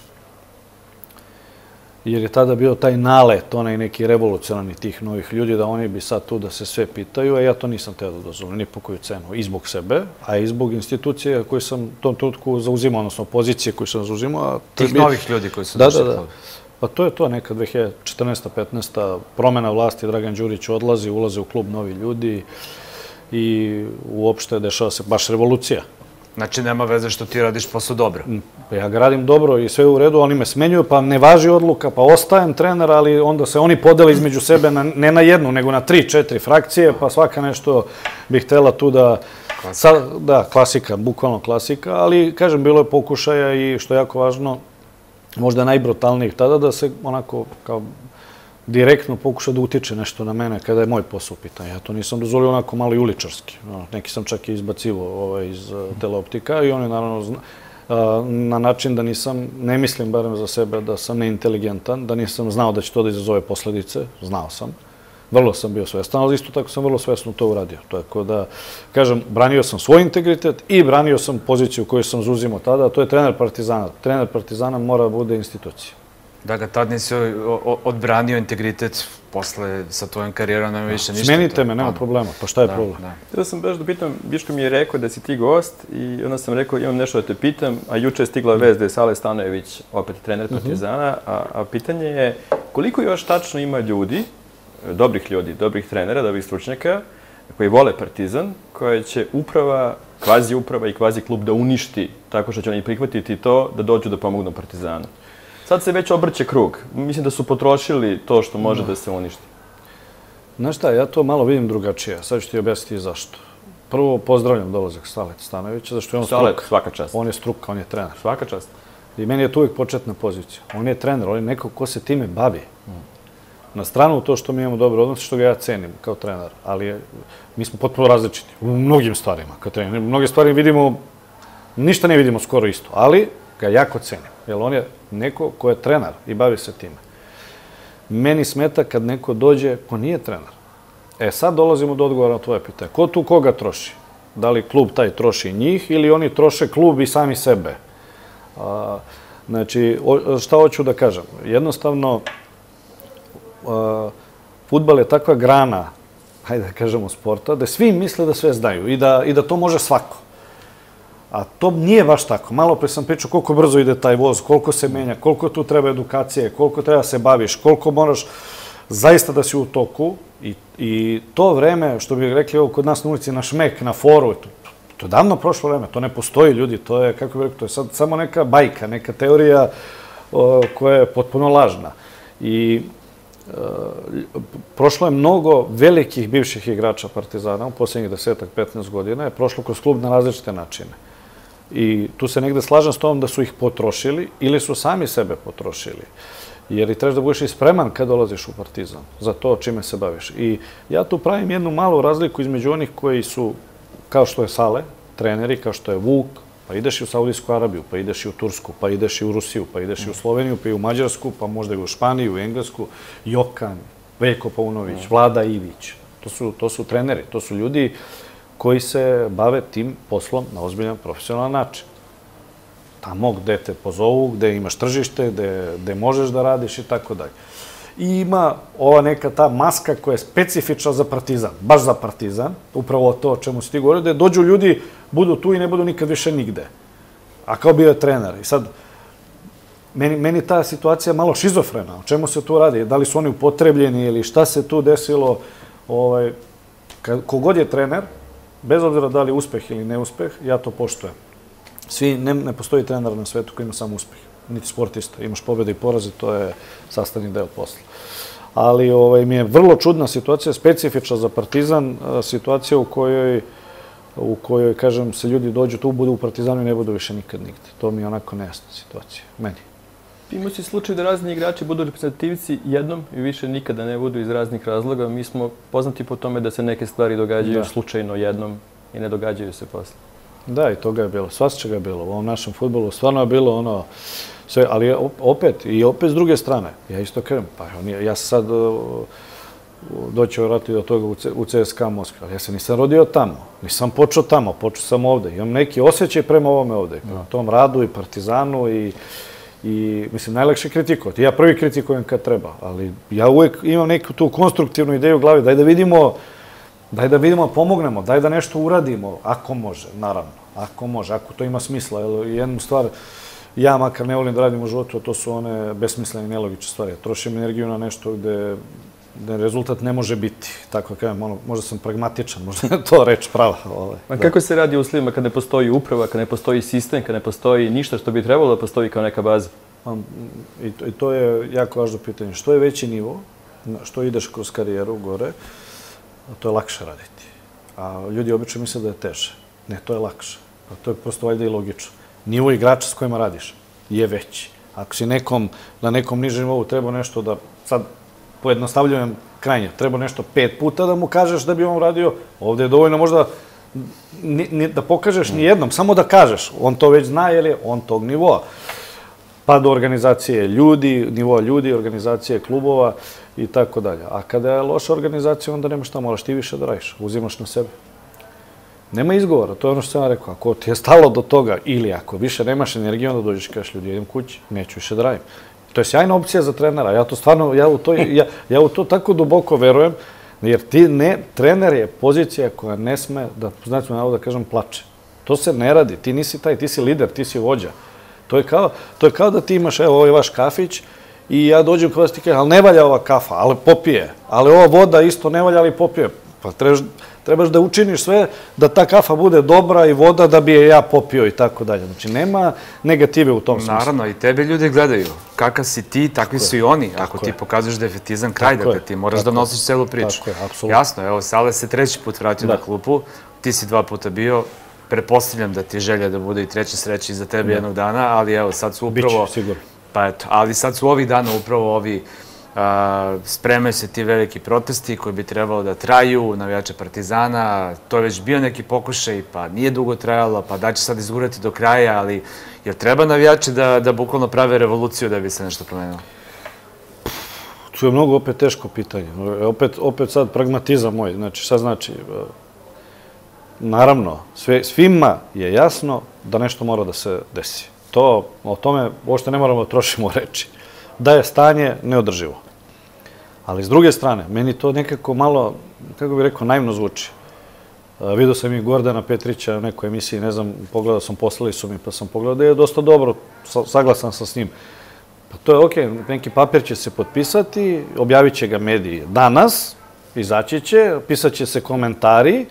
Jer je tada bio taj nalet, onaj neki revolucionarni tih novih ljudi, da oni bi sad tu da se sve pitaju, a ja to nisam teo da dozvolim, ni po koju cenu. I zbog sebe, a i zbog institucije koje sam u tom trenutku zauzimao, odnosno pozicije koje sam zauzimao. Tih novih ljudi koji su došli. Da, da, da. Pa to je to, neka dve hiljade četrnaesta petnaesta promena vlasti, Dragan Đurić odlazi, ulaze u klub novi ljudi i uopšte dešava se baš revolucija. Znači, nema veze što ti radiš posao dobro. Ja ga radim dobro i sve u redu, oni me smenjuju, pa ne važi odluka, pa ostajem trener, ali onda se oni podele između sebe ne na jednu, nego na tri, četiri frakcije, pa svaka nešto bih htela tu da... Da, klasika, bukvalno klasika, ali, kažem, bilo je pokušaja i, što je jako važno, možda najbrutalnijih tada, da se onako kao direktno pokuša da utiče nešto na mene kada je moj posao pitan. Ja to nisam dozvolio onako malo i uličarski. Neki sam čak i izbacivo iz teleoptika i on je naravno na način da nisam, ne mislim barem za sebe, da sam neinteligentan, da nisam znao da će to da izazove posledice. Znao sam. Vrlo sam bio svestan, ali isto tako sam vrlo svesno to uradio. Tako da, kažem, branio sam svoj integritet i branio sam poziciju koju sam zauzimao tada, a to je trener Partizana. Trener Partizana mora da bude institucija. Da ga tad nisi odbranio integritet posle sa tvojom karijerom, nema više ništa. Smenite me, nema problema. Pa šta je problem? Htio sam baš da pitam, Viško mi je rekao da si ti gost i onda sam rekao imam nešto da te pitam, a juče je stigla vest da je Sale Stanojević opet trener Partizana, a pitanje je koliko još tačno ima ljudi, dobrih ljudi, dobrih trenera, dobrih stručnjaka, koji vole Partizan, koje će uprava, kvazi uprava i kvazi klub da uništi tako što će oni prihvatiti to da dođu da pomognu Partizanu. Sad se već obrće krug. Mislim da su potrošili to što može da se uništi. Znaš šta, ja to malo vidim drugačije. Sad ću ti objasniti zašto. Prvo, pozdravljam dolazak Saleta Stanojevića, zašto je on Salet, svaka čast. On je struka, on je trener. Svaka čast. I meni je to uvijek početna pozicija. On je trener, on je neko ko se time bavi. Na stranu to što mi imamo dobro odnos, što ga ja cenim kao trener, ali mi smo potpuno različiti u mnogim stvarima kao trener. Mnoge stvari vidimo, ništa ne vidimo skoro isto, ali ga jako cenim, jer on je neko ko je trener i bavi se time. Meni smeta kad neko dođe ko nije trener. E sad dolazimo do odgovora na tvoje pitanje. Ko tu koga troši? Da li klub taj troši njih ili oni troše klub i sami sebe? Znači, šta hoću da kažem? Jednostavno, fudbal je takva grana, hajde da kažemo, sporta, da svi misle da sve znaju i da to može svako. A to nije baš tako. Malo pre sam pričao koliko brzo ide taj voz, koliko se menja, koliko tu treba edukacije, koliko treba se baviš, koliko moraš zaista da si u toku. I to vreme, što bih rekli ovo kod nas na ulici, na šmek, na foru, to je davno prošlo vreme, to ne postoji, ljudi, to je, kako bih rekao, to je sad samo neka bajka, neka teorija koja je potpuno lažna. I prošlo je mnogo velikih bivših igrača Partizana u posljednjih desetak, petnaest godina, je prošlo kroz klub na različite načine. I tu se negde slažem s tom da su ih potrošili ili su sami sebe potrošili. Jer i trebaš da budeš i spreman kad dolaziš u Partizan za to čime se baviš. I ja tu pravim jednu malu razliku između onih koji su, kao što je Sale, treneri, kao što je Vuk, pa ideš i u Saudijsku Arabiju, pa ideš i u Tursku, pa ideš i u Rusiju, pa ideš i u Sloveniju, pa i u Mađarsku, pa možda i u Španiju, u Englesku, Jokan, Veljko Paunović, Vlada Ivić. To su treneri, to su ljudi koji se bave tim poslom na ozbiljan profesionalan način. Tamo gde te pozovu, gde imaš tržište, gde možeš da radiš i tako dalje. I ima ova neka ta maska koja je specifična za Partizan, baš za Partizan, upravo to o čemu si ti govorio, da dođu ljudi, budu tu i ne budu nikad više nigde. A kao bio je trener. I sad, meni ta situacija je malo šizofrena. O čemu se tu radi? Da li su oni upotrebljeni ili šta se tu desilo? Kogod je trener, bez obzira da li je uspeh ili neuspeh, ja to poštujem. Svi, ne postoji trener na svetu koji ima samo uspeh, niti sportista. Imaš pobjede i poraze, to je sastavni deo posla. Ali mi je vrlo čudna situacija, specifična za Partizan, situacija u kojoj, u kojoj, kažem, se ljudi dođu tu, budu u Partizanu i ne budu više nikad nigde. To mi je onako nejasna situacija, meni. Imao si slučaj da razni igrači budu reprezentativci jednom i više nikada ne budu iz raznih razloga. Mi smo poznati po tome da se neke stvari događaju slučajno jednom i ne događaju se posle. Da, i toga je bilo. Svašta ga je bilo. U ovom našem fudbalu stvarno je bilo ono sve, ali opet, i opet s druge strane, ja isto kažem, pa ja sam sad doći vratiti do toga u C S K A Moskva, ali ja se nisam rodio tamo, nisam počeo tamo, počeo sam ovde. Imam neki osjećaj prema ovome ovde, prema tom radu i Partizanu i i, mislim, najlakše kritikovati. Ja prvi kritikujem kad treba, ali ja uvijek imam neku tu konstruktivnu ideju u glavi, daj da vidimo Daj da vidimo, pomognemo, daj da nešto uradimo, ako može, naravno, ako može, ako to ima smisla. Jednu stvar, ja makar ne volim da radim u životu, a to su one besmislene i nelogične stvari. Trošim energiju na nešto gde rezultat ne može biti. Tako da kažem, možda sam pragmatičan, možda je to reč prava. A kako se radi u uslovima kad ne postoji uprava, kad ne postoji sistem, kad ne postoji ništa što bi trebalo da postoji kao neka baza? I to je jako važno pitanje. Što je veći nivo, što ideš kroz karijeru gore, to je lakše raditi. A ljudi obično misle da je teže. Ne, to je lakše. To je prosto valjda i logično. Nivo igrača s kojima radiš je veći. Ako si nekom, na nekom nižem nivou treba nešto da, sad pojednostavljujem krajnje, treba nešto pet puta da mu kažeš da bi on radio, ovde je dovoljno možda da pokažeš ni jednom, samo da kažeš. On to već zna jer je on tog nivoa. Pa do organizacije ljudi, nivoa ljudi, organizacije klubova i tako dalje. A kada je loša organizacija, onda nema šta, moraš ti više da radiš, uzimaš na sebe. Nema izgovora, to je ono što sam vam rekao. Ako ti je stalo do toga ili ako više nemaš energije, onda dođeš i kažeš ljudi, idem kući, neću više da radim. To je sjajna opcija za trenera. Ja to stvarno, ja u to, ja, ja u to tako duboko verujem, jer ti ne, trener je pozicija koja ne sme, da znači da kažem, plače. To se ne radi. Ti nisi taj, ti si lider, ti si vođa. To je kao, to je kao da ti imaš, evo, ovaj vaš kafić i ja dođem kod vas ti kažem, ali ne valja ova kafa, ali popije. Ali ova voda isto ne valja, ali popije. Pa trebaš, trebaš da učiniš sve da ta kafa bude dobra i voda da bi je ja popio i tako dalje. Znači, nema negative u tom smislu. Naravno, i tebe ljudi gledaju. Kakav si ti, takvi su i oni. Ako ti pokazuješ defetizam, kraj, dakle, ti moraš da nosiš celu priču. Tako je, apsolutno. Jasno, evo, Sale se treći put vratio na klupu, ti si dva puta bio, pretpostavljam da ti je želja da bude i treći sreći za tebe jednog dana, ali evo, sad su upravo... Biće, sigurno. Pa eto, ali sad su ovih dana upravo ovi, spremaju se ti veliki protesti koji bi trebalo da traju, navijače Partizana, to je već bio neki pokušaj, pa nije dugo trajalo, pa da će sad izgurati do kraja, ali jer treba navijači da, da bukvalno prave revoluciju da bi se nešto promenilo? To je mnogo opet teško pitanje. Opet, opet sad pragmatizam moj. Znači, šta znači? Naravno, sve, svima je jasno da nešto mora da se desi. To, o tome uopšte ne moramo da trošimo reči. Da je stanje neodrživo. Ali s druge strane, meni to nekako malo, kako bih rekao, naivno zvuči. Vidio sam i Gordana Petrića u nekoj emisiji, ne znam, pogledao sam, poslali su mi, pa sam pogledao da je dosta dobro, saglasan sam s njim. Pa to je okej, neki papir će se potpisati, objavit će ga mediji danas, izaći će, pisat će se komentari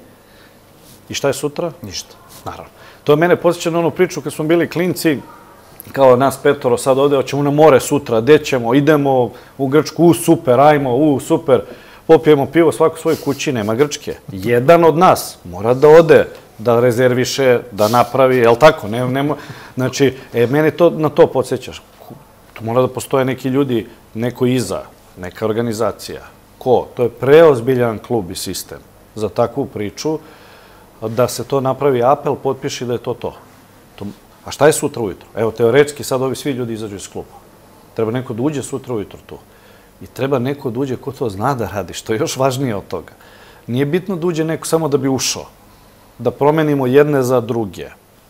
i šta je sutra? Ništa. Naravno. To je mene podsjeća na onu priču kad smo bili klinci, kao nas petoro sad ovde, hoćemo na more sutra, gde ćemo, idemo u Grčku, u super, ajmo, u super, popijemo pivo svako svoj kući, nema Grčke. Jedan od nas mora da ode, da rezerviše, da napravi, je li tako? Ne, nema, znači, e, mene to na to podsjećaš. Tu mora da postoje neki ljudi, neko iza, neka organizacija. Ko? To je preozbiljan klub i sistem za takvu priču, da se to napravi apel, potpiši da je to to. to A šta je sutra ujutro? Evo, teoretski sad ovi svi ljudi izađu iz kluba. Treba neko da uđe sutra ujutro tu. I treba neko da uđe ko to zna da radi, što je još važnije od toga. Nije bitno da uđe neko samo da bi ušao. Da promenimo jedne za druge.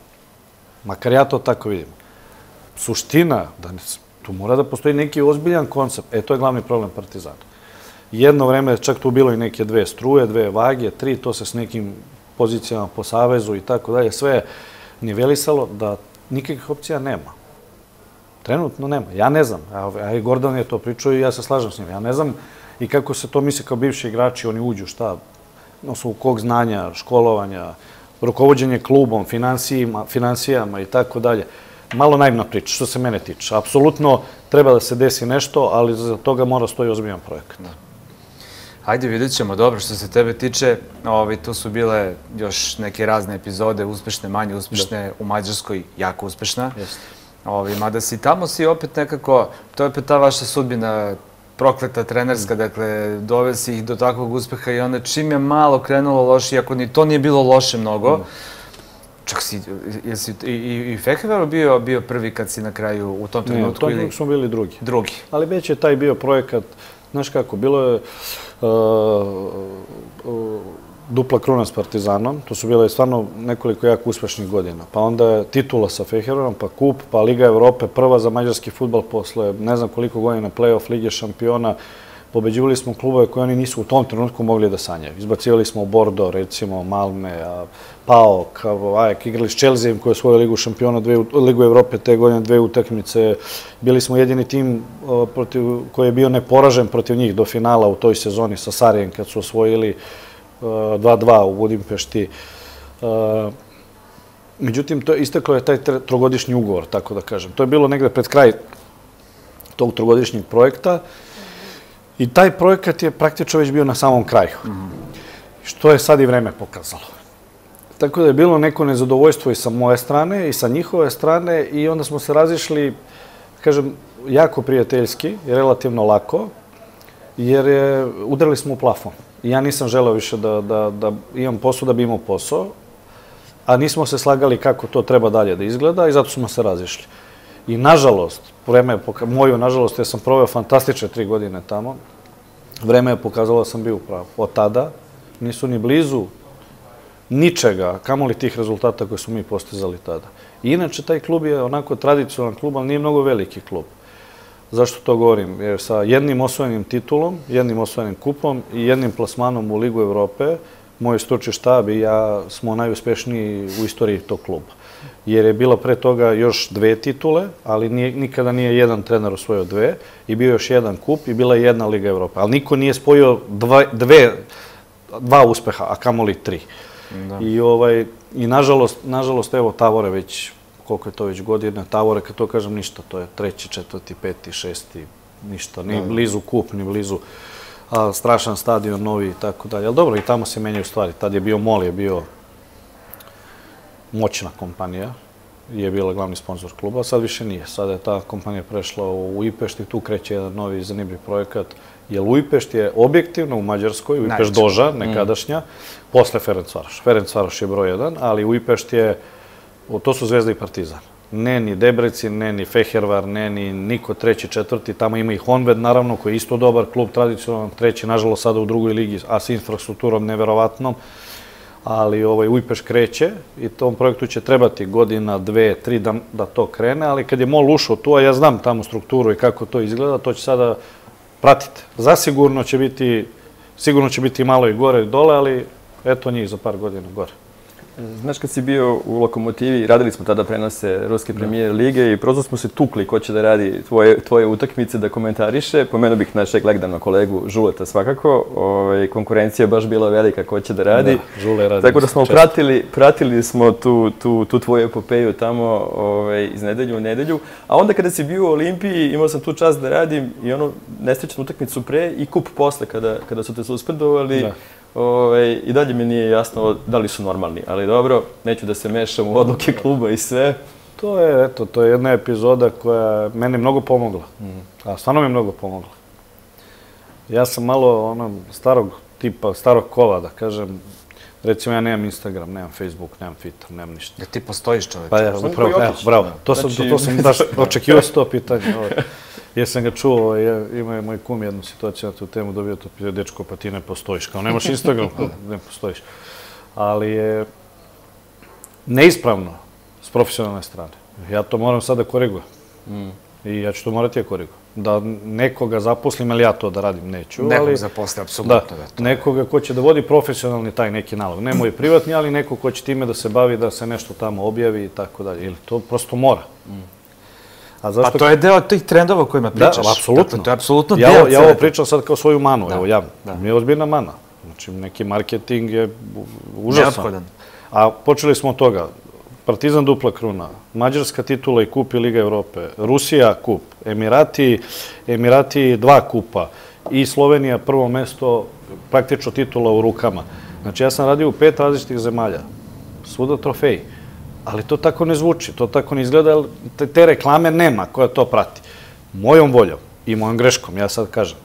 Makar ja to tako vidim. Suština, da ne, tu mora da postoji neki ozbiljan koncept. E, to je glavni problem Partizana. Jedno vreme, čak tu bilo i neke dve struje, dve vage, tri, to se s nekim pozicijama po savezu i tako dalje, sve nivelisalo da nikakvih opcija nema. Trenutno nema. Ja ne znam. A i Gordon je to pričao i ja se slažem s njim. Ja ne znam i kako se to misli kao bivši igrači, oni uđu šta, na osnovu kog znanja, školovanja, rukovođenje klubom, finansijama, finansijama i tako dalje. Malo naivna priča, što se mene tiče. Apsolutno treba da se desi nešto, ali za toga mora stoji ozbiljan projekat. Hajde, vidjet ćemo. Dobro, što se tebe tiče, tu su bile još neke razne epizode, uspešne, manje uspešne, u Mađarskoj jako uspešna. Mada si tamo si opet nekako, to je opet ta vaša sudbina, prokleta trenerska, dakle, dovesi ih do takvog uspeha i onda čim je malo krenulo loše, iako ni to nije bilo loše mnogo, čak si, jesi i Fehervar bio prvi kad si na kraju u tom trenutku? Ne, u tom trenutku smo bili drugi. Drugi. Ali već je taj bio projekat, znaš kako, bilo je dupla kruna s Partizanom, to su bile stvarno nekoliko jako uspešnih godina. Pa onda je titula sa Fehervarom, pa kup, pa Liga Evrope, prva za mađarski fudbal posle ne znam koliko godina play-off Lige šampiona. Pobeđivali smo klubove koje oni nisu u tom trenutku mogli da sanjaju. Izbacivali smo Bordeaux, recimo Malme, PAOK, Ajak, igrali s Chelseaem koji je svoju Ligu šampiona, Ligu Evrope te godine, dve utakmice. Bili smo jedini tim koji je bio neporažen protiv njih do finala u toj sezoni sa Sarijem kad su osvojili dva dva u Budimpešti. Međutim, isteklo je taj trogodišnji ugovor, tako da kažem. To je bilo negde pred kraj tog trogodišnjeg projekta. I taj projekat je praktično već bio na samom kraju, što je sad i vreme pokazalo. Tako da je bilo neko nezadovoljstvo i sa moje strane i sa njihove strane i onda smo se razišli, kažem, jako prijateljski i relativno lako, jer udarili smo u plafon. I ja nisam želeo više da imam posao da bi imao posao, a nismo se slagali kako to treba dalje da izgleda i zato smo se razišli. I nažalost, vreme je pokazalo, moju nažalost, jer sam proveo fantastične tri godine tamo, vreme je pokazalo da sam bio upravo. Od tada nisu ni blizu ničega, kamoli tih rezultata koje smo mi postizali tada. I inače, taj klub je onako tradicionalan klub, ali nije mnogo veliki klub. Zašto to govorim? Jer sa jednim osvojenim titulom, jednim osvojenim kupom i jednim plasmanom u Ligu Evrope, moj stručni štab i ja smo najuspešniji u istoriji tog kluba. Jer je bila pre toga još dve titule, ali nikada nije jedan trener osvojio dve, i bio još jedan kup i bila je jedna Liga Evrope. Ali niko nije spojio dva uspeha, a kamoli tri. I nažalost, evo, Tavore već, koliko je to već godina, Tavore, kad to kažem, ništa, to je treći, četvrti, peti, šesti, ništa, ni blizu kup, ni blizu strašan stadion, novi i tako dalje. Ali dobro, i tamo se menjaju stvari. Tad je bio MOL, je bio moćna kompanija, je bila glavni sponsor kluba, a sad više nije. Sada je ta kompanija prešla u Ujpešt i tu kreće jedan novi zanimljiv projekat. Jer Ujpešt je objektivno u Mađarskoj, Ujpešt Doža, nekadašnja, posle Ferencvaroš. Ferencvaroš je broj jedan, ali Ujpešt je, to su Zvezda i Partizan. Ne ni Debrecin, ne ni Fehervar, ne ni niko treći, četvrti. Tamo ima i Honved, naravno, koji je isto dobar klub, tradicionalan treći, nažalost sada u drugoj ligi, a s infrastrukturom neverovatnom. Ali Ujpešt kreće i tom projektu će trebati godina, dve, tri da to krene, ali kad je MOL ušao tu, a ja znam tamo strukturu i kako to izgleda, to će sada pratiti. Zasigurno će biti, sigurno će biti malo i gore i dole, ali eto njih za par godina gore. Znaš, kad si bio u Lokomotivi, radili smo tada prenose Ruske premijer lige i prosto smo se tukli ko će da radi tvoje utakmice, da komentariše. Pomenuo bih našeg legendarnog kolegu Žuleta svakako. Konkurencija je baš bila velika ko će da radi. Tako da smo pratili smo tu tvoju epopeju tamo iz nedelju u nedelju. A onda kada si bio u Olimpiji, imao sam tu čast da radim i ono nesrećnu utakmicu pre i kup posle kada su te suspendovali. I dalje mi nije jasno da li su normalni, ali dobro, neću da se mešam u odluke kluba i sve. To je, eto, to je jedna epizoda koja mene mnogo pomogla, a stvarno mi je mnogo pomogla. Ja sam malo ono starog tipa, starog kova, da kažem, recimo ja nemam Instagram, nemam Facebook, nemam Twitter, nemam ništa. Jer ti postojiš, čoveč. Pa ja, upravo, evo, bravo, to sam baš očekivao s to pitanje. Jer sam ga čuo, ima je moj kum jednu situaciju na tu temu, dobio to pitanje, dečko, pa ti ne postojiš, kao nemaš Instagram, pa ne postojiš. Ali je neispravno s profesionalne strane. Ja to moram sad da korigujem. I ja ću to morati da korigujem. Da nekoga zaposlim, ali ja to da radim neću. Nekog zaposli, apsolutno. Da, nekoga ko će da vodi profesionalni taj neki nalog. Ne moj privatni, ali neko ko će time da se bavi, da se nešto tamo objavi i tako dalje. Ili to prosto mora. Pa to je deo tih trendova o kojima pričaš. Da, apsolutno. To je apsolutno deo cele. Ja ovo pričam sad kao svoju manu, evo javno. Mi je ozbiljna mana. Znači, neki marketing je užasan. Neophodan. A počeli smo od toga. Partizan dupla kruna, Mađarska titula i kup i Liga Evrope, Rusija kup, Emirati, Emirati dva kupa i Slovenija prvo mesto, praktično titula u rukama. Znači, ja sam radio u pet različitih zemalja. Svuda trofeji. Ali to tako ne zvuči, to tako ne izgleda, te reklame nema koja to prati. Mojom voljom i mojom greškom, ja sad kažem.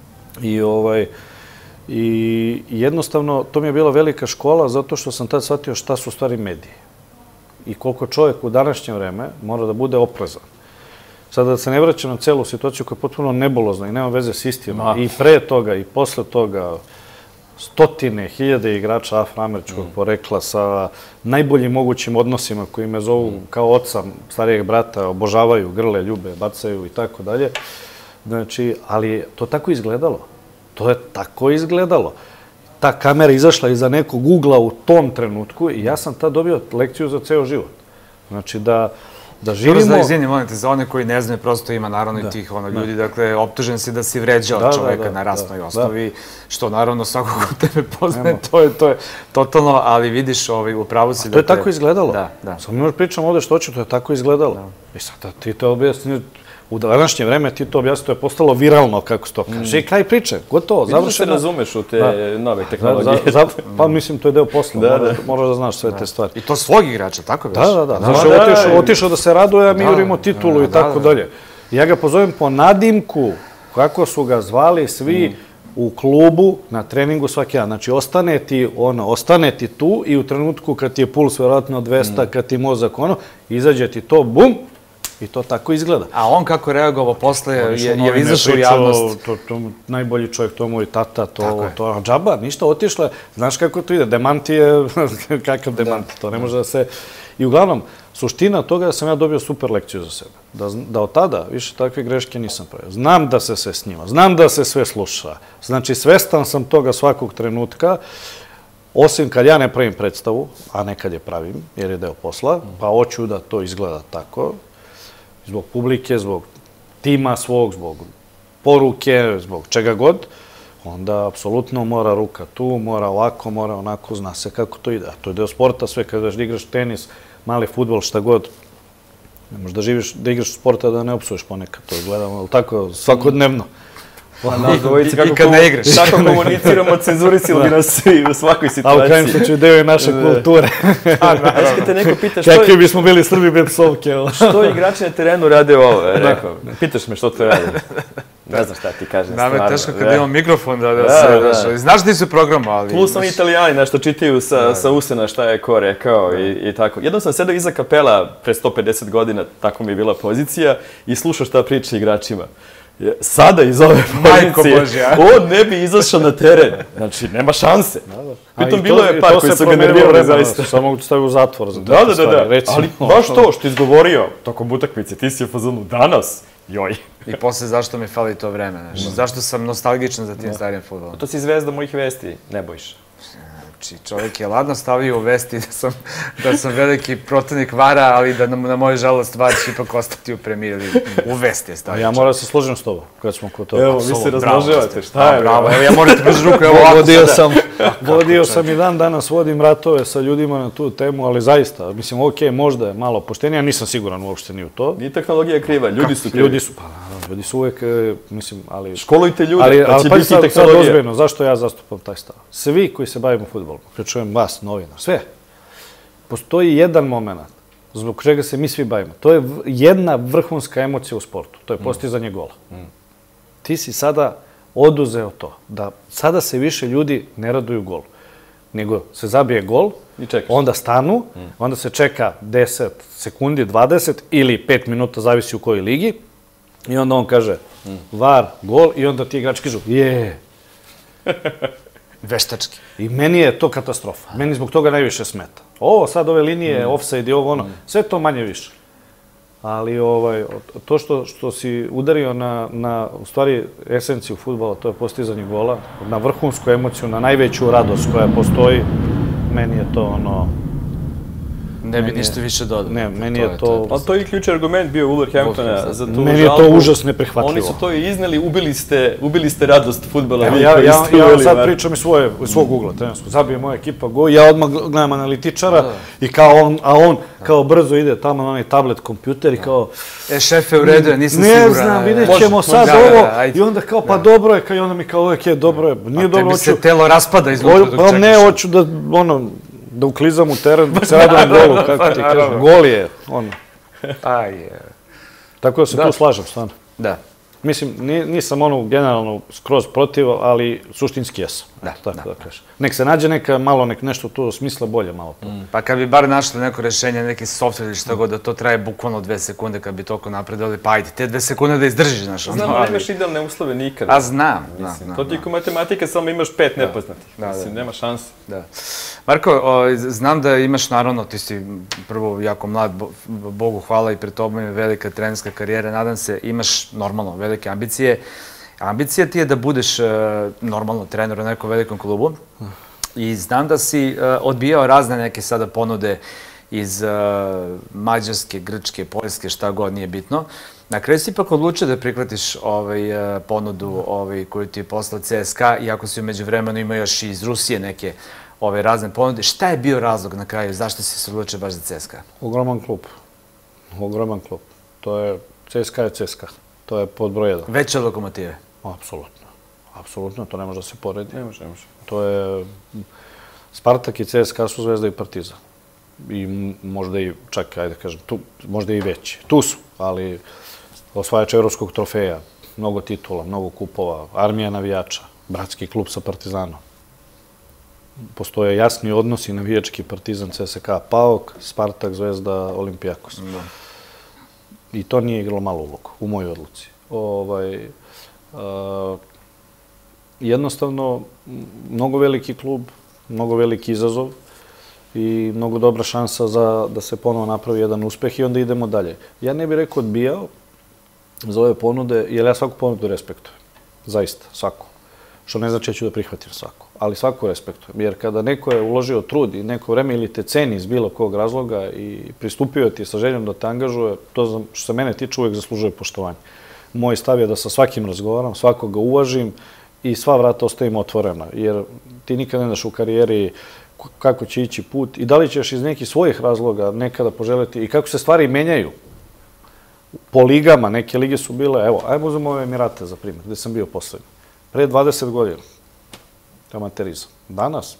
I jednostavno, to mi je bila velika škola zato što sam tad shvatio šta su stvari mediji. I koliko čovjek u današnje vreme mora da bude oprezan. Sada da se ne vraćam na celu situaciju koja je potpuno nebulozna i nema veze s istinom. I pre toga i posle toga stotine, hiljade igrača afroameričkog porekla sa najboljim mogućim odnosima koji me zovu kao oca, starijeg brata, obožavaju, grle, ljube, bacaju i tako dalje. Znači, ali to tako izgledalo. To je tako izgledalo. Ta kamera izašla iza nekog ugla u tom trenutku i ja sam tad dobio lekciju za ceo život. Znači, da da živimo... Izvini, molim te, za one koji ne znaju, prosto ima naravno i tih ljudi, dakle, optužen si da si vređao čoveka na rasnoj osnovi, što naravno svakog ko tebe poznaje, to je totalno, ali vidiš, upravo si... To je tako izgledalo. Samo mi još pričam ovde što hoću, to je tako izgledalo. I sad ti to objasni, u današnje vreme ti to objasni, to je postalo viralno, kako se to kaže. I kraj priče, gotovo, završeno. Vidiš da se razumeš u te nove tehnologije. Pa mislim, to je deo posla, moraš da znaš sve te stvari. I to svog igrača, tako je? Da, da, da. Znaš, otišao da se raduje, a mi jurimo titulu i tako dalje. Ja ga pozovem po nadimku, kako su ga zvali svi u klubu na treningu svaki dan. Znači, ostane ti ono, ostane ti tu i u trenutku kad ti je puls vjerojatno dvesta, kad ti mozak ono, izađe ti to, bum, i to tako izgleda. A on kako reagovao posle, je izašao u javnost? Najbolji čovjek, to moj tata, to džaba, ništa, otišlo je. Znaš kako to ide, demanti je, kakav demanti, to ne može da se... I uglavnom, suština toga da sam ja dobio super lekciju za sebe. Da, da od tada više takve greške nisam pravio. Znam da se sve snima, znam da se sve sluša. Znači, svestan sam toga svakog trenutka, osim kad ja ne pravim predstavu, a nekad je pravim, jer je deo posla, pa hoću da to izgleda tako, zbog publike, zbog tima svog, zbog poruke, zbog čega god, onda apsolutno mora ruka tu, mora ovako, mora onako, zna se kako to ide. A to je deo sporta, sve kada igraš tenis, mali fudbal, šta god. Ne možeš da živiš, da igraš sporta, da ne opsuješ ponekad. To gledamo, ali tako, svakodnevno. I kad ne igraš. Tako komuniciramo, cenzurisili bi nas i u svakoj situaciji. A u krajem slučaju deo je naše kulture. Znaš, kad te neko pita što... Kakvi bismo bili Srbi bez psovke. Što igrači na terenu rade ovo? Rekao, pitaš me što to radi. Ne znam šta ti kažem. Nama je teško kad imamo mikrofon da se... Znaš ti su program, ali... Plus oni Italijani nešto čitaju sa usena šta je ko rekao i tako. Jednom sam sedao iza kapela pre sto pedeset godina, tako mi je bila pozicija, i slušao šta priča igračima. Sada iz ove pozicije, on ne bi izašao na teren. Znači, nema šanse. Pritom bilo je par koji su ga nervirali zaista. Samo mogu staviti u zatvor za to. Da, da, da. Ali baš to što je izgovorio tokom utakmice, ti si je fazonu danas, joj. I posle zašto mi fali to vreme, zašto sam nostalgičan za tim starijim fudbalom. To si zvezda mojih vesti, ne bojiš. Znači, čovjek je ladno stavio u vesti da sam veliki protivnik vara, ali da na moju žalost var će ipak ostati u premijeri. U vesti je stavio. Ja moram da se složim s tobom, kad smo kod toga. Evo, vi se razložavate, šta je? Bravo, evo ja moram ti pružiti ruku, evo ovako sada. Vodio sam i dan danas, vodim ratove sa ljudima na tu temu, ali zaista, mislim, okej, možda je malo poštenije, ja nisam siguran uopšte ni u to. Nije tehnologija kriva, ljudi su krivi. Ljudi su, pa naravno, ljudi su uvek, mislim, ali... Školujte ljude, pa će biti tehnologija. Ali ozbiljno, zašto ja zastupam taj stav? Svi koji se bavimo fudbalom, uključujem vas, novinar, sve, postoji jedan moment zbog čega se mi svi bavimo. To je jedna vrhunska emocija u sportu, to je postizanje gola. Ti si sada oduzeo to, da sada se više ljudi ne raduju golu, nego se zabije gol, onda stanu, onda se čeka deset sekundi, dvadeset ili pet minuta, zavisi u kojoj ligi, i onda on kaže var, gol, i onda ti igrači kažu je. Veštački. I meni je to katastrofa. Meni zbog toga najviše smeta. Ovo, sad ove linije, offside i ovo, ono, sve to manje više. Ali to što si udario na, u stvari, esenciju fudbala, to je postizanje gola, na vrhunsku emociju, na najveću radost koja postoji, meni je to ono... Ne bi ništa više dodao. Ne, meni je to... Ali to je i ključni argument bio Wolverhamptona za tu žalbu. Meni je to užasno neprihvatljivo. Oni su to i izneli, ubili ste radost fudbala. Ja sad pričam iz svog ugla, trenerskog. Zabije moja ekipa go, ja odmah gledam analitičara, a on kao brzo ide tamo na onaj tablet kompjuter i kao... E, šefe, u redu je, nisam siguran. Ne znam, vidjet ćemo sad ovo, i onda kao, pa dobro je, i onda mi kao, uvijek je, dobro je, nije dobro, hoću... Tebi se telo raspada iznutra dok čekaš. Pa ne, hoću da, ono... da uklizam u teren, da se radujem golu, kako ti kažem. Gol je, ono. Aj, je. Tako da se tu slažem, stvarno. Da. Mislim, nisam ono generalno skroz protiv, ali suštinski jesam. Da, tako da kažem. Nek se nađe neka malo, nek nešto tu smisla bolje malo to. Pa kad bi bar našli neko rešenje, neki software ili šta god, da to traje bukvalno dve sekunde kad bi toliko napredali, pa ajde, te dve sekunde da izdržiš, znaš. Znam da nemaš idealne uslove nikad. A znam, znam. To ti je ko matematika, samo imaš pet nepoznatih. Mislim, nema šanse. Da. Marko, znam da imaš, naravno, ti si prvo jako mlad, Bogu hvala, i pred tobom je velika trenerska karijera, nadam se, imaš normalno velike ambicije. Ambicija ti je da budeš normalno trener u nekom velikom klubu i znam da si odbijao razne neke sada ponude iz Mađarske, Grčke, Poljske, šta god, nije bitno. Na kraju si ipak odlučio da prihvatiš ponudu koju ti je poslao C S K A, iako si umeđu vremenu imao još i iz Rusije neke ove razne ponude. Šta je bio razlog na kraju? Zašto si se odlučio baš za C S K A? Ogroman klub. Ogroman klub. To je C S K A je C S K A. To je pod broj jedan. Veće Lokomotive? Apsolutno. Apsolutno, to ne može da se poredi. Ne može, ne može. To je... Spartak i C S K A su Zvezda i Partizan. I možda i, čak, ajde kažem, možda i veći. Tu su, ali osvajač evropskog trofeja, mnogo titula, mnogo kupova, armija navijača, bratski klub sa Partizanom. Postoje jasni odnosi navijački Partizan, C S K A, PAOK, Spartak, Zvezda, Olimpijakos. I to nije igralo malo ulogu, u mojoj odluci. Jednostavno, mnogo veliki klub, mnogo veliki izazov i mnogo dobra šansa za, da se ponovo napravi jedan uspeh i onda idemo dalje. Ja ne bih rekao odbijao za ove ponude, jer ja svaku ponudu respektujem. Zaista, svaku. Što ne znači da ću da prihvatim svaku. Ali svaku respektujem. Jer kada neko je uložio trud i neko vreme ili te ceni iz bilo kog razloga i pristupio ti sa željom da te angažuje, to što se mene tiče uvijek zaslužuje poštovanje. Moj stav je da sa svakim razgovaram, svakoga uvažim i sva vrata ostavim otvorena. Jer ti nikad ne daš u karijeri kako će ići put i da li ćeš iz nekih svojih razloga nekada poželjeti i kako se stvari menjaju. Po ligama, neke lige su bile, evo, ajmo uzmemo ove Emirate za primjer, gde sam bio poslednji. Pre dvadeset godina, to je amaterizam. Danas,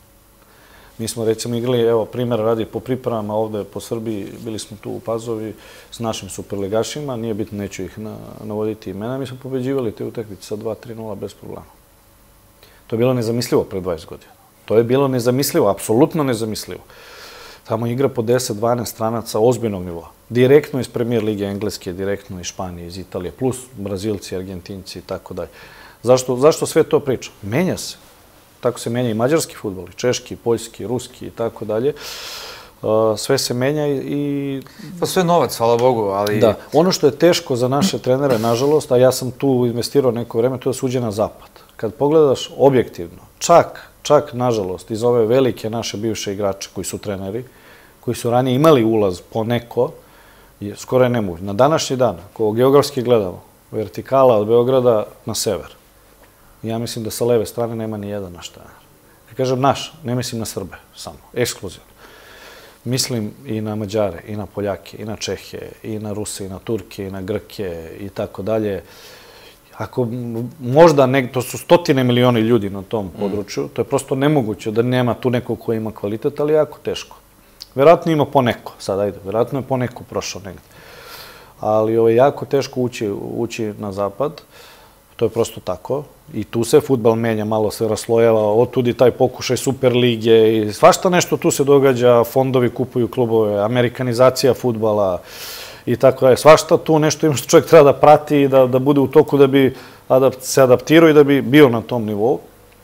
mi smo recimo igrali, evo, primjera radi po pripremama ovde po Srbiji, bili smo tu u Pazovi s našim superligašima, nije bitno, neću ih navoditi imena, mi smo pobeđivali te utakmice sa dva tri nula bez problema. To je bilo nezamislivo pre dvadeset godina. To je bilo nezamislivo, apsolutno nezamislivo. Tamo igra po deset dvanaest stranaca ozbiljnog nivoa. Direktno iz Premier lige Engleske, direktno iz Španije, iz Italije, plus Brazilci, Argentinci i tako dalje. Zašto, zašto sve to pričam? Menja se. Tako se menja i mađarski fudbal, i češki, i poljski, i ruski i tako dalje. Sve se menja i... Pa sve novac, hvala Bogu, ali... Da. Ono što je teško za naše trenere, nažalost, a ja sam tu investirao neko vreme, to je suđe na zapad. Kad pogledaš objektivno, čak, čak, nažalost, iz ove velike naše bivše igrače koji su treneri, koji su ranije imali ulaz po neko, je skoro je nemoguće. Na današnji dan, ako geografski gledamo, vertikala od Beograda na sever, ja mislim da sa leve strane nema ni jedan naš trener. Kad kažem naš, ne mislim na Srbe samo, ekskluzivno. Mislim i na Mađare, i na Poljake, i na Čehe, i na Ruse, i na Turke, i na Grke, i tako dalje. Ako možda, to su stotine milioni ljudi na tom području, to je prosto nemoguće da nema tu nekog ko ima kvalitet, ali jako teško. Verovatno ima poneko, sad ajde, verovatno je poneko prošao negde. Ali ovo je jako teško ući na zapad, to je prosto tako. I tu se fudbal menja, malo se raslojava, otud i taj pokušaj Superlige i svašta nešto tu se događa, fondovi kupuju klubove, amerikanizacija fudbala i tako dalje. Svašta tu nešto ima što čovjek treba da prati i da bude u toku da bi se adaptirao i da bi bio na tom nivou.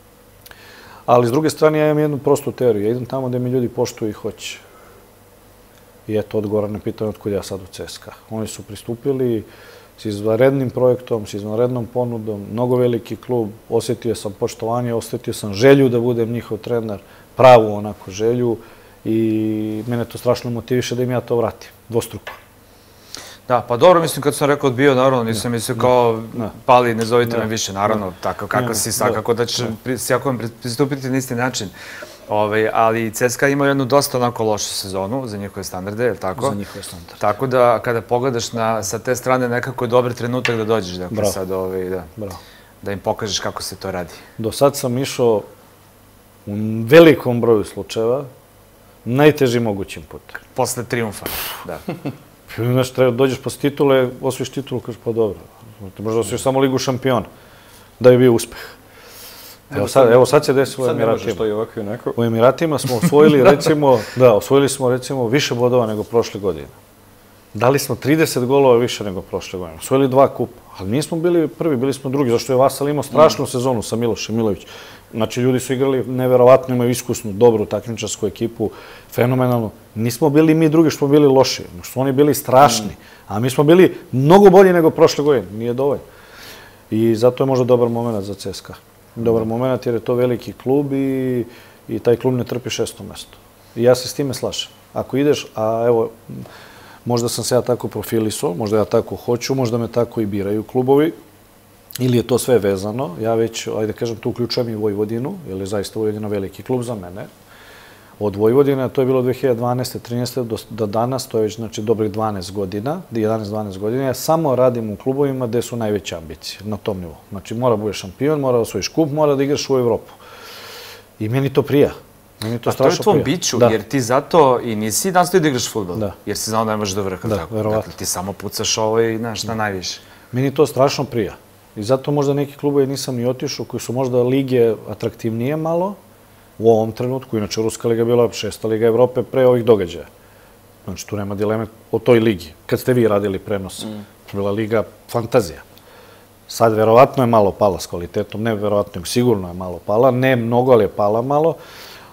Ali s druge strane ja imam jednu prostu teoriju. Ja idem tamo gde mi ljudi poštuju i hoće. I eto, odgovor na pitanje otkud ja sad u C S K A. Oni su pristupili s izvanrednim projektom, s izvanrednom ponudom, mnogo veliki klub, osjetio sam poštovanje, osjetio sam želju da budem njihov trener, pravu onako želju i mene to strašno motiviše da im ja to vratim, dvostruko. Da, pa dobro, mislim, kad sam rekao odbio, naravno, nisam mislio kao pali, ne zovite me više, naravno, tako kako si, svakako da će s Jakovom pristupiti na isti način. Ali C S K A ima jednu dosta onako lošu sezonu za njihove standarde, je li tako? Za njihove standarde. Tako da kada pogledaš sa te strane nekako je dobar trenutak da dođeš, dakle sad da im pokažeš kako se to radi. Do sad sam išao u velikom broju slučajeva najtežim mogućim putem. Posle triumfa, da. Znaš, treba dođeš posle titule, osvojiš titulu, kažeš pa dobro. Možda osvojiš samo Ligu šampiona, da je bio uspeh. Evo sad se desilo u Emiratima. U Emiratima smo osvojili, recimo, da, osvojili smo, recimo, više bodova nego prošle godine. Dali smo trideset golova više nego prošle godine. Osvojili dva kupa, ali nismo bili prvi, bili smo drugi, zašto je Vasal imao strašnu sezonu sa Milošem Milović. Znači, ljudi su igrali neverovatno, imaju iskusnu, dobru takmičarsku ekipu, fenomenalno. Nismo bili mi drugi što smo bili loši, što su oni bili strašni, a mi smo bili mnogo bolji nego prošle godine, nije dovoljno. I zato je možda dobar moment za C S K A. Dobar moment jer je to veliki klub i taj klub ne trpi šesto mesto. I ja se s time slažem. Ako ideš, a evo, možda sam se ja tako profilisao, možda ja tako hoću, možda me tako i biraju klubovi, ili je to sve vezano. Ja već, ajde kažem, tu uključujem i Vojvodinu, jer je zaista Vojvodina veliki klub za mene. Od Vojvodine, to je bilo dve hiljade dvanaeste trinaeste do danas, to je već znači dobrih dvanaest godina, jedanaest dvanaest godina, ja samo radim u klubovima gde su najveće ambicije, na tom nivou. Znači mora da budeš šampion, mora da osvojiš kup, mora da igraš u Evropu. I meni to prija. A to je tvom biću, jer ti zato i nisi nastoji da igraš fudbal, jer si znao da nemaš do vrha. Da, verovatno. Ti samo pucaš ovo i znaš na najviše. Meni to strašno prija. I zato možda neki klubovi nisam ni otišao, koji su možda lige atraktivnije malo, u ovom trenutku, inače Ruska liga je bila šesta liga Evrope pre ovih događaja. Znači, tu nema dileme o toj ligi. Kad ste vi radili prenos, bila liga fantazija. Sad, verovatno je malo pala s kvalitetom, ne verovatno, sigurno je malo pala, ne mnogo, ali je pala malo,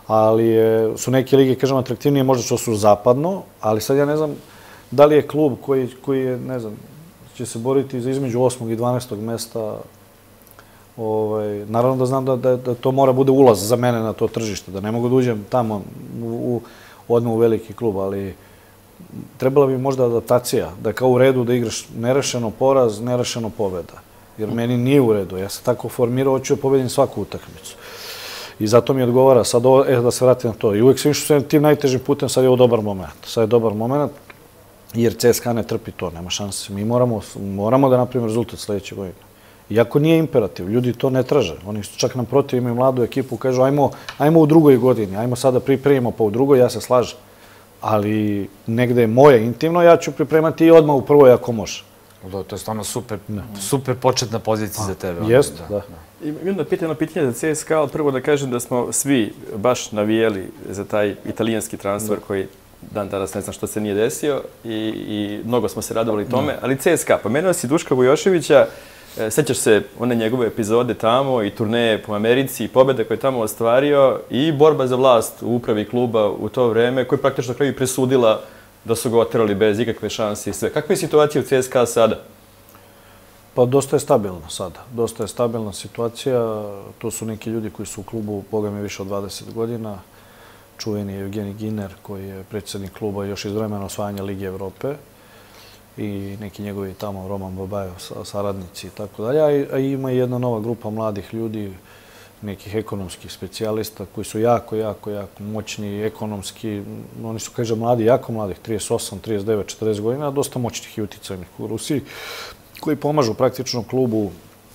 ali je, su neke lige, kažem, atraktivnije možda što su zapadno, ali sad ja ne znam da li je klub koji, koji je, ne znam, će se boriti za između osmog i dvanaestog mesta. Ovaj, naravno da znam da, da, da to mora bude ulaz za mene na to tržište, da ne mogu da uđem tamo u, u, odmah u veliki klub, ali trebala bi možda adaptacija, da kao u redu da igraš nerešeno poraz, nerešeno pobjeda. Jer meni nije u redu. Ja sam tako formirao, hoću da pobedim svaku utakmicu. I zato mi odgovara, sad ovo, e, da se vratim na to. I uvijek sam išao tim najtežim putem, sad je ovo dobar moment. Sad je dobar moment, jer C S K A ne trpi to, nema šanse. Mi moramo, moramo da napravimo rezultat sljedeće godine. Iako nije imperativ, ljudi to ne traže. Oni čak naprotiv imaju mladu ekipu, kažu ajmo, ajmo u drugoj godini, ajmo sada pripremimo pa u drugoj, ja se slažem. Ali negde je moje intimno, ja ću pripremati i odmah u prvoj ako može. To je stvarno super, super početna pozicija za tebe. Jeste, da. I onda pitanje pitanje za C S K A, prvo da kažem da smo svi baš navijeli za taj italijanski transfer koji dan danas ne znam što se nije desio i, i mnogo smo se radovali tome, ali C S K A, pomenuo si Duška Vujoševića, sećaš se one njegove epizode tamo i turneje po Americi i pobjede koje je tamo ostvario i borba za vlast u upravi kluba u to vreme koja je praktično na kraju presudila da su ga oterali bez ikakve šanse i sve. Kakva je situacija u C S K A sada? Pa dosta je stabilna sada. Dosta je stabilna situacija. To su neki ljudi koji su u klubu, boga mi, više od dvadeset godina. Čuveni je Evgenij Giner, koji je predsjednik kluba još iz vremena osvajanja Lige Evrope. I neki njegovi tamo, Roman Babajev, saradnici i tako dalje. A ima i jedna nova grupa mladih ljudi, nekih ekonomskih specijalista koji su jako, jako, jako moćni, ekonomski. Oni su, kaže, mladi, jako mladih, trideset osam, trideset devet, četrdeset godina, dosta moćnih i uticajnih u Rusiji, koji pomažu praktično klubu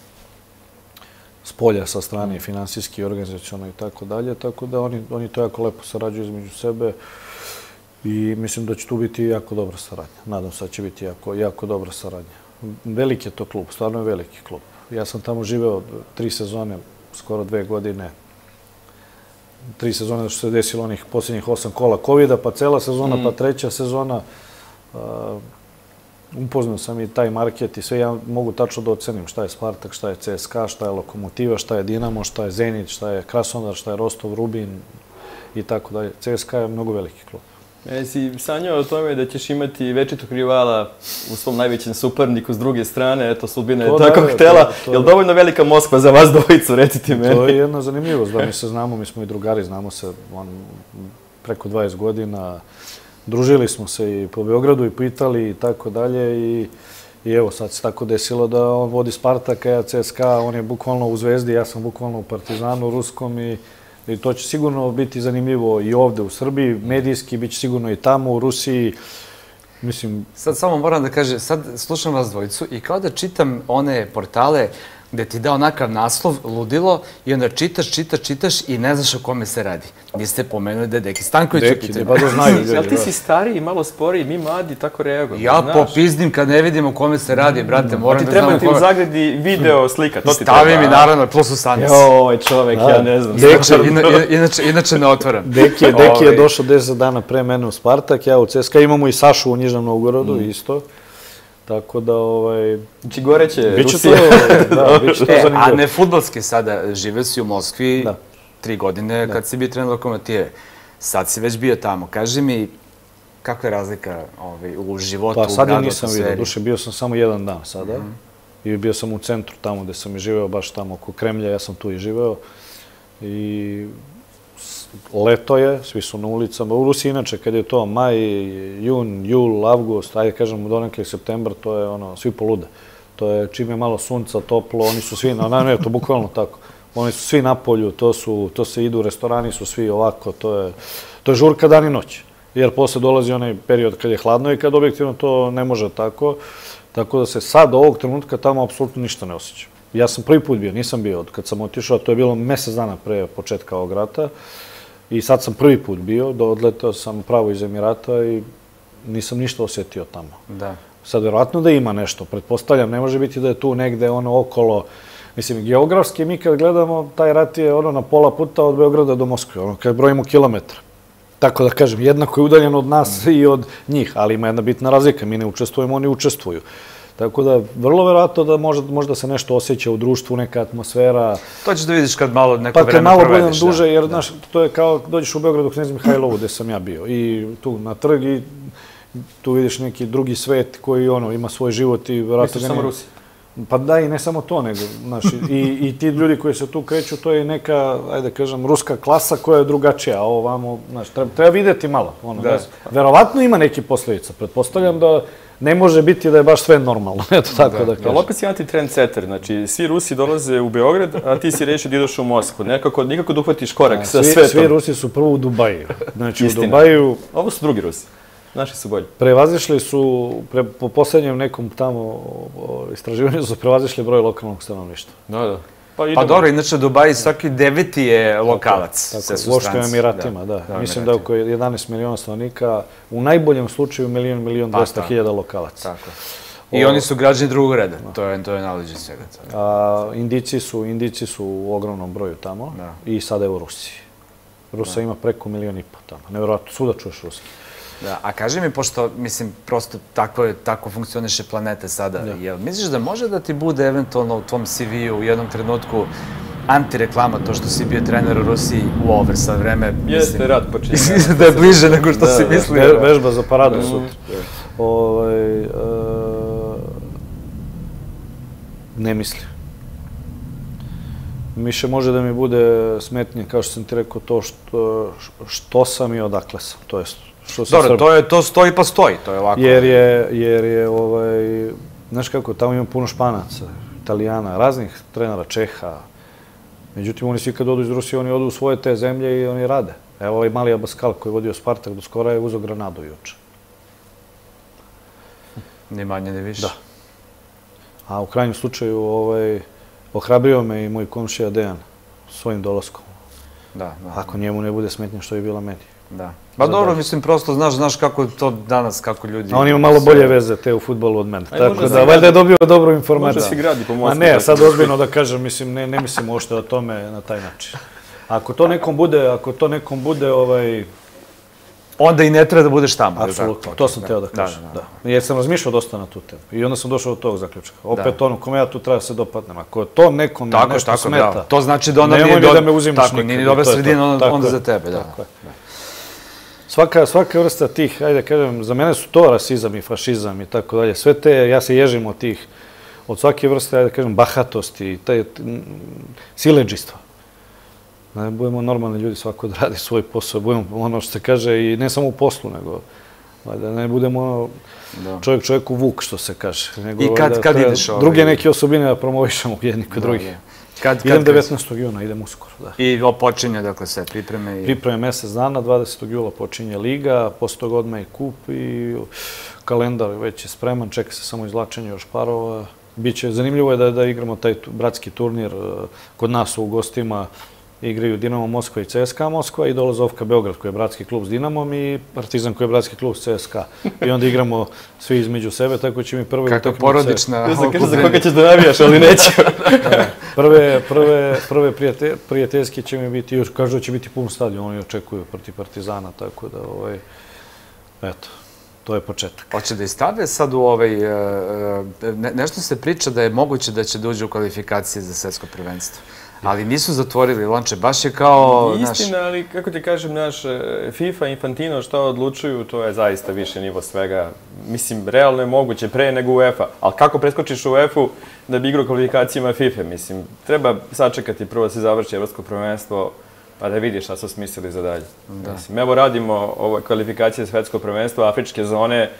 s polja, sa strane, finansijski, organizacijono i tako dalje. Tako da oni, oni to jako lepo sarađuju između sebe i mislim da će tu biti jako dobra saradnja. Nadam se da će biti jako, jako dobra saradnja. Veliki je to klub, stvarno je veliki klub. Ja sam tamo živeo tri sezone, skoro dve godine, tri sezone što se desilo onih posljednjih osam kola kovida, pa cela sezona, pa treća sezona. Upoznao sam i taj market i sve, ja mogu tačno da ocenim šta je Spartak, šta je C S K A, šta je Lokomotiva, šta je Dinamo, šta je Zenit, šta je Krasnodar, šta je Rostov, Rubin i tako dalje. C S K A je mnogo veliki klub. Jesi sanjao o tome da ćeš imati večitog rivala u svom najvećem suparniku s druge strane, eto, sudbina je tako htela. Je li dovoljno velika Moskva za vas dvojicu, recite meni? To je jedna zanimljivost, da mi se znamo, mi smo i drugari, znamo se preko dvadeset godina. Družili smo se i po Beogradu i po Italiji i tako dalje i evo sad se tako desilo da on vodi Spartak, a ja C S K A, on je bukvalno u Zvezdi, ja sam bukvalno u Partizanu ruskom i i to će sigurno biti zanimljivo i ovde u Srbiji, medijski, bit će sigurno i tamo u Rusiji. Mislim... Sad samo moram da kažem, sad slušam vas dvojicu i kao da čitam one portale gde ti da onakav naslov, ludilo, i onda čitaš, čitaš, čitaš i ne znaš o kome se radi. Niste pomenuli da je Deki Stanković u pitanju. Deki, da znaju ljudi. Ali ti si stariji, malo sporiji, mi mladi tako reagujemo. Ja popizdim kad ne vidim o kome se radi, brate, moram da znam o kome. A ti treba ti u zagradi video slika, to ti treba. Stavi mi naravno, plus osamnaest. Joj, čovek, ja ne znam. Inače ne otvaram. Deki je došao deset dana pre mene u Spartak, ja u C S K A, imamo i Sašu u Nižnom Novgorodu isto. Tako da, ovaj... Znači, gore će Rusija. Da, bit će to zanimljivo. A ne fudbalski sada, živeo si u Moskvi tri godine kad si bio trener Lokomotive. Sad si već bio tamo. Kaži mi, kakva je razlika u životu, u gradu, atmosferi? Pa sad nisam vidio, duše, bio sam samo jedan dan sada. I bio sam u centru tamo gde sam i živeo, baš tamo oko Kremlja, ja sam tu i živeo. I leto je, svi su na ulicama. U Rusiji inače, kad je to maj, jun, jul, avgust, ajde kažemo donekle septembar, to je ono, svi polude. To je čim je malo sunca, toplo, oni su svi, na ne, to bukvalno tako. Oni su svi na polju, to su, to se idu, restorani su svi ovako, to je, to je žurka dan i noć. Jer posle dolazi onaj period kad je hladno i kad objektivno to ne može tako. Tako da se sad, ovog trenutka, tamo apsolutno ništa ne osjeća. Ja sam prvi put bio, nisam bio, kad sam otišao, to je bilo mesec dana pre početka ovog rata. I sad sam prvi put bio, odletao sam pravo iz Emirata i nisam ništa osjetio tamo. Da. Sad, verovatno da ima nešto, pretpostavljam, ne može biti da je tu negde ono okolo. Mislim, geografski mi kad gledamo, taj rat je ono na pola puta od Beograda do Moskve, ono kad brojimo kilometra. Tako da kažem, jednako je udaljen od nas i od njih, ali ima jedna bitna razlika, mi ne učestvujemo, oni učestvuju. Tako da, vrlo verovatno da možda se nešto osjeća u društvu, neka atmosfera. To ćeš da vidiš kad malo neko vreme Pa kad provedeš. malo budem duže, jer znaš, to je kao dođeš u Beogradu u Knez Mihajlovu, gde sam ja bio. I tu na trg i tu vidiš neki drugi svet koji ono, ima svoj život i verovatno... Misliš samo Rusi? Pa da, i ne samo to, nego, znaš, i, i ti ljudi koji se tu kreću, to je neka, ajde kažem, ruska klasa koja je drugačija, a ovo vamo, znaš, treba, treba vidjeti malo. Ono, da. Verovatno ima neki posljedica, pretpostavljam da ne može biti da je baš sve normalno, eto tako da, da kažem. Ali opet si anti-trendsetter, znači svi Rusi dolaze u Beograd, a ti si rešio da ideš u Moskvu, nekako, nikako da uhvatiš korak sa svi, svetom. Svi Rusi su prvo u Dubaju, znači u Dubaju... Ovo su drugi Rusi. Naši su bolji. Prevazišli su, pre, po poslednjem nekom tamo o, istraživanju su prevazišli broj lokalnog stanovništva. Da, da. Pa, pa dobro, inače Dubaji svaki deveti je lokalac. Tako, tako uopšte u Emiratima, da. da. da Mislim da je oko jedanaest miliona stanovnika, u najboljem slučaju milion, milion dvesta hiljada lokalaca. Tako. I o, oni su građani drugog reda, to je, to je naleđe svega. A, Indici su, Indici su u ogromnom broju tamo da. I sada je u Rusiji. Rusa da. Ima preko milion i po tamo. Nevjerojatno, svuda čuješ ruski. Da, a kaži mi, pošto, mislim, prosto tako, je, tako funkcioniše planete sada, da. Jel misliš da može da ti bude eventualno u tvom C V-u u jednom trenutku antireklama to što si bio trener u Rusiji u over sad vreme? Jeste, rad počinje. Mislim da je bliže nego što da, si mislio. Da, vežba za paradu sutra. Ovaj, e, ne mislim. Više može da mi bude smetnje, kao što sam ti rekao, to što, što sam i odakle sam. To jest, dobro, to, je, to stoji pa stoji, to je ovako. Jer je, jer je ovaj, znaš kako, tamo ima puno Španaca, Italijana, raznih trenera, Čeha. Međutim, oni svi kad odu iz Rusije, oni odu u svoje te zemlje i oni rade. Evo ovaj mali Abaskal koji je vodio Spartak do skora je uzeo Granadu juče. Ni manje, ni više. Da. A u krajnjem slučaju ovaj, ohrabrio me i moj komšija Dejan svojim dolaskom. Da, da. Ako njemu ne bude smetnje što je bila meni. Da. Ba dobro, mislim, prosto znaš, znaš kako to danas, kako ljudi... A on ima malo bolje veze te u fudbalu od mene. Tako da, valjda je dobio dobru informaciju. Možda si gradi po Moskvi. A ne, sad ozbiljno da kažem, mislim, ne, ne mislim uopšte o tome na taj način. Ako to nekom bude, ako to nekom bude, ovaj... Onda i ne treba da budeš tamo. Apsolutno, to sam teo da kažem, da. Jer sam razmišljao dosta na tu temu. I onda sam došao do tog zaključka. Opet ono, kome ja tu treba se dopadnem. Ako to nekom nešto smeta... To znači da onda nije da me uzimaš nikad. Nije dobra sredina onda za tebe, da. Svaka, svaka vrsta tih, ajde kažem, za mene su to rasizam i fašizam i tako dalje. Sve te, ja se ježim od tih, od svake vrste, ajde kažem, bahatosti i taj siledžistva. Da budemo normalni ljudi, svako da radi svoj posao, budemo ono što se kaže i ne samo u poslu, nego da ne budemo čovjek čovjeku vuk, što se kaže. I kad, kad ideš ovaj... Druge neke osobine da promovišemo jedni kod drugih. Kad, idem devetnaestog juna, idem uskoro, da. I počinje, dakle, sve pripreme? I... Pripreme mesec dana, dvadesetog jula počinje liga, posle toga odmah i kup i kalendar već je spreman, čeka se samo izvlačenje još parova. Biće, zanimljivo je da, da igramo taj bratski turnir kod nas u gostima. Igraju Dinamo Moskva i C S K A Moskva i dolaze Ofka Beograd koji je bratski klub s Dinamom i Partizan koji je bratski klub s C S K A. I onda igramo svi između sebe, tako će mi prve utakmice... Kako porodična... Ja sam kažem za koga ćeš da navijaš, ali neću. Prve, prve, prve prijatelj, prijateljske će mi biti, još kažu da će biti pun stadion, oni očekuju protiv Partizana, tako da, ovaj, eto, to je početak. Hoće da istave sad u ovaj... Ne, nešto se priča da je moguće da će da uđe u kvalifikacije za svetsko prvenstvo. Ali nisu zatvorili lonče, baš je kao... Istina, ali kako ti kažem, naš FIFA, Infantino, što odlučuju, to je zaista više nivo svega. Mislim, realno je moguće, pre nego UEFA. Ali kako preskočiš u UEFA da bi igrao kvalifikacijama FIFA? Mislim, treba sačekati prvo da se završi evropsko prvenstvo, pa da vidiš šta su smislili za dalje. Mislim, evo radimo ove kvalifikacije za svetsko prvenstvo, afričke zone.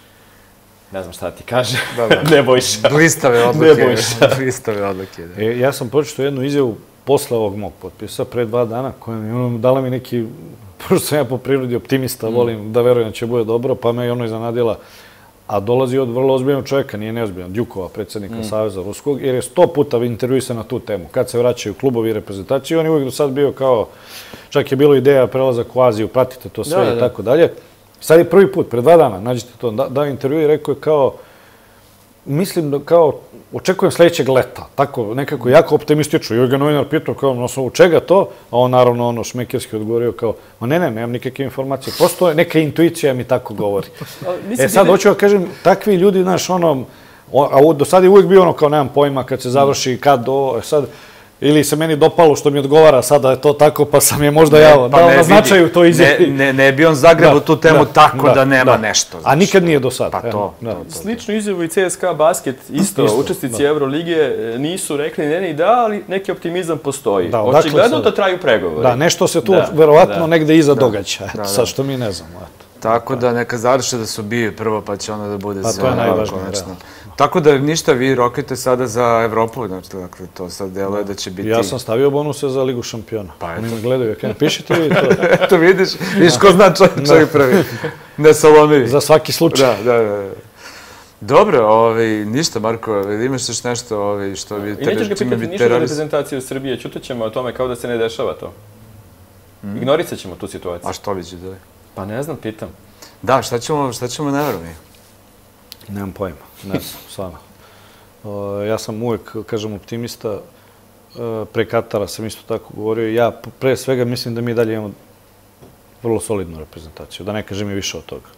Ne znam šta ti kaže, ne Bojša. Blistave odluke. Blistave odluke, da. Ja sam pročitao jednu izjavu posle ovog mog potpisa, pre dva dana, koja mi dala mi neki, pošto sam ja po prirodi optimista, volim da verujem da će bude dobro, pa me je ono iznenadila, a dolazi od vrlo ozbiljnog čovjeka, nije neozbiljan, Djukova, predsjednika Saveza Ruskog, jer je sto puta intervjuisan na tu temu. Kad se vraćaju klubovi i reprezentacije, on je uvijek do sad bio kao, čak je bilo ideja prelazak u Aziju, pratite to sve i tako dalje. Sad je prvi put, pre dva dana, nađete to, dao intervju i rekao je kao, mislim da kao, očekujem sljedećeg leta, tako nekako jako optimistično. I ga novinar pitao kao, na osnovu čega to? A on naravno ono šmekerski odgovorio kao, ma ne, ne, nemam nikakve informacije, prosto neka intuicija mi tako govori. E sad, hoću da kažem, takvi ljudi, znaš, ono, A do sada je uvijek bio ono kao nemam pojma kad se završi, kad do, sad, ili se meni dopalo što mi odgovara sada je to tako, pa sam je možda ja dao na značaju to izjavi. Ne, ne bi on zagrebao tu temu tako da nema nešto. A nikad nije do sada. Pa to. Sličnu izjavu i C S K A Basket, isto, učesnici Euroligije nisu rekli ne ni da, ali neki optimizam postoji. Očigledno da traju pregovori. Da, nešto se tu verovatno negde iza događa, sad što mi ne znamo. Tako da neka završe da su bije prvo, pa će onda da bude sve. Pa to je najvažnije. Tako da ništa, vi rokite sada za Evropu, dakle, to sad deluje da će biti... Ja sam stavio bonuse za Ligu šampiona. Pa eto. Oni me gledaju, kaj, pišite vi to. Eto, vidiš, vidiš ko zna čovjek prvi. Ne Salomivi. Za svaki slučaj. Da, da, da. Dobro, ništa, Marko, imaš još nešto što bi... I nećeš ga pitati ništa za reprezentaciju Srbije, čutat ćemo o tome kao da se ne dešava to. Ignorisat ćemo tu situaciju. A što bi će da je? Pa ne znam, pitam. Da, šta ćemo, šta ćemo ne verujem? Nemam pojma, ne znam, stvarno. Ja sam uvek, kažem, optimista. Pre Katara sam isto tako govorio. Ja pre svega mislim da mi dalje imamo vrlo solidnu reprezentaciju, da ne kažem i više od toga.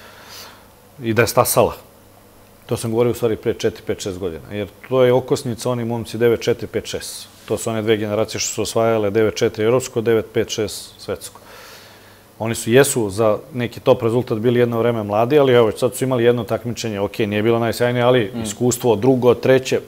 I da je stasala. To sam govorio u stvari pre četiri, pet, šest godina. Jer to je okosnica oni momci devet četiri, pet šest. To su one dve generacije što su osvajale devet četiri evropsko, devet pet šest svetsko. Oni su, jesu za neki top rezultat bili jedno vreme mladi, ali evo, sad su imali jedno takmičenje, ok, nije bilo najsjajnije, ali iskustvo, drugo, treće,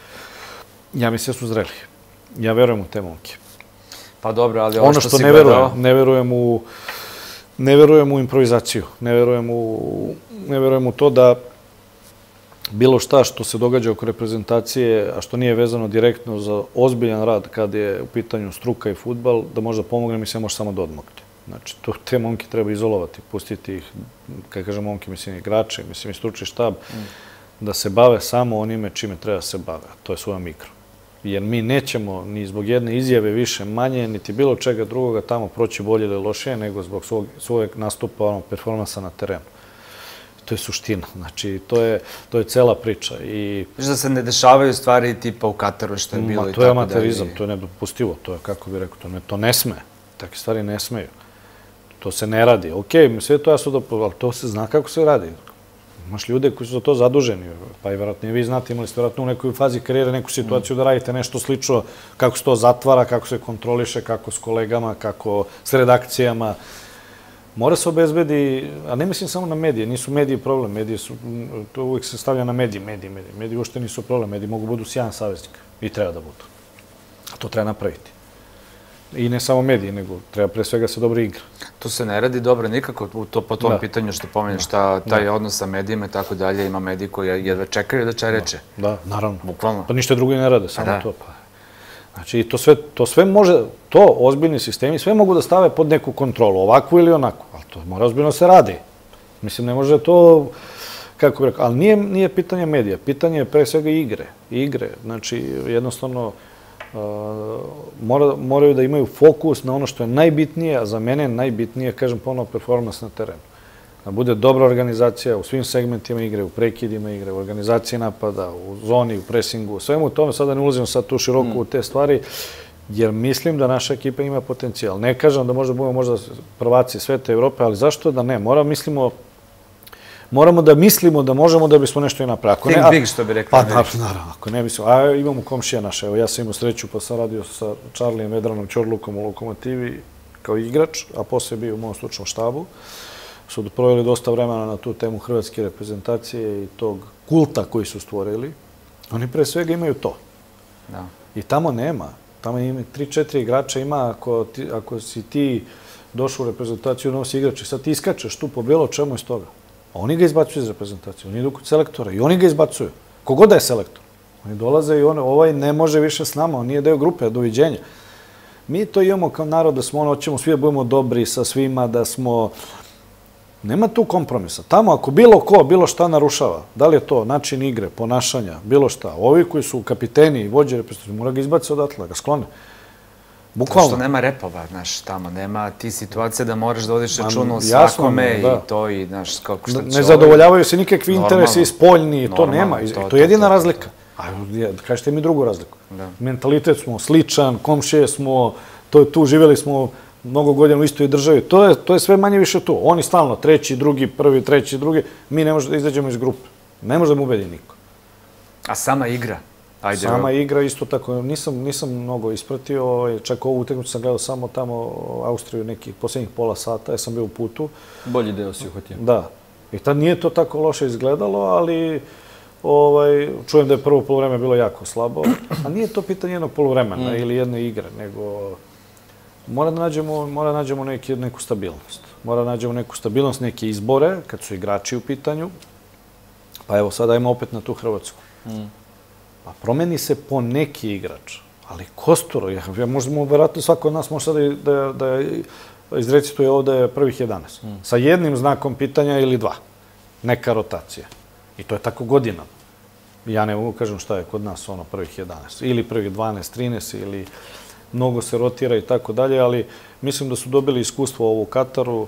ja mislim da su zreli. Ja verujem u te momke. Pa dobro, ali ono što ne verujem, ne verujem u, ne verujem u improvizaciju, ne verujem u, ne verujem u to da bilo šta što se događa oko reprezentacije, a što nije vezano direktno za ozbiljan rad kad je u pitanju struka i fudbal, da možda pomogne mi se može samo da odmokne. Znači, te momke treba izolovati, pustiti ih, kada kažem momke, mislim igrače, mislim i stručni štab, da se bave samo onime čime treba se bave, a to je svoja mikro. Jer mi nećemo ni zbog jedne izjave više manje, niti bilo čega drugoga tamo proći bolje ili lošije, nego zbog svojeg nastupa, performansa na terenu. To je suština, znači, to je cela priča. Viš da se ne dešavaju stvari tipa u Kataru što je bilo i tako dalje? To je amaterizam, to je nedopustivo, to je, kako bih rekao, to ne sme, takve stvari ne smeju. To se ne radi. Ok, sve to ja su da... Ali to se zna kako se radi. Imaš ljude koji su za to zaduženi. Pa i vjerojatno i vi znate, imali ste vjerojatno u nekoj fazi karijere neku situaciju da radite nešto slično, kako se to zatvara, kako se kontroliše, kako s kolegama, kako s redakcijama. Mora se obezbedi, a ne mislim samo na medije, nisu mediji problem. Medije su, to uvijek se stavlja na mediji, mediji, mediji. Mediji uopšte nisu problem. Mediji mogu budu sjajan saveznik. I treba da budu. A to treba napraviti. I ne samo mediji, nego treba pre svega se dobro igra. To se ne radi dobro nikako po tom pitanju što pomeneš, taj odnos sa medijima i tako dalje. Ima mediji koji jedva čekaju da čareče. Da, naravno. Bukvalno. Pa ništa drugo i ne rade, samo to. Znači, to sve može, to ozbiljni sistemi, sve mogu da stave pod neku kontrolu, ovakvu ili onakvu. Ali to mora ozbiljno se radi. Mislim, ne može to, kako bih rekao, ali nije pitanje medija. Pitanje je pre svega igre. Igre, znači, jednostavno, moraju da imaju fokus na ono što je najbitnije, a za mene je najbitnije, kažem ponovno, performans na terenu. Da bude dobra organizacija u svim segmentima igre, u prekidima igre, u organizaciji napada, u zoni, u presingu, u svemu tome. Sada ne ulazim sad tu široko u te stvari, jer mislim da naša ekipa ima potencijal. Ne kažem da možda budemo možda prvaci sveta Evrope, ali zašto da ne? Moramo mislimo Moramo da mislimo da možemo da bismo nešto i napravili. Think big, što bi rekli. Pa, naravno, ako ne mislimo. A imamo komšija naše. Evo, ja sam imao sreću, pa sam radio sa Charlijem Vedranom Ćorlukom u Lokomotivi kao igrač, a posle bio u mojom stručnom štabu. Su proveli dosta vremena na tu temu hrvatske reprezentacije i tog kulta koji su stvorili. Oni pre svega imaju to. I tamo nema. Tamo ima tri četiri igrača ima, ako si ti došao u reprezentaciju, nosi igrač i sad ti iskačeš tu po bilo čemu iz toga. A oni ga izbacuju iz reprezentacije, oni idu kod selektora i oni ga izbacuju. Kogod da je selektor. Oni dolaze i ovaj ne može više s nama, on nije deo grupe, doviđenja. Mi to imamo kao narod da smo ono, hoćemo svi da budemo dobri sa svima, da smo... Nema tu kompromisa. Tamo ako bilo ko, bilo šta narušava, da li je to način igre, ponašanja, bilo šta, ovi koji su kapiteni i vođe reprezentacije, mora ga izbaciti odatle, ga sklone. Bukvalno. To što nema repova, znaš, tamo, nema ti situacije da moraš da vodiš računa o svakome i to i, znaš, kako što će... Ne zadovoljavaju se nikakvi interesi spoljni, to nema. To je jedina razlika. Kažete mi drugu razliku. Mentalitet smo sličan, komšije smo, tu živjeli smo mnogo godina u istoj državi. To je sve manje više tu. Oni stalno, treći, drugi, prvi, treći, drugi. Mi ne možemo da izađemo iz grupe. Ne može da mu ubedi niko. A sama igra? Ajde, Sama igra isto tako, nisam, nisam mnogo ispratio, čak ovu utakmicu sam gledao samo tamo Austriju nekih posljednjih pola sata, jer sam bio u putu. Bolji deo si uhvatio. Da. I tad nije to tako loše izgledalo, ali ovaj, čujem da je prvo poluvreme bilo jako slabo. A nije to pitanje jednog poluvremena mm. ili jedne igre, nego mora da nađemo, mora da nađemo neki, neku stabilnost. Mora da nađemo neku stabilnost, neke izbore, kad su igrači u pitanju. Pa evo, sad ajmo opet na tu Hrvatsku. Mm. Pa promeni se po neki igrač, ali Kostor, ja, ja možemo, verovatno svako od nas može sada da, da izrecituje ovde prvih jedanaest. Mm. Sa jednim znakom pitanja ili dva. Neka rotacija. I to je tako godinama. Ja ne mogu kažem šta je kod nas ono prvih jedanaest. Ili prvih dvanaest, trinaest, ili mnogo se rotira i tako dalje, ali mislim da su dobili iskustvo ovo u Kataru.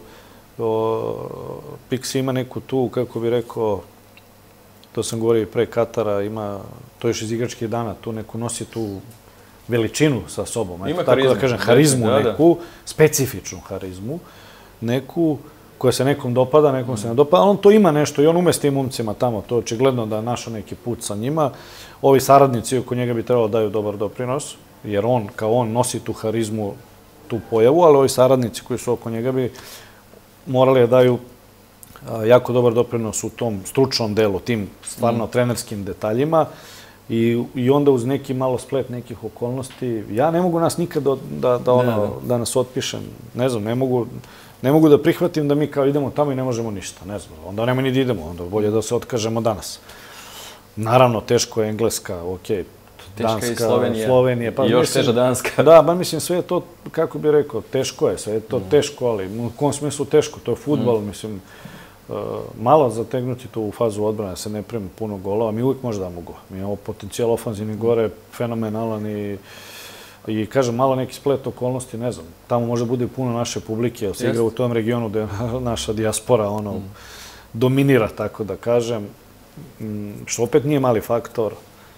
Pix ima neku tu, kako bi rekao, to sam govorio i pre Katara, ima, to još iz igračkih dana, tu neku nosi tu veličinu sa sobom. Ima tako da kažem, harizmu neku, specifičnu harizmu, neku koja se nekom dopada, nekom se ne dopada, ali on to ima nešto i on ume s tim momcima tamo, to je očigledno da je našao neki put sa njima. Ovi saradnici oko njega bi trebalo daju dobar doprinos, jer on, kao on, nosi tu harizmu, tu pojavu, ali ovi saradnici koji su oko njega bi morali da daju jako dobar doprinos u tom stručnom delu, tim stvarno trenerskim detaljima i, i onda uz neki malo splet nekih okolnosti. Ja ne mogu nas nikad da, da, da, ono, ne, ne. da nas otpišem, ne znam, ne mogu, ne mogu da prihvatim da mi kao idemo tamo i ne možemo ništa, ne znam, onda nema ni da idemo, onda bolje da se otkažemo danas. Naravno, teško je Engleska, okej, Danska, teška i Slovenija, Slovenija, pa i još mislim, teža Danska. Da, ba mislim, sve je to, kako bih rekao, teško je, sve je to mm. teško, ali u kom smislu teško, to je fudbal, mm. mislim, uh, malo zategnuti to u fazu odbrane, da se ne prima puno golova, mi uvijek možda damo gola. Mi imamo potencijal ofanzivni gore, fenomenalan i, i kažem, malo neki splet okolnosti, ne znam, tamo možda bude puno naše publike, jer se igra u tom regionu gde naša dijaspora ono, mm. dominira, tako da kažem, što opet nije mali faktor.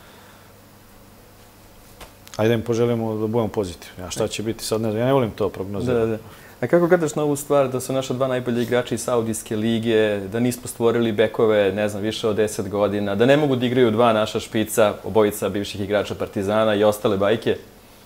Ajde da im poželimo da budemo pozitivni. A šta će biti sad, ne znam, ja ne volim to prognozirati. Da, da. A kako gledaš na ovu stvar da su naša dva najbolja igrača iz Saudijske lige, da nismo stvorili bekove, ne znam, više od deset godina, da ne mogu da igraju dva naša špica, obojica bivših igrača Partizana i ostale bajke?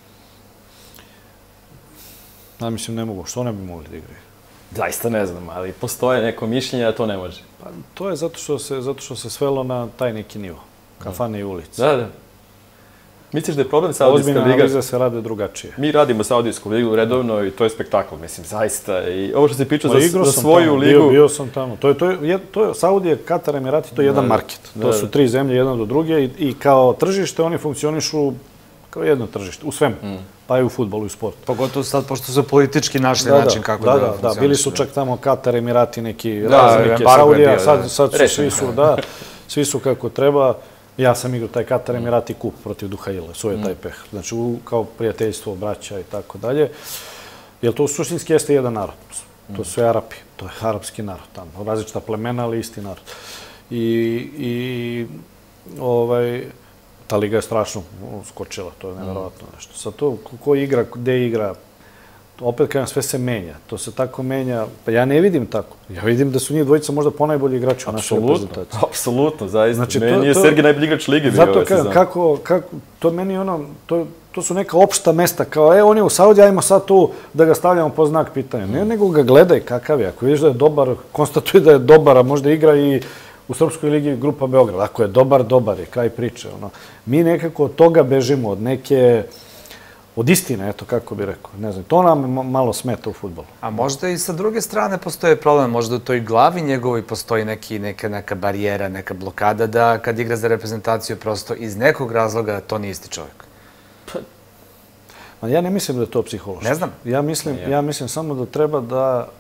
Ja mislim, ne mogu. Što ne bi mogli da igraju? Zaista ne znam, ali postoje neko mišljenje da to ne može. Pa, to je zato što se, zato što se svelo na taj neki nivo. Kafane i ulice. Da, da. Misliš da je problem Saudijska liga? Ozbiljna analiza se rade drugačije. Mi radimo Saudijsku ligu redovno i to je spektakl, mislim, zaista. I ovo što si pričao za, za svoju tamo, ligu... Bio, bio sam tamo. To je, to je, to je Saudija, Katar, Emirati, to je jedan market. To da, su tri zemlje, jedna do druge i, i kao tržište oni funkcionišu kao jedno tržište, u svemu. Mm. Pa i u fudbalu i u sportu. Pogotovo sad, pošto su politički našli da, način kako da, da, da funkcionišu. Da, bili su čak tamo Katar, Emirati, neki da, razlike, Saudija, bio, sad, sad su svi su, da, svi su kako treba. Ja sam igrao taj Katar Emirati kup protiv Duhaila, svoj je taj peh. Znači, kao prijateljstvo, braća i tako dalje. Jer to suštinski jeste jedan narod. To su Arapi, to je arapski narod tamo. Različita plemena, ali isti narod. I, i ovaj, ta liga je strašno skočila, to je nevjerojatno nešto. Sad to, ko igra, gde igra, opet kažem, sve se menja. To se tako menja. Pa ja ne vidim tako. Ja vidim da su njih dvojica možda ponajbolji igrači u našoj reprezentaciji. Apsolutno, zaista. Znači, meni to, je Sergij najbolji igrač lige bio ove sezone. Zato kako, kako, to meni ono, to, to su neka opšta mesta. Kao, e, on je u Saudiji, ajmo sad tu da ga stavljamo po znak pitanja. Ne, nego ga gledaj kakav je. Ako vidiš da je dobar, konstatuje da je dobar, a možda igra i u Srpskoj ligi Grupa Beograd. Ako je dobar, dobar je, kraj priče. Ono. Mi nekako od toga bežimo, od neke... Od istine, eto, kako bih rekao. Ne znam, to nam malo smeta u fudbalu. A možda i sa druge strane postoje problem, možda u toj glavi njegovoj postoji neki, neka, neka barijera, neka blokada da kad igra za reprezentaciju prosto iz nekog razloga to nije isti čovjek. Ja ne mislim da je to psihološki. Ne znam. Ja mislim, ja mislim samo da treba da...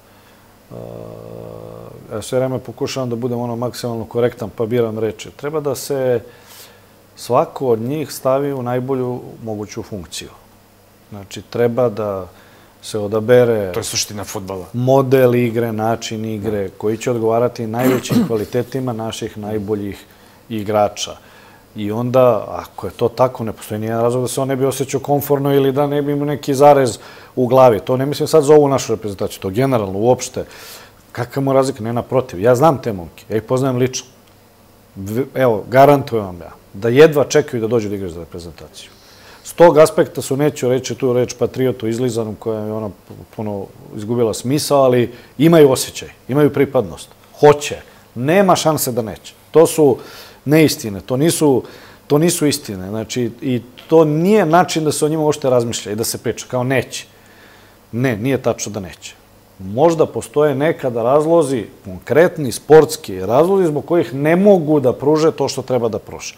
Ja sve vreme pokušavam da budem ono maksimalno korektan pa biram reči. Treba da se svako od njih stavi u najbolju moguću funkciju. Znači, treba da se odabere... To je suština fudbala. ...model igre, način igre, koji će odgovarati najvećim kvalitetima naših najboljih igrača. I onda, ako je to tako, ne postoji nijedan razlog da se on ne bi osjećao komforno ili da ne bi imao neki zarez u glavi. To ne mislim sad za ovu našu reprezentaciju, to generalno, uopšte. Kakva mu razlika? Ne naprotiv. Ja znam te momke, ja ih poznajem lično. Evo, garantujem vam ja. da jedva čekaju da dođu da igraju za reprezentaciju. S tog aspekta su, neću reći tu reč patriotu izlizanu koja je ona puno izgubila smisao, ali imaju osjećaj, imaju pripadnost. Hoće. Nema šanse da neće. To su neistine. To nisu, to nisu istine. Znači, i to nije način da se o njima uopšte razmišlja i da se priča, kao neće. Ne, nije tačno da neće. Možda postoje nekada razlozi, konkretni, sportski razlozi zbog kojih ne mogu da pruže to što treba da pruže.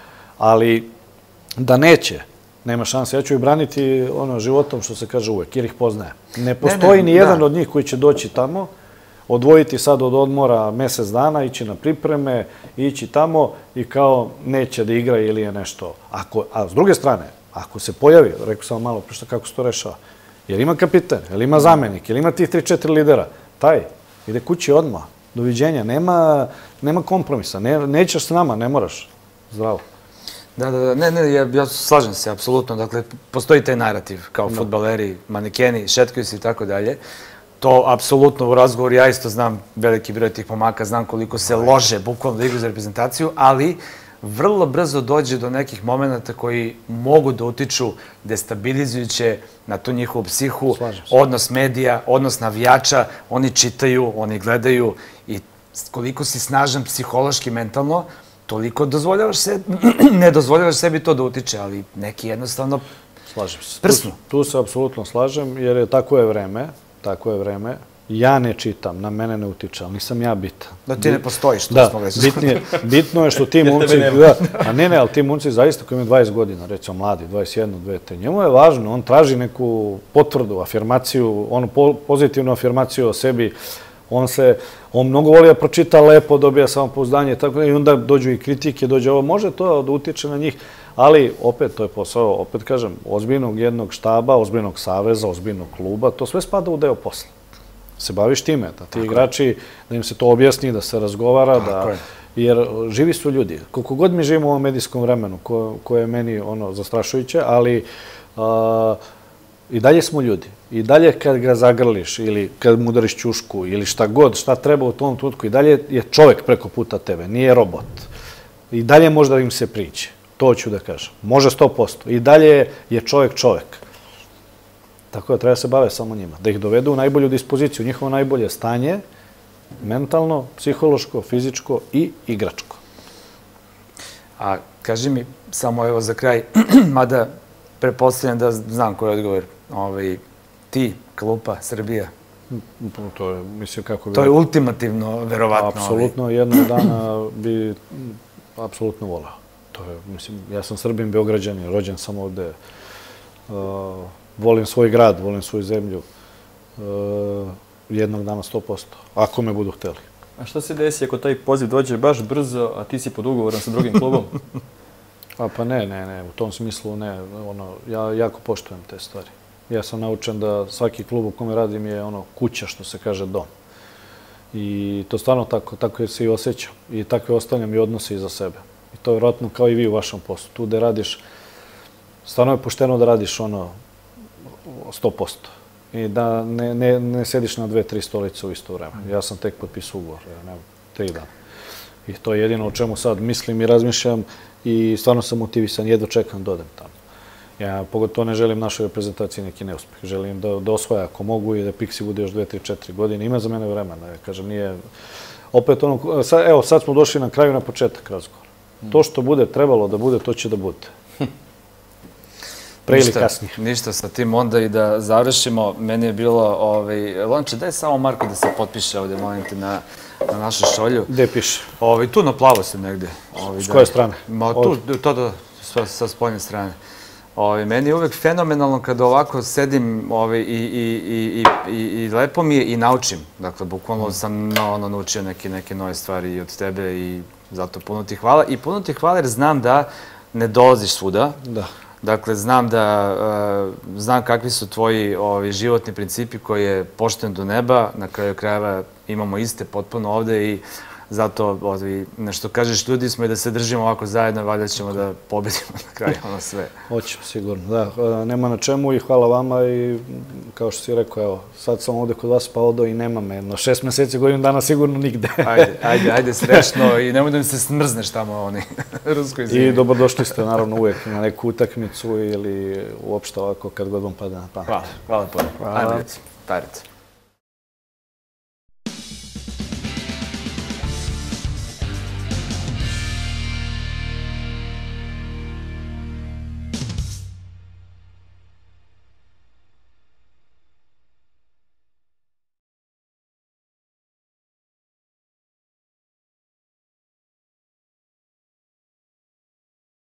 Ali da neće, nema šanse. Ja ću ih braniti ono životom, što se kaže uvek, jer ih poznajem. Ne postoji ni jedan od njih koji će doći tamo, odvojiti sad od odmora mesec dana, ići na pripreme, ići tamo i kao neće da igra ili je nešto. A s druge strane, ako se pojavi, rekao sam malo prišto kako se to rešava, jer ima kapitan, jer ima zamenik, jer ima tih tri četiri lidera, taj ide kući odmah, doviđenja, nema kompromisa, nećeš s nama, ne moraš, zdravo. Da, da, da, ne, ne, ja slažem se, apsolutno, dakle, postoji taj narativ, kao fudbaleri, manekeni, šetkaju se i tako dalje. To, apsolutno, u razgovoru, ja isto znam veliki broj tih pomaka, znam koliko se lože, bukvalno, da igraju za reprezentaciju, ali vrlo brzo dođe do nekih momenta koji mogu da utiču destabilizujuće na tu njihovu psihu, odnos medija, odnos navijača, oni čitaju, oni gledaju i koliko si snažan psihološki, mentalno, toliko dozvoljavaš se, ne dozvoljavaš sebi to da utiče, ali neki jednostavno prsnu. Tu se apsolutno slažem, jer tako je vreme, tako je vreme. Ja ne čitam, na mene ne utiče, ali nisam ja bitan. Da ti ne postojiš, to smo već. Da, bitno je što ti momci, a ne, ne, ali ti momci zaista koji imaju dvadeset godina, recimo mladi, dvadeset jedan, dvadeset tri, njemu je važno, on traži neku potvrdu, afirmaciju, onu pozitivnu afirmaciju o sebi, on se, on mnogo voli da pročita lepo, dobija samopouzdanje i tako da, i onda dođu i kritike, dođe ovo, može to da utiče na njih, ali opet to je posao, opet kažem, ozbiljnog jednog štaba, ozbiljnog saveza, ozbiljnog kluba, to sve spada u deo posla. Se baviš time, da ti igrači, da im se to objasni, da se razgovara, da, jer živi su ljudi. Koliko god mi živimo u ovom medijskom vremenu, koje je meni ono zastrašujuće, ali i dalje smo ljudi. I dalje kad ga zagrliš ili kad mu udariš ćušku ili šta god, šta treba u tom trenutku, i dalje je čovek preko puta tebe, nije robot. I dalje može da im se priđe. To ću da kažem. Može sto posto. I dalje je čovek čovek. Tako da treba se bave samo njima. Da ih dovedu u najbolju dispoziciju, njihovo najbolje stanje, mentalno, psihološko, fizičko i igračko. A kaži mi, samo evo za kraj, mada pretpostavljam da znam koji je odgovor, ti, klupa, Srbija. To je, mislim, kako bi... To je ultimativno, verovatno. Apsolutno, jednog dana bi apsolutno volao. To je, mislim, ja sam Srbin, Beograđanin, rođen sam ovde. Volim svoj grad, volim svoju zemlju. Jednog dana sto posto, ako me budu hteli. A šta se desi ako taj poziv dođe baš brzo, a ti si pod ugovorom sa drugim klubom? Pa ne, ne, ne, u tom smislu ne. Ja jako poštujem te stvari. Ja sam naučen da svaki klub u kome radim je ono kuća, što se kaže, dom. I to stvarno tako, tako se i osjećam. I takve ostavljam i odnose iza sebe. I to je vjerojatno kao i vi u vašem poslu. Tu gde radiš, stvarno je pošteno da radiš ono sto posto. I da ne sediš na dve, tri stolice u isto vreme. Ja sam tek potpisao ugovor, tri dana. I to je jedino o čemu sad mislim i razmišljam i stvarno sam motivisan, jedno čekam da odem tamo. Ja pogotovo ne želim našoj reprezentaciji neki neuspeh. Želim da osvoja ako mogu i da Pixi bude još dve, tri, četiri godine. Ima za mene vremena. Kažem, nije... Opet ono... Evo, sad smo došli na kraju, na početak razgovora. To što bude trebalo da bude, to će da bude. Pre ili kasnije. Ništa sa tim onda i da završimo. Meni je bilo... Lonče, daj samo Marko da se potpiše ovdje, molim te, na našu šolju. Gde piše? Tu na plavo se negde. S koje strane? Tu, to da, sa spoljne strane. Meni je uvek fenomenalno kada ovako sedim i lepo mi je i naučim. Dakle, bukvalno sam naučio neke nove stvari i od tebe i zato puno ti hvala. I puno ti hvala jer znam da ne dolaziš svuda. Da. Dakle, znam da, znam kakvi su tvoji životni principi koji je pošten do neba. Na kraju krajeva imamo iste potpuno ovde i Zato, što kažeš, ljudi smo i da se držimo ovako zajedno, valjda ćemo da pobedimo na kraju ono sve. Hoćemo, sigurno, da. Nema na čemu i hvala vama i kao što si rekao, evo, sad sam ovde kod vas pa odo i nema me. Na šest meseci, godinu dana sigurno nigde. Ajde, ajde, ajde, srećno i nemoj da mi se smrzneš tamo oni ruskoj zimi. I dobrodošli ste naravno uvek na neku utakmicu ili uopšte ovako kad god vam pada na pamet. Hvala, hvala puno. Ajde, Parica.